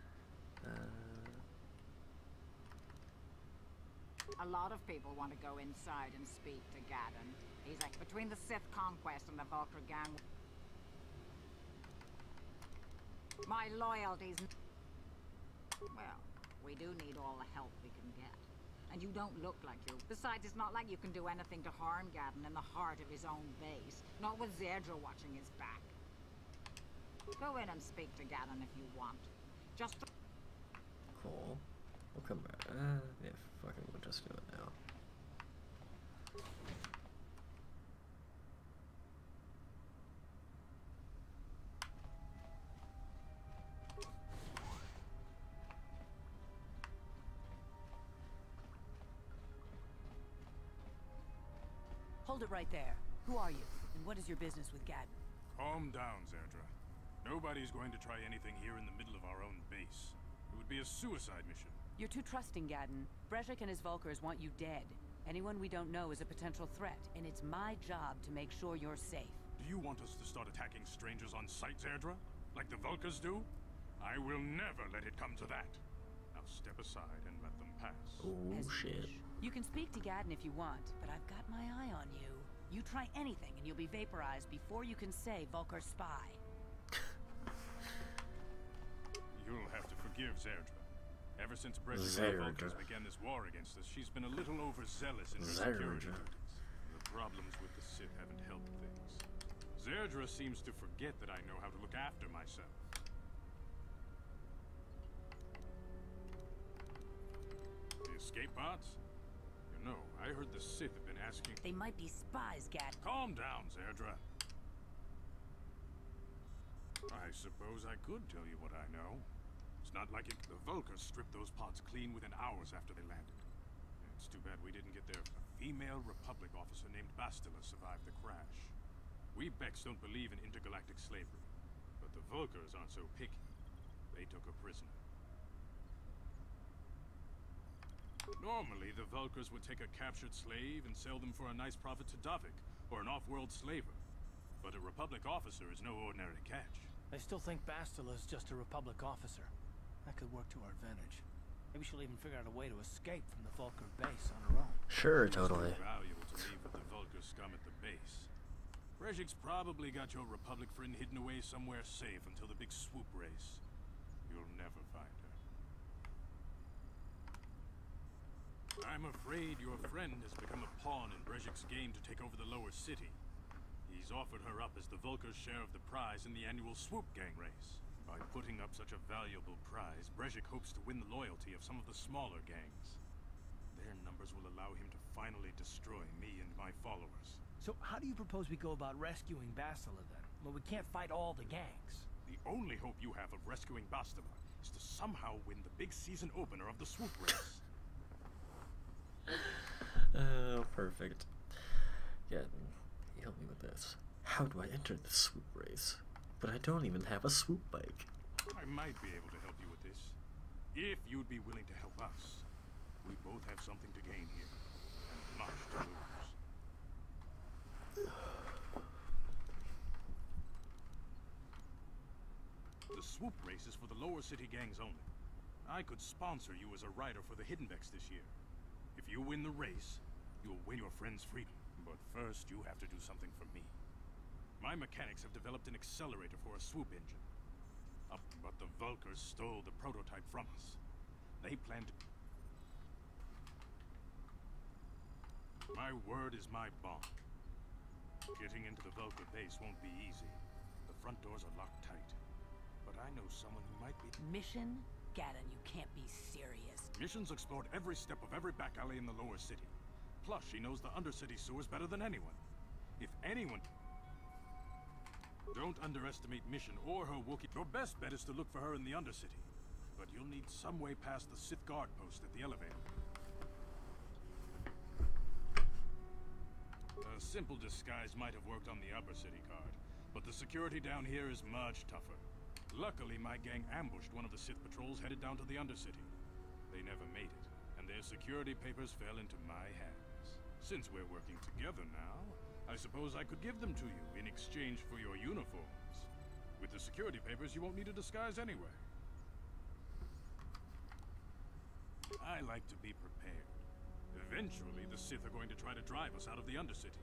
A lot of people want to go inside and speak to Gadon. He's like between the Sith conquest and the Vulcar gang. My loyalties. Well, we do need all the help we can get. And you don't look like you. Besides, it's not like you can do anything to harm Gaddon in the heart of his own base. Not with Zerdra watching his back. Go in and speak to Gaddon if you want. Just... Cool. We'll come back. Yeah, fucking we'll just do it now. Hold it right there. Who are you? And what is your business with Gaddon? Calm down, Zerdra. Nobody's going to try anything here in the middle of our own base. It would be a suicide mission. You're too trusting, Gaddon. Brezhik and his Vulkars want you dead. Anyone we don't know is a potential threat, and it's my job to make sure you're safe. Do you want us to start attacking strangers on sight, Zerdra? Like the Vulkars do? I will never let it come to that. Now step aside and let them pass. Oh, shit. You can speak to Gaddon if you want, but I've got my eye on you. You try anything and you'll be vaporized before you can say Vulkar spy. You'll have to forgive Zerdra. Ever since Brezhik and the Vulkars began this war against us, she's been a little overzealous in her security duties. The problems with the Sith haven't helped things. Zerdra seems to forget that I know how to look after myself. The escape pods? You know, I heard the Sith have been asking... They might be spies, Gaddon. Calm down, Zerdra. I suppose I could tell you what I know. It's not like the Vulkars stripped those pods clean within hours after they landed. It's too bad we didn't get there. A female Republic officer named Bastila survived the crash. We Becks don't believe in intergalactic slavery, but the Vulkars aren't so picky. They took her prisoner. Normally, the Vulkars would take a captured slave and sell them for a nice profit to Davik, or an off-world slaver. But a Republic officer is no ordinary catch. I still think Bastila is just a Republic officer. That could work to our advantage. Maybe she'll even figure out a way to escape from the Vulkar base on her own. Sure, totally. It's valuable to leave with the Vulkar scum at the base. Brezhik's probably got your Republic friend hidden away somewhere safe until the big swoop race. You'll never find her. I'm afraid your friend has become a pawn in Brezhik's game to take over the lower city. He's offered her up as the Vulkar's share of the prize in the annual Swoop Gang race. By putting up such a valuable prize, Brezhik hopes to win the loyalty of some of the smaller gangs. Their numbers will allow him to finally destroy me and my followers. So how do you propose we go about rescuing Bastila then? Well, we can't fight all the gangs. The only hope you have of rescuing Bastila is to somehow win the big season opener of the Swoop race. Oh, perfect. Yeah, help me with this. How do I enter the swoop race? But I don't even have a swoop bike. I might be able to help you with this. If you'd be willing to help us. We both have something to gain here, and much to lose. The swoop race is for the lower city gangs only. I could sponsor you as a rider for the Hidden Becks this year. If you win the race, you'll win your friend's freedom. But first, you have to do something for me. My mechanics have developed an accelerator for a swoop engine. But the Vulkars stole the prototype from us. They plan to... My word is my bond. Getting into the Vulkar base won't be easy. The front doors are locked tight. But I know someone who might be... Mission? Gaddon, you can't be serious. Mission's explored every step of every back alley in the lower city. Plus, she knows the undercity sewers better than anyone. If anyone... Don't underestimate Mission or her Wookiee. Your best bet is to look for her in the undercity. But you'll need some way past the Sith guard post at the elevator. A simple disguise might have worked on the upper city guard, but the security down here is much tougher. Luckily, my gang ambushed one of the Sith patrols headed down to the undercity. They never made it, and their security papers fell into my hands. Since we're working together now, I suppose I could give them to you in exchange for your uniforms. With the security papers, you won't need a disguise anyway. I like to be prepared. Eventually, the Sith are going to try to drive us out of the Undercity.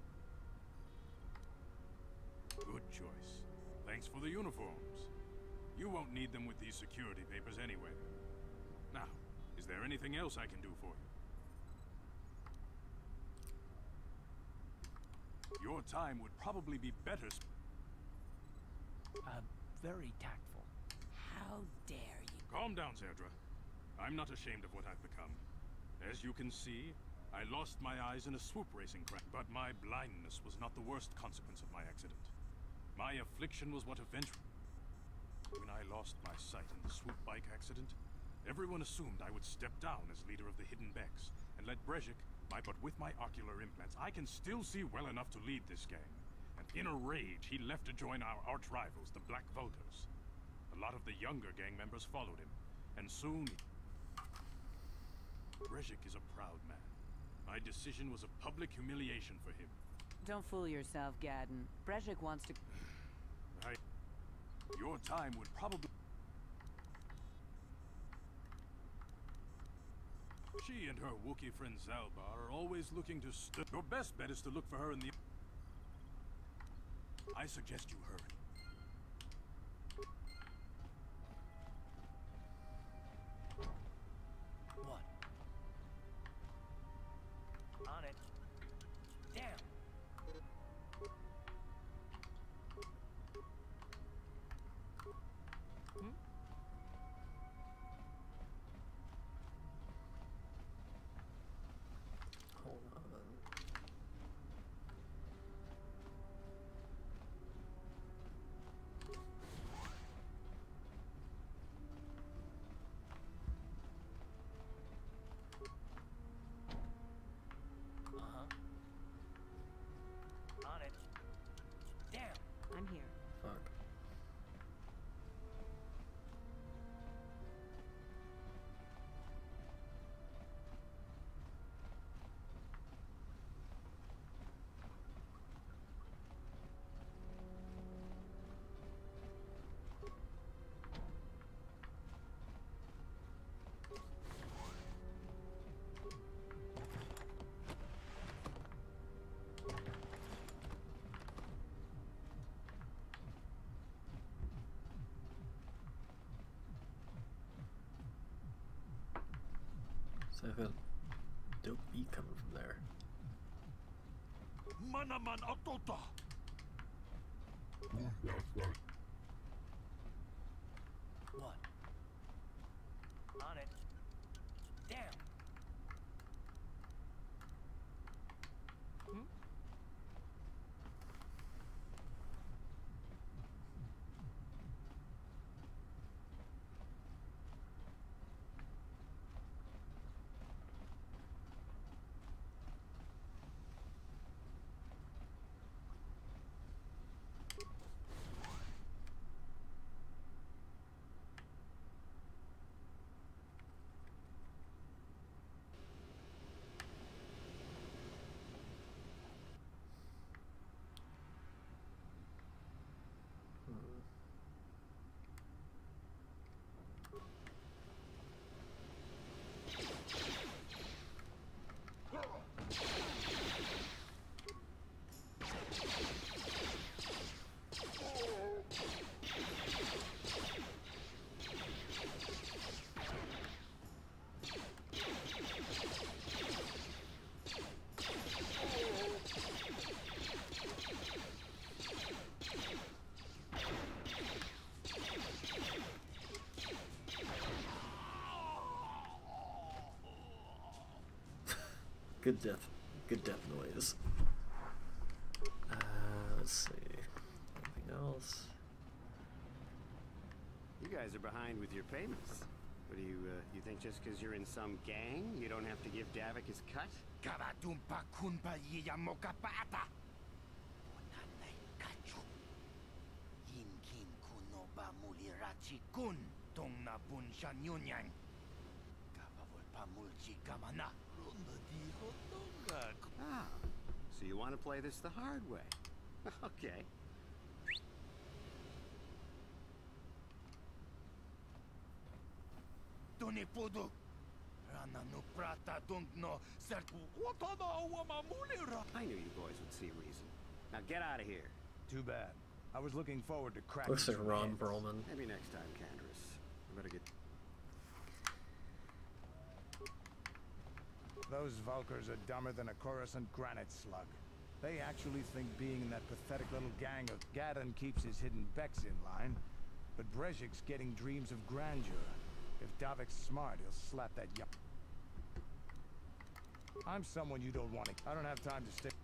Good choice. Thanks for the uniforms. You won't need them with these security papers anyway. Now, is there anything else I can do for you? Your time would probably be better very tactful. How dare you? Calm down, Zerdra. I'm not ashamed of what I've become. As you can see, I lost my eyes in a swoop racing crash, but my blindness was not the worst consequence of my accident. My affliction was what eventually... When I lost my sight in the swoop bike accident, everyone assumed I would step down as leader of the Hidden Becks, and let Brezhik, but with my ocular implants, I can still see well enough to lead this gang. And in a rage, he left to join our arch-rivals, the Black Vultures. A lot of the younger gang members followed him, and soon... Brezhik is a proud man. My decision was a public humiliation for him. Don't fool yourself, Gaddon. Brezhik wants to... Your time would probably... She and her Wookiee friend Zalbar are always looking to Your best bet is to look for her in the... I suggest you hurry. What? On it. Damn. Hold on. On it. Damn. I'm here. Fuck. So I feel dope beat coming from there. Manaman Otota! What? On it. Damn. Good death noise. Let's see. Anything else? You guys are behind with your payments. What do you think just because you're in some gang, you don't have to give Davik his cut? Karatumpa kunpa yiyamokapata. Onanay kachu. Yinkin kunoba mulirachi kun tong na bunshan yunyan. Kavavulpa mulchi kamana. Ah, so you want to play this the hard way? Okay. Tunipudu. Rana no prata dungno serpu. I knew you boys would see reason. Now get out of here. Too bad. I was looking forward to cracking Looks like some Ron heads. Perlman. Maybe next time, Canderous. I better get... Those Vulkars are dumber than a Coruscant granite slug. They actually think being in that pathetic little gang of Gadon keeps his hidden Becks in line. But Brezhik's getting dreams of grandeur. If Davik's smart, he'll slap that young... I'm someone you don't want to... I don't have time to stay...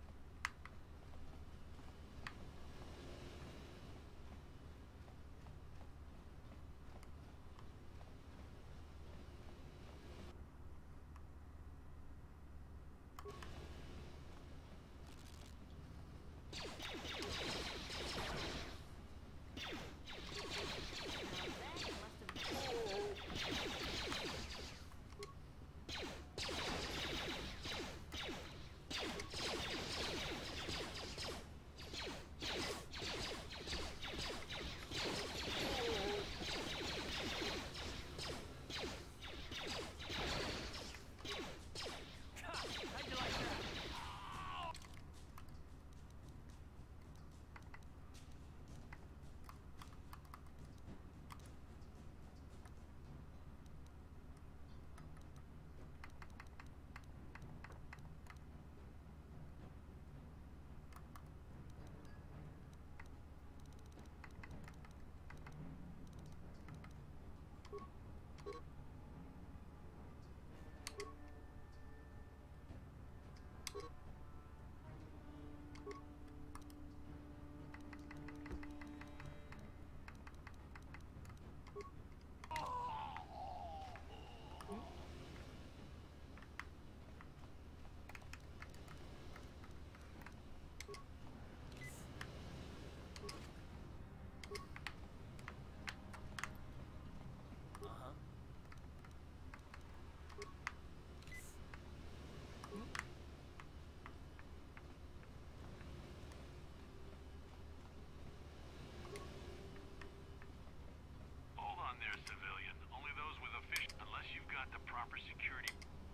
security.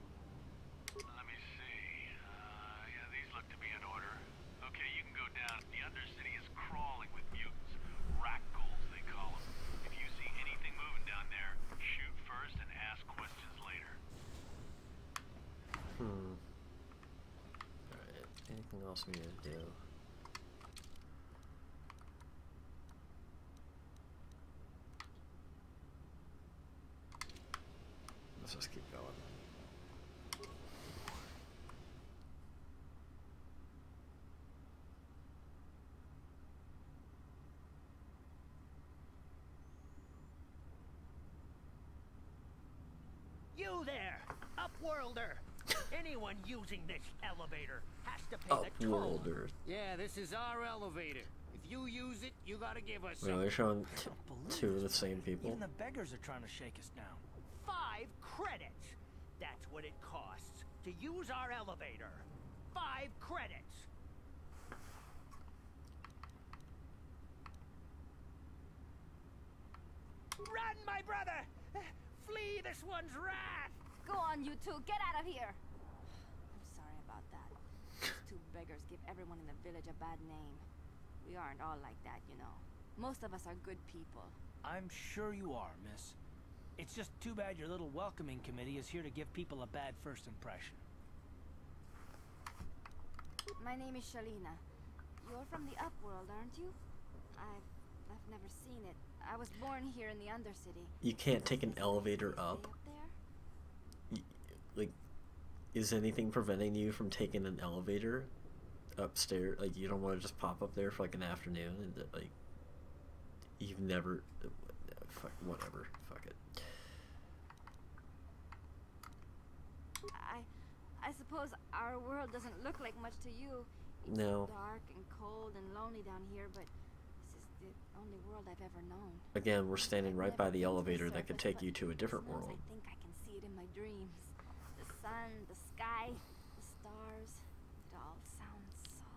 Let me see. Yeah, these look to be in order. Okay, you can go down. The Undercity is crawling with mutants. Rakghouls, they call them. If you see anything moving down there, shoot first and ask questions later. Alright, anything else we need to do? Let's just keep going. You there, Upworlder! Anyone using this elevator has to pay the toll. Upworlder. Yeah, this is our elevator. If you use it, you gotta give us Well, they're showing two of the same people. Even the beggars are trying to shake us down. 5 credits! That's what it costs to use our elevator. 5 credits! Run, my brother! Flee this one's wrath! Go on, you two. Get out of here. I'm sorry about that. Those 2 beggars give everyone in the village a bad name. We aren't all like that, you know. Most of us are good people. I'm sure you are, miss. It's just too bad your little welcoming committee is here to give people a bad first impression. My name is Shalina. You're from the Upworld, aren't you? I've never seen it. I was born here in the Undercity. You can't take an elevator up. Like, is anything preventing you from taking an elevator upstairs? Like, you don't want to just pop up there for like an afternoon and like, you've never, fuck, whatever, fuck it. I suppose our world doesn't look like much to you. It's No. dark and cold and lonely down here, but this is the only world I've ever known. Again, we're standing right by the elevator that could take you to a different world. I think I can see it in my dreams. The sun, the sky, the stars. It all sounds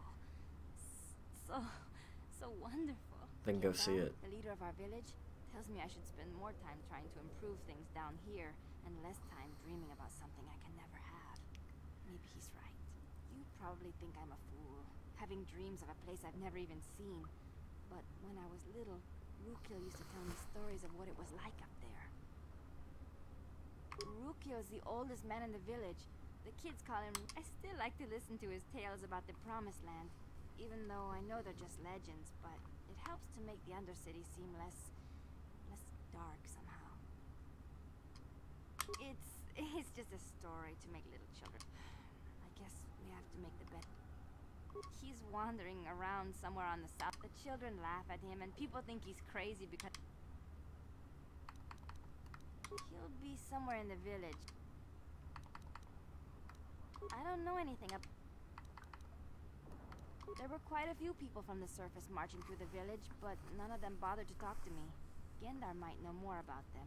so wonderful. Then go see it. The leader of our village tells me I should spend more time trying to improve things down here and less time dreaming about something I can never have. Maybe he's right. You probably think I'm a fool, having dreams of a place I've never even seen. But when I was little, Rukio used to tell me stories of what it was like up there. Rukio's the oldest man in the village. The kids call him... I still like to listen to his tales about the Promised Land, even though I know they're just legends, but it helps to make the Undercity seem less dark somehow. It's just a story to make little children. I guess we have to make the best. He's wandering around somewhere on the south. The children laugh at him and people think he's crazy because... He'll be somewhere in the village. I don't know anything about... There were quite a few people from the surface marching through the village, but none of them bothered to talk to me. Gendar might know more about them.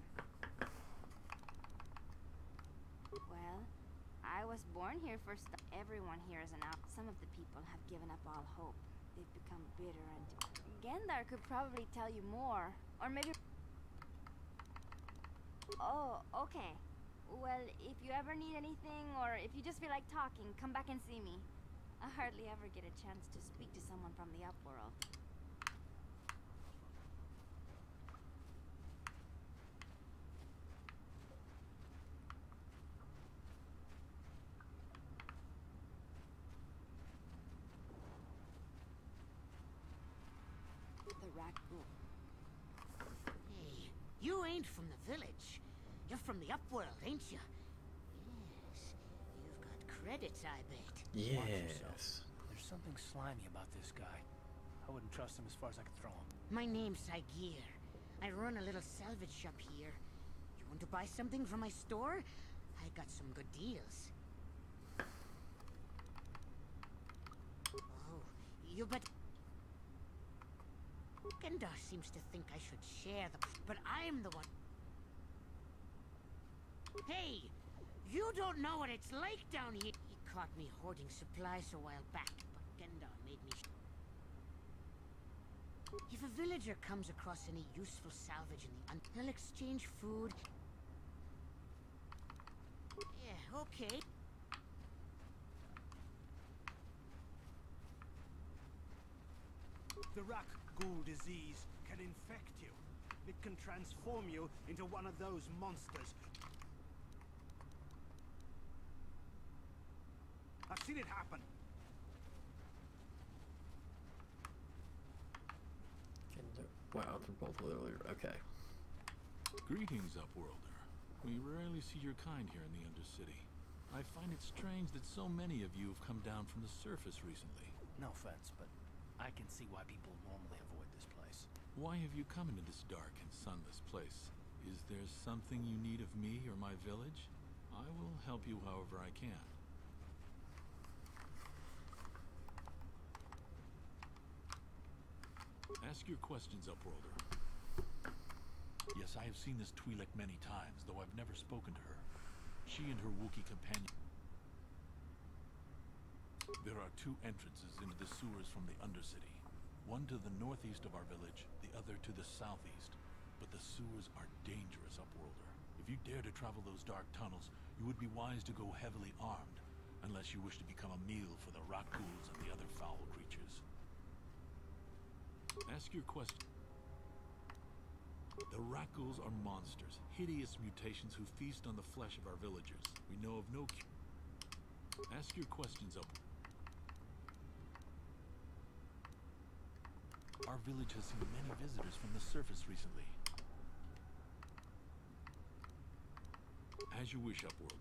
Well, I was born here for everyone here is an out. Some of the people have given up all hope. They've become bitter and... Gendar could probably tell you more. Or maybe... Oh, okay. Well, if you ever need anything, or if you just feel like talking, come back and see me. I hardly ever get a chance to speak to someone from the Upworld. The Rakghoul. Hey, you ain't from the village. You're from the Upworld, ain't you? Yes. You've got credits, I bet. Yes. There's something slimy about this guy. I wouldn't trust him as far as I could throw him. My name's Saigir. I run a little salvage shop here. You want to buy something from my store? I got some good deals. Oh, you bet. Gendar seems to think I should share the... But I'm the one... Hey! You don't know what it's like down here! He caught me hoarding supplies a while back, but Gendar made me... If a villager comes across any useful salvage in the... He'll exchange food... Yeah, okay. The Rakghoul disease can infect you. It can transform you into one of those monsters. I've seen it happen. Wow, they're both literally... Okay. Greetings, Upworlder. We rarely see your kind here in the Undercity. I find it strange that so many of you have come down from the surface recently. No offense, but I can see why people normally avoid this place. Why have you come into this dark and sunless place? Is there something you need of me or my village? I will help you however I can. Ask your questions, Upworlder. Yes, I have seen this Twi'lek many times, though I've never spoken to her. She and her Wookiee companion... There are two entrances into the sewers from the Undercity. One to the northeast of our village, the other to the southeast. But the sewers are dangerous, Upworlder. If you dare to travel those dark tunnels, you would be wise to go heavily armed, unless you wish to become a meal for the Rakghouls and the other foul creatures. Ask your question. The Rakghouls are monsters, hideous mutations who feast on the flesh of our villagers. We know of no cure. Ask your questions, Upworlder. Our village has seen many visitors from the surface recently. As you wish, Upworld.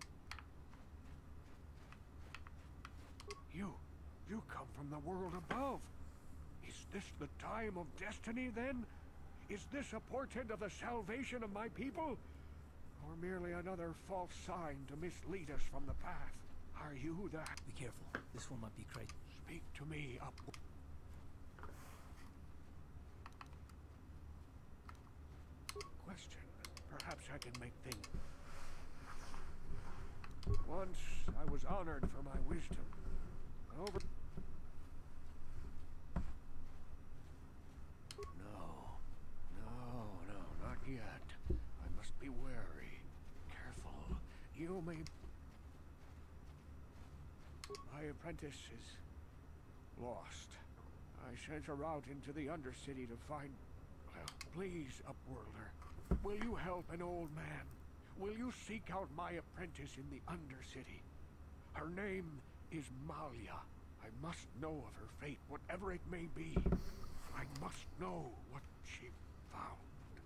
You come from the world above. Is this the time of destiny, then? Is this a portent of the salvation of my people? Or merely another false sign to mislead us from the path? Are you that? Be careful. This one might be crazy. Speak to me, Upworld. Question. Perhaps I can make things... Once I was honored for my wisdom. Over... No, not yet. I must be wary. Careful. You may... My apprentice is lost. I sent her out into the Undercity to find... Well, please, Upworlder, will you help an old man? Will you seek out my apprentice in the Undercity? Her name is Malia. I must know of her fate, whatever it may be. I must know what she found.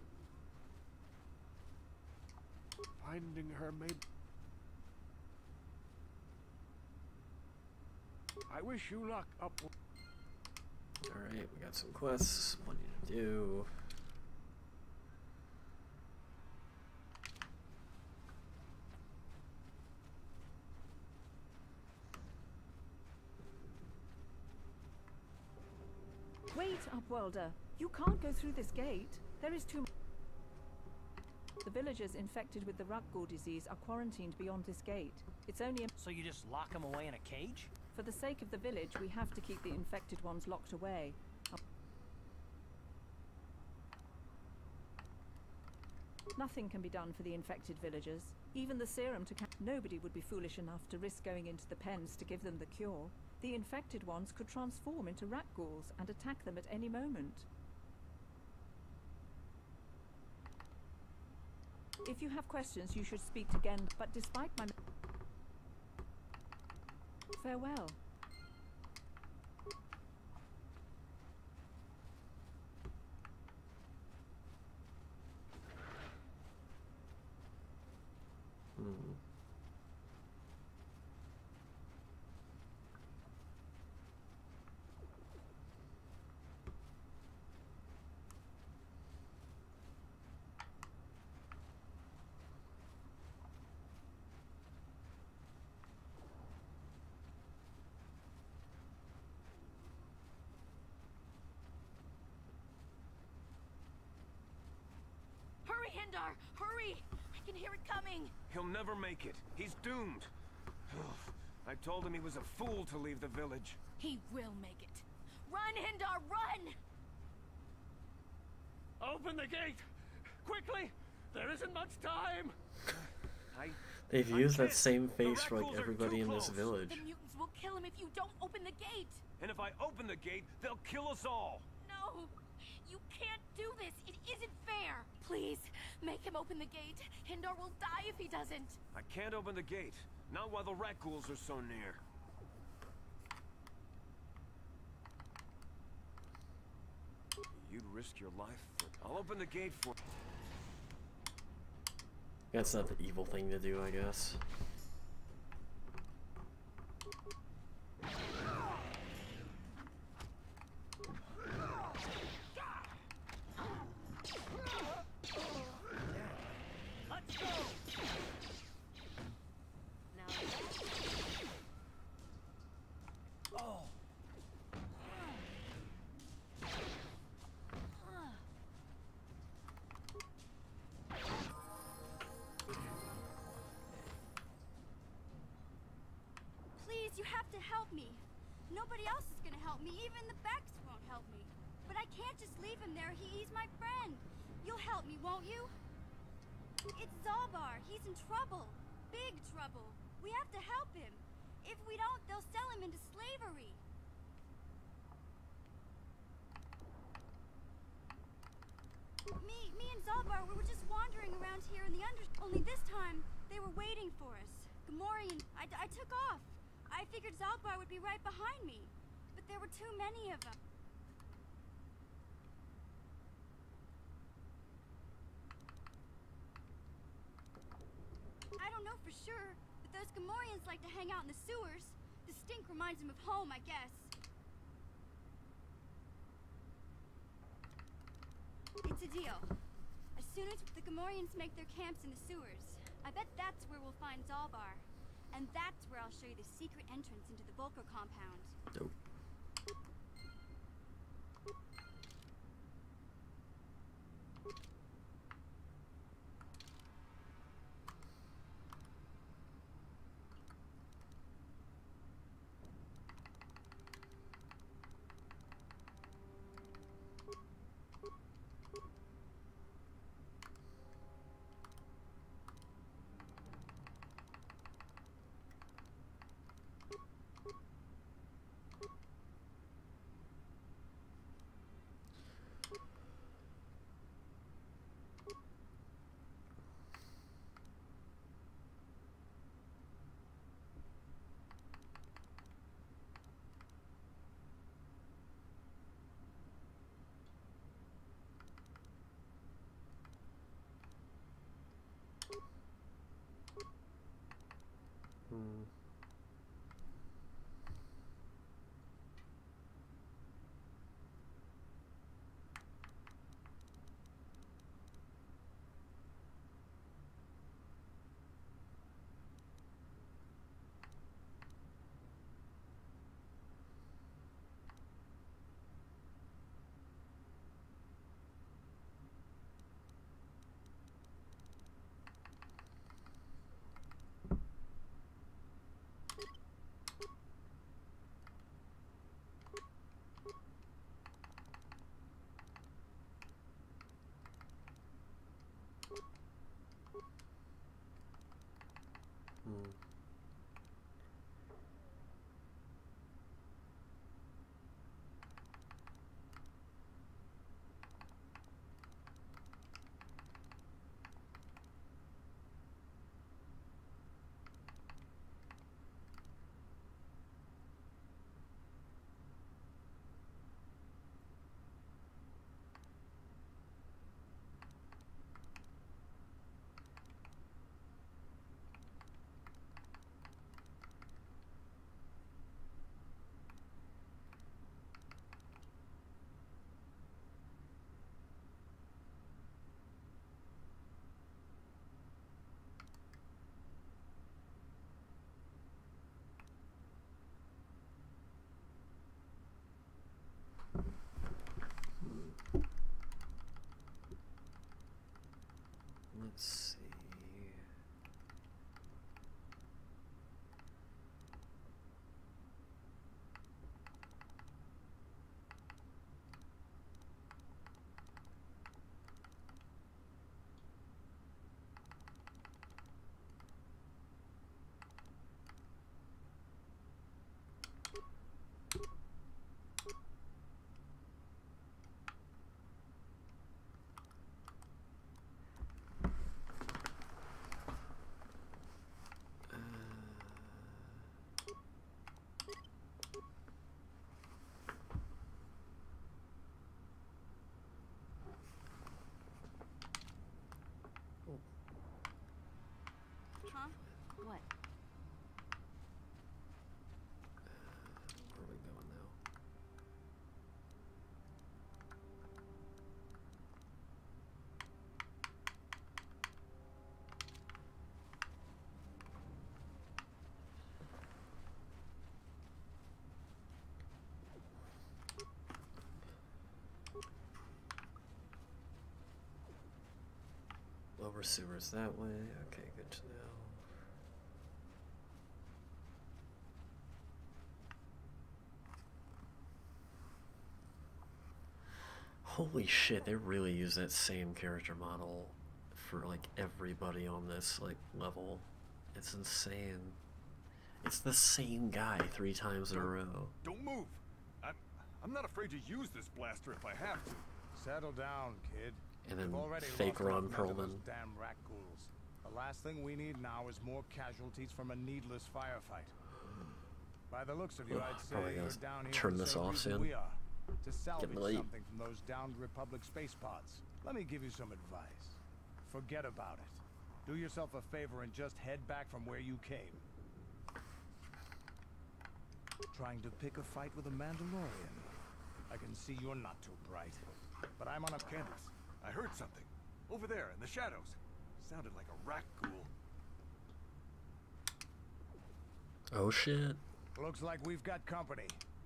Finding her may... I wish you luck, Upworlder. Alright, we got some quests. What do you do? Wait, Upworlder. You can't go through this gate. There is too much. The villagers infected with the Rukgul disease are quarantined beyond this gate. It's only a... So you just lock them away in a cage? For the sake of the village, we have to keep the infected ones locked away. Nothing can be done for the infected villagers. Even the serum to... Nobody would be foolish enough to risk going into the pens to give them the cure. The infected ones could transform into Rukguls and attack them at any moment. If you have questions, you should speak to Gen, but despite my... Farewell. Hurry, Hindar! Hurry! I can hear it coming! He'll never make it. He's doomed. I told him he was a fool to leave the village. He will make it. Run, Hindar, run! Open the gate! Quickly! There isn't much time! They've used that same face for like everybody in this village. The mutants will kill him if you don't open the gate! And if I open the gate, they'll kill us all! No! You can't do this! It isn't fair! Please, make him open the gate. Hindar will die if he doesn't. I can't open the gate. Not while the Rukguls are so near. You'd risk your life for... I'll open the gate for... That's not the evil thing to do, I guess. Let's go! Oh! Please, you have to help me. Nobody else is gonna help me. Even the Becks won't help me. But I can't just leave him there. He's my friend. You'll help me, won't you? It's Zalbar. He's in trouble. Big trouble. We have to help him. If we don't, they'll sell him into slavery. Me and Zalbar, we were just wandering around here in the Only this time, they were waiting for us. Gamorrean, I took off. I figured Zalbar would be right behind me. But there were too many of them. I don't know for sure, but those Gamorreans like to hang out in the sewers. The stink reminds them of home, I guess. It's a deal. As soon as the Gamorreans make their camps in the sewers, I bet that's where we'll find Zalbar. And that's where I'll show you the secret entrance into the Volker compound. Dope. Let's see. Huh? What? Where are we going now? Lower sewers that way. Okay, good to know. Holy shit, they really use that same character model for like everybody on this like level. It's insane. It's the same guy 3 times in a row. Don't move. I'm not afraid to use this blaster if I have to. Settle down, kid. And then We've already fake lost Ron enough men to those Perlman. damn rat ghouls. The last thing we need now is more casualties from a needless firefight. By the looks of you, I'd say Probably you're gonna down here turn for the this same off reason soon. we are, to salvage Getting late. something from those downed Republic space pods. Let me give you some advice. Forget about it. Do yourself a favor and just head back from where you came. Trying to pick a fight with a Mandalorian. I can see you're not too bright. But I'm on a... Candace, I heard something. Over there, in the shadows. Sounded like a rat ghoul. Oh shit. Looks like we've got company.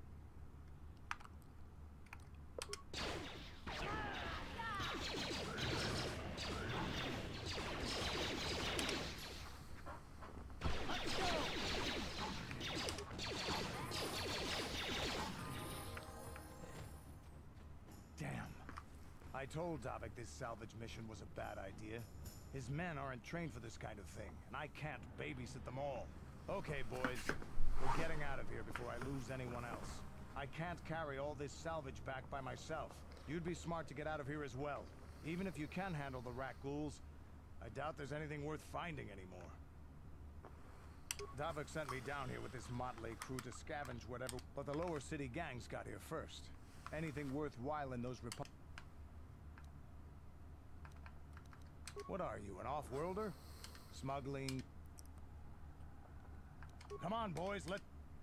Damn. I told Davik this salvage mission was a bad idea. His men aren't trained for this kind of thing, and I can't babysit them all. Okay, boys. We're getting out of here before I lose anyone else. I can't carry all this salvage back by myself. You'd be smart to get out of here as well. Even if you can handle the rat ghouls, I doubt there's anything worth finding anymore. Davik sent me down here with this motley crew to scavenge whatever, but the lower city gangs got here first. Anything worthwhile in those What are you, an off-worlder? Smuggling? Come on, boys, let...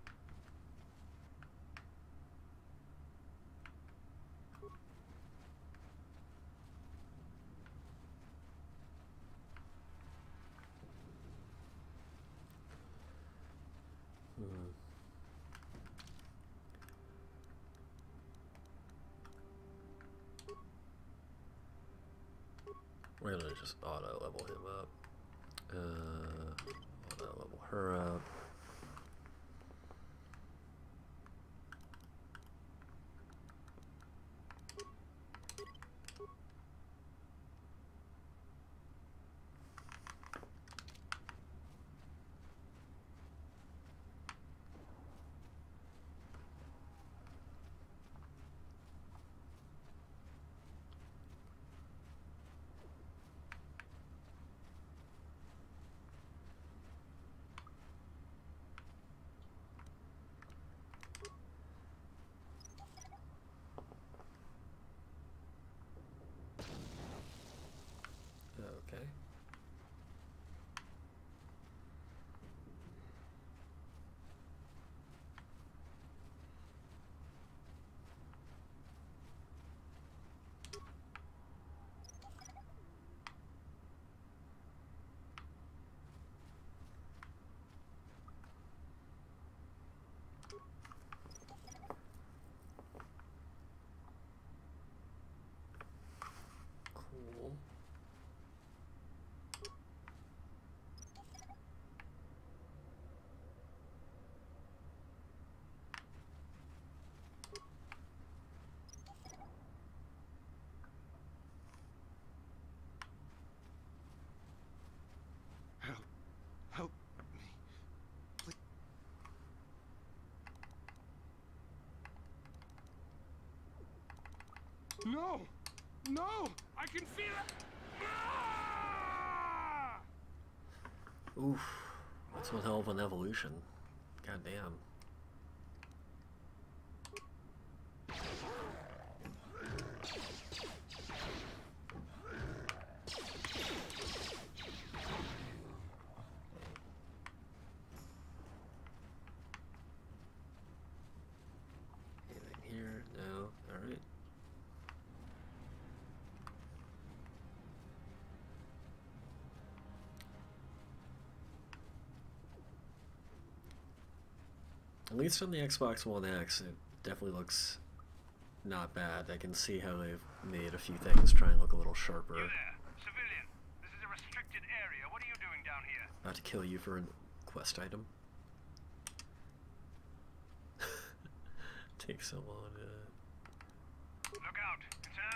We're gonna just auto level him up. Auto level her up. No! No! I can feel it! Ah! Oof. That's one hell of an evolution. God damn. Anything here? No. Alright. At least on the Xbox One X, it definitely looks not bad. I can see how they've made a few things try and look a little sharper. You there, civilian. This is a restricted area. What are you doing down here? About to kill you for a quest item. Take so long to... Look out, Sam.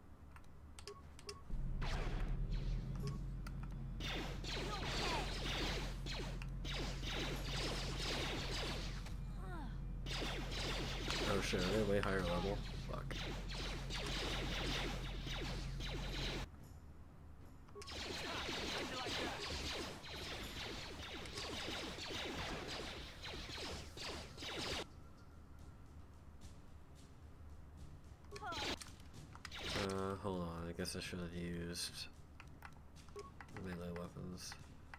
Oh shit, are they way higher level? Fuck. Hold on, I guess I should have used melee weapons.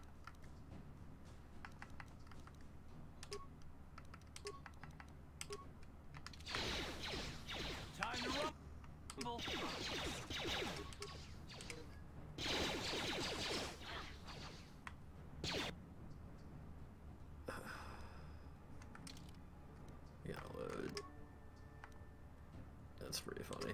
Time to rumble. Yeah, load. That's pretty funny.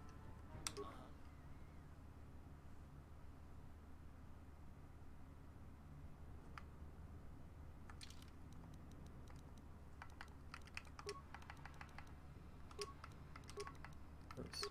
Oops.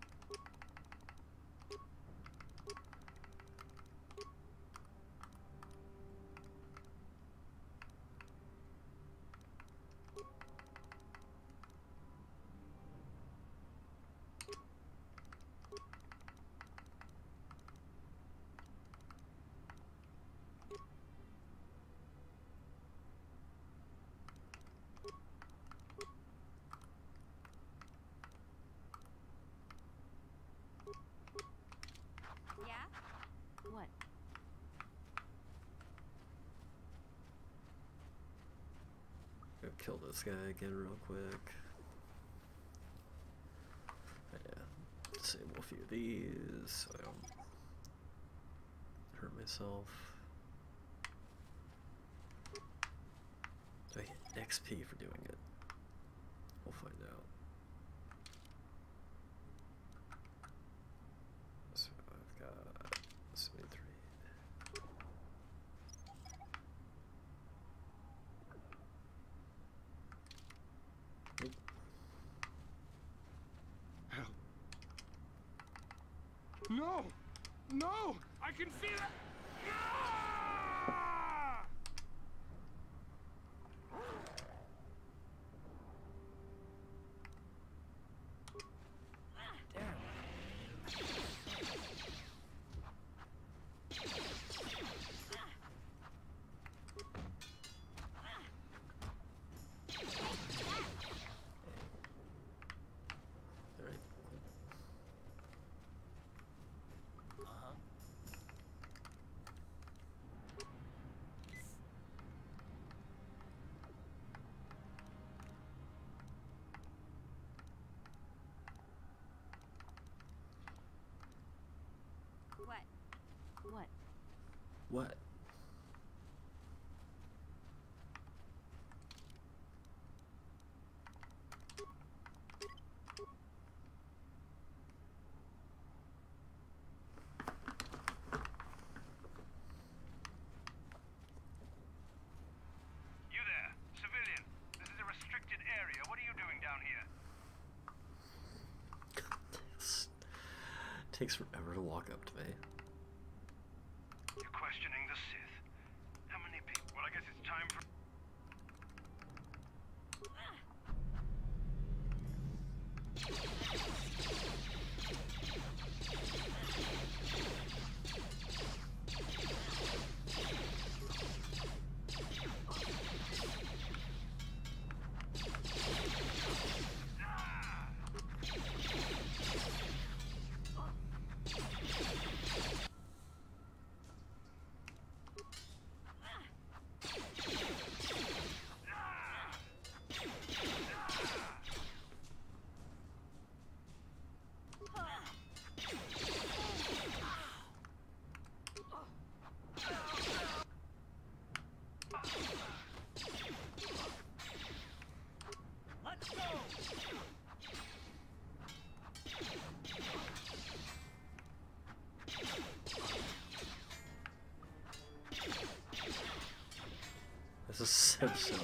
Yeah? What? Go kill this guy again real quick. Yeah, disable a few of these so I don't hurt myself. Do I get XP for doing it? We'll find out. So I've got 73. Hell. No! No! I can feel it! Ah! Alright. What? What? What? You there, civilian. This is a restricted area. What are you doing down here? Takes forever to walk up to me. You're questioning the Sith. How many people? Well, I guess it's time for... This is so silly.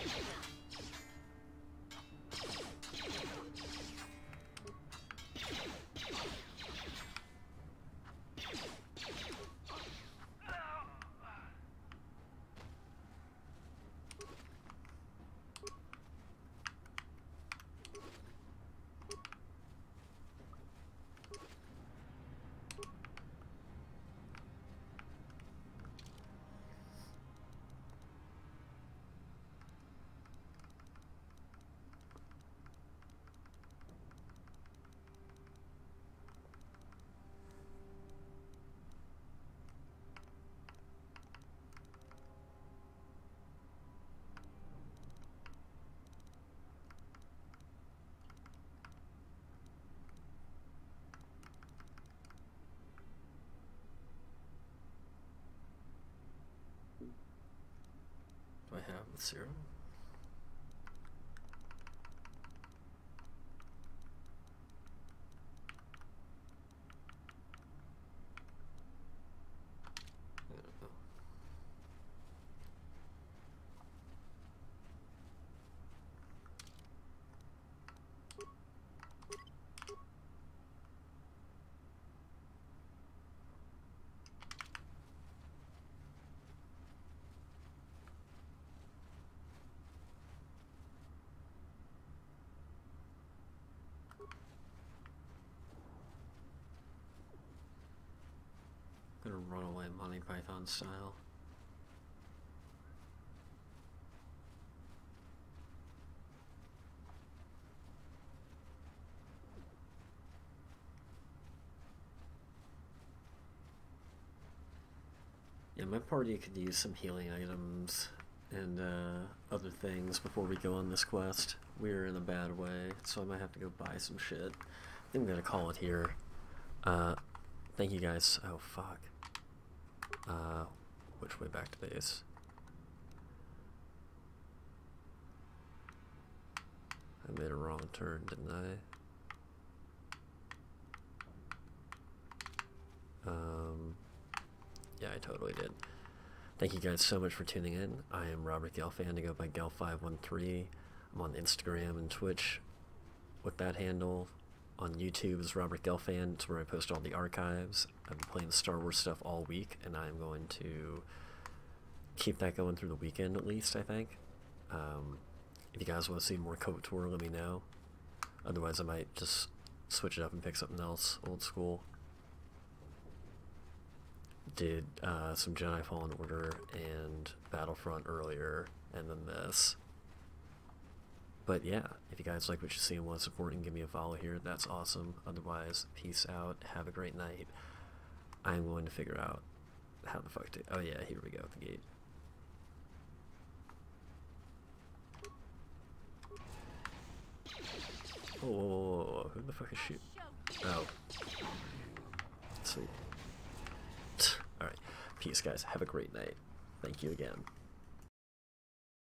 Do I have the serum? I don't know. Gonna run away Monty Python style. Yeah, my party could use some healing items and other things before we go on this quest. We're in a bad way, so I might have to go buy some shit. I think I'm gonna call it here. Thank you guys. Oh fuck. Which way back to base? I made a wrong turn, didn't I? Yeah, I totally did. Thank you guys so much for tuning in. I am Robert Gelfand, to go by Gel513. I'm on Instagram and Twitch with that handle. On YouTube is Robert Gelfand. It's where I post all the archives. I've been playing Star Wars stuff all week, and I'm going to keep that going through the weekend at least, I think. If you guys want to see more KOTOR, let me know. Otherwise, I might just switch it up and pick something else, old school. Did some Jedi Fallen Order and Battlefront earlier, and then this. But yeah, if you guys like what you see and want to support and give me a follow here, that's awesome. Otherwise, peace out. Have a great night. I'm going to figure out how the fuck to... Oh yeah, here we go, the gate. Oh, who the fuck is shooting? Oh. Sweet. Alright, peace guys. Have a great night. Thank you again.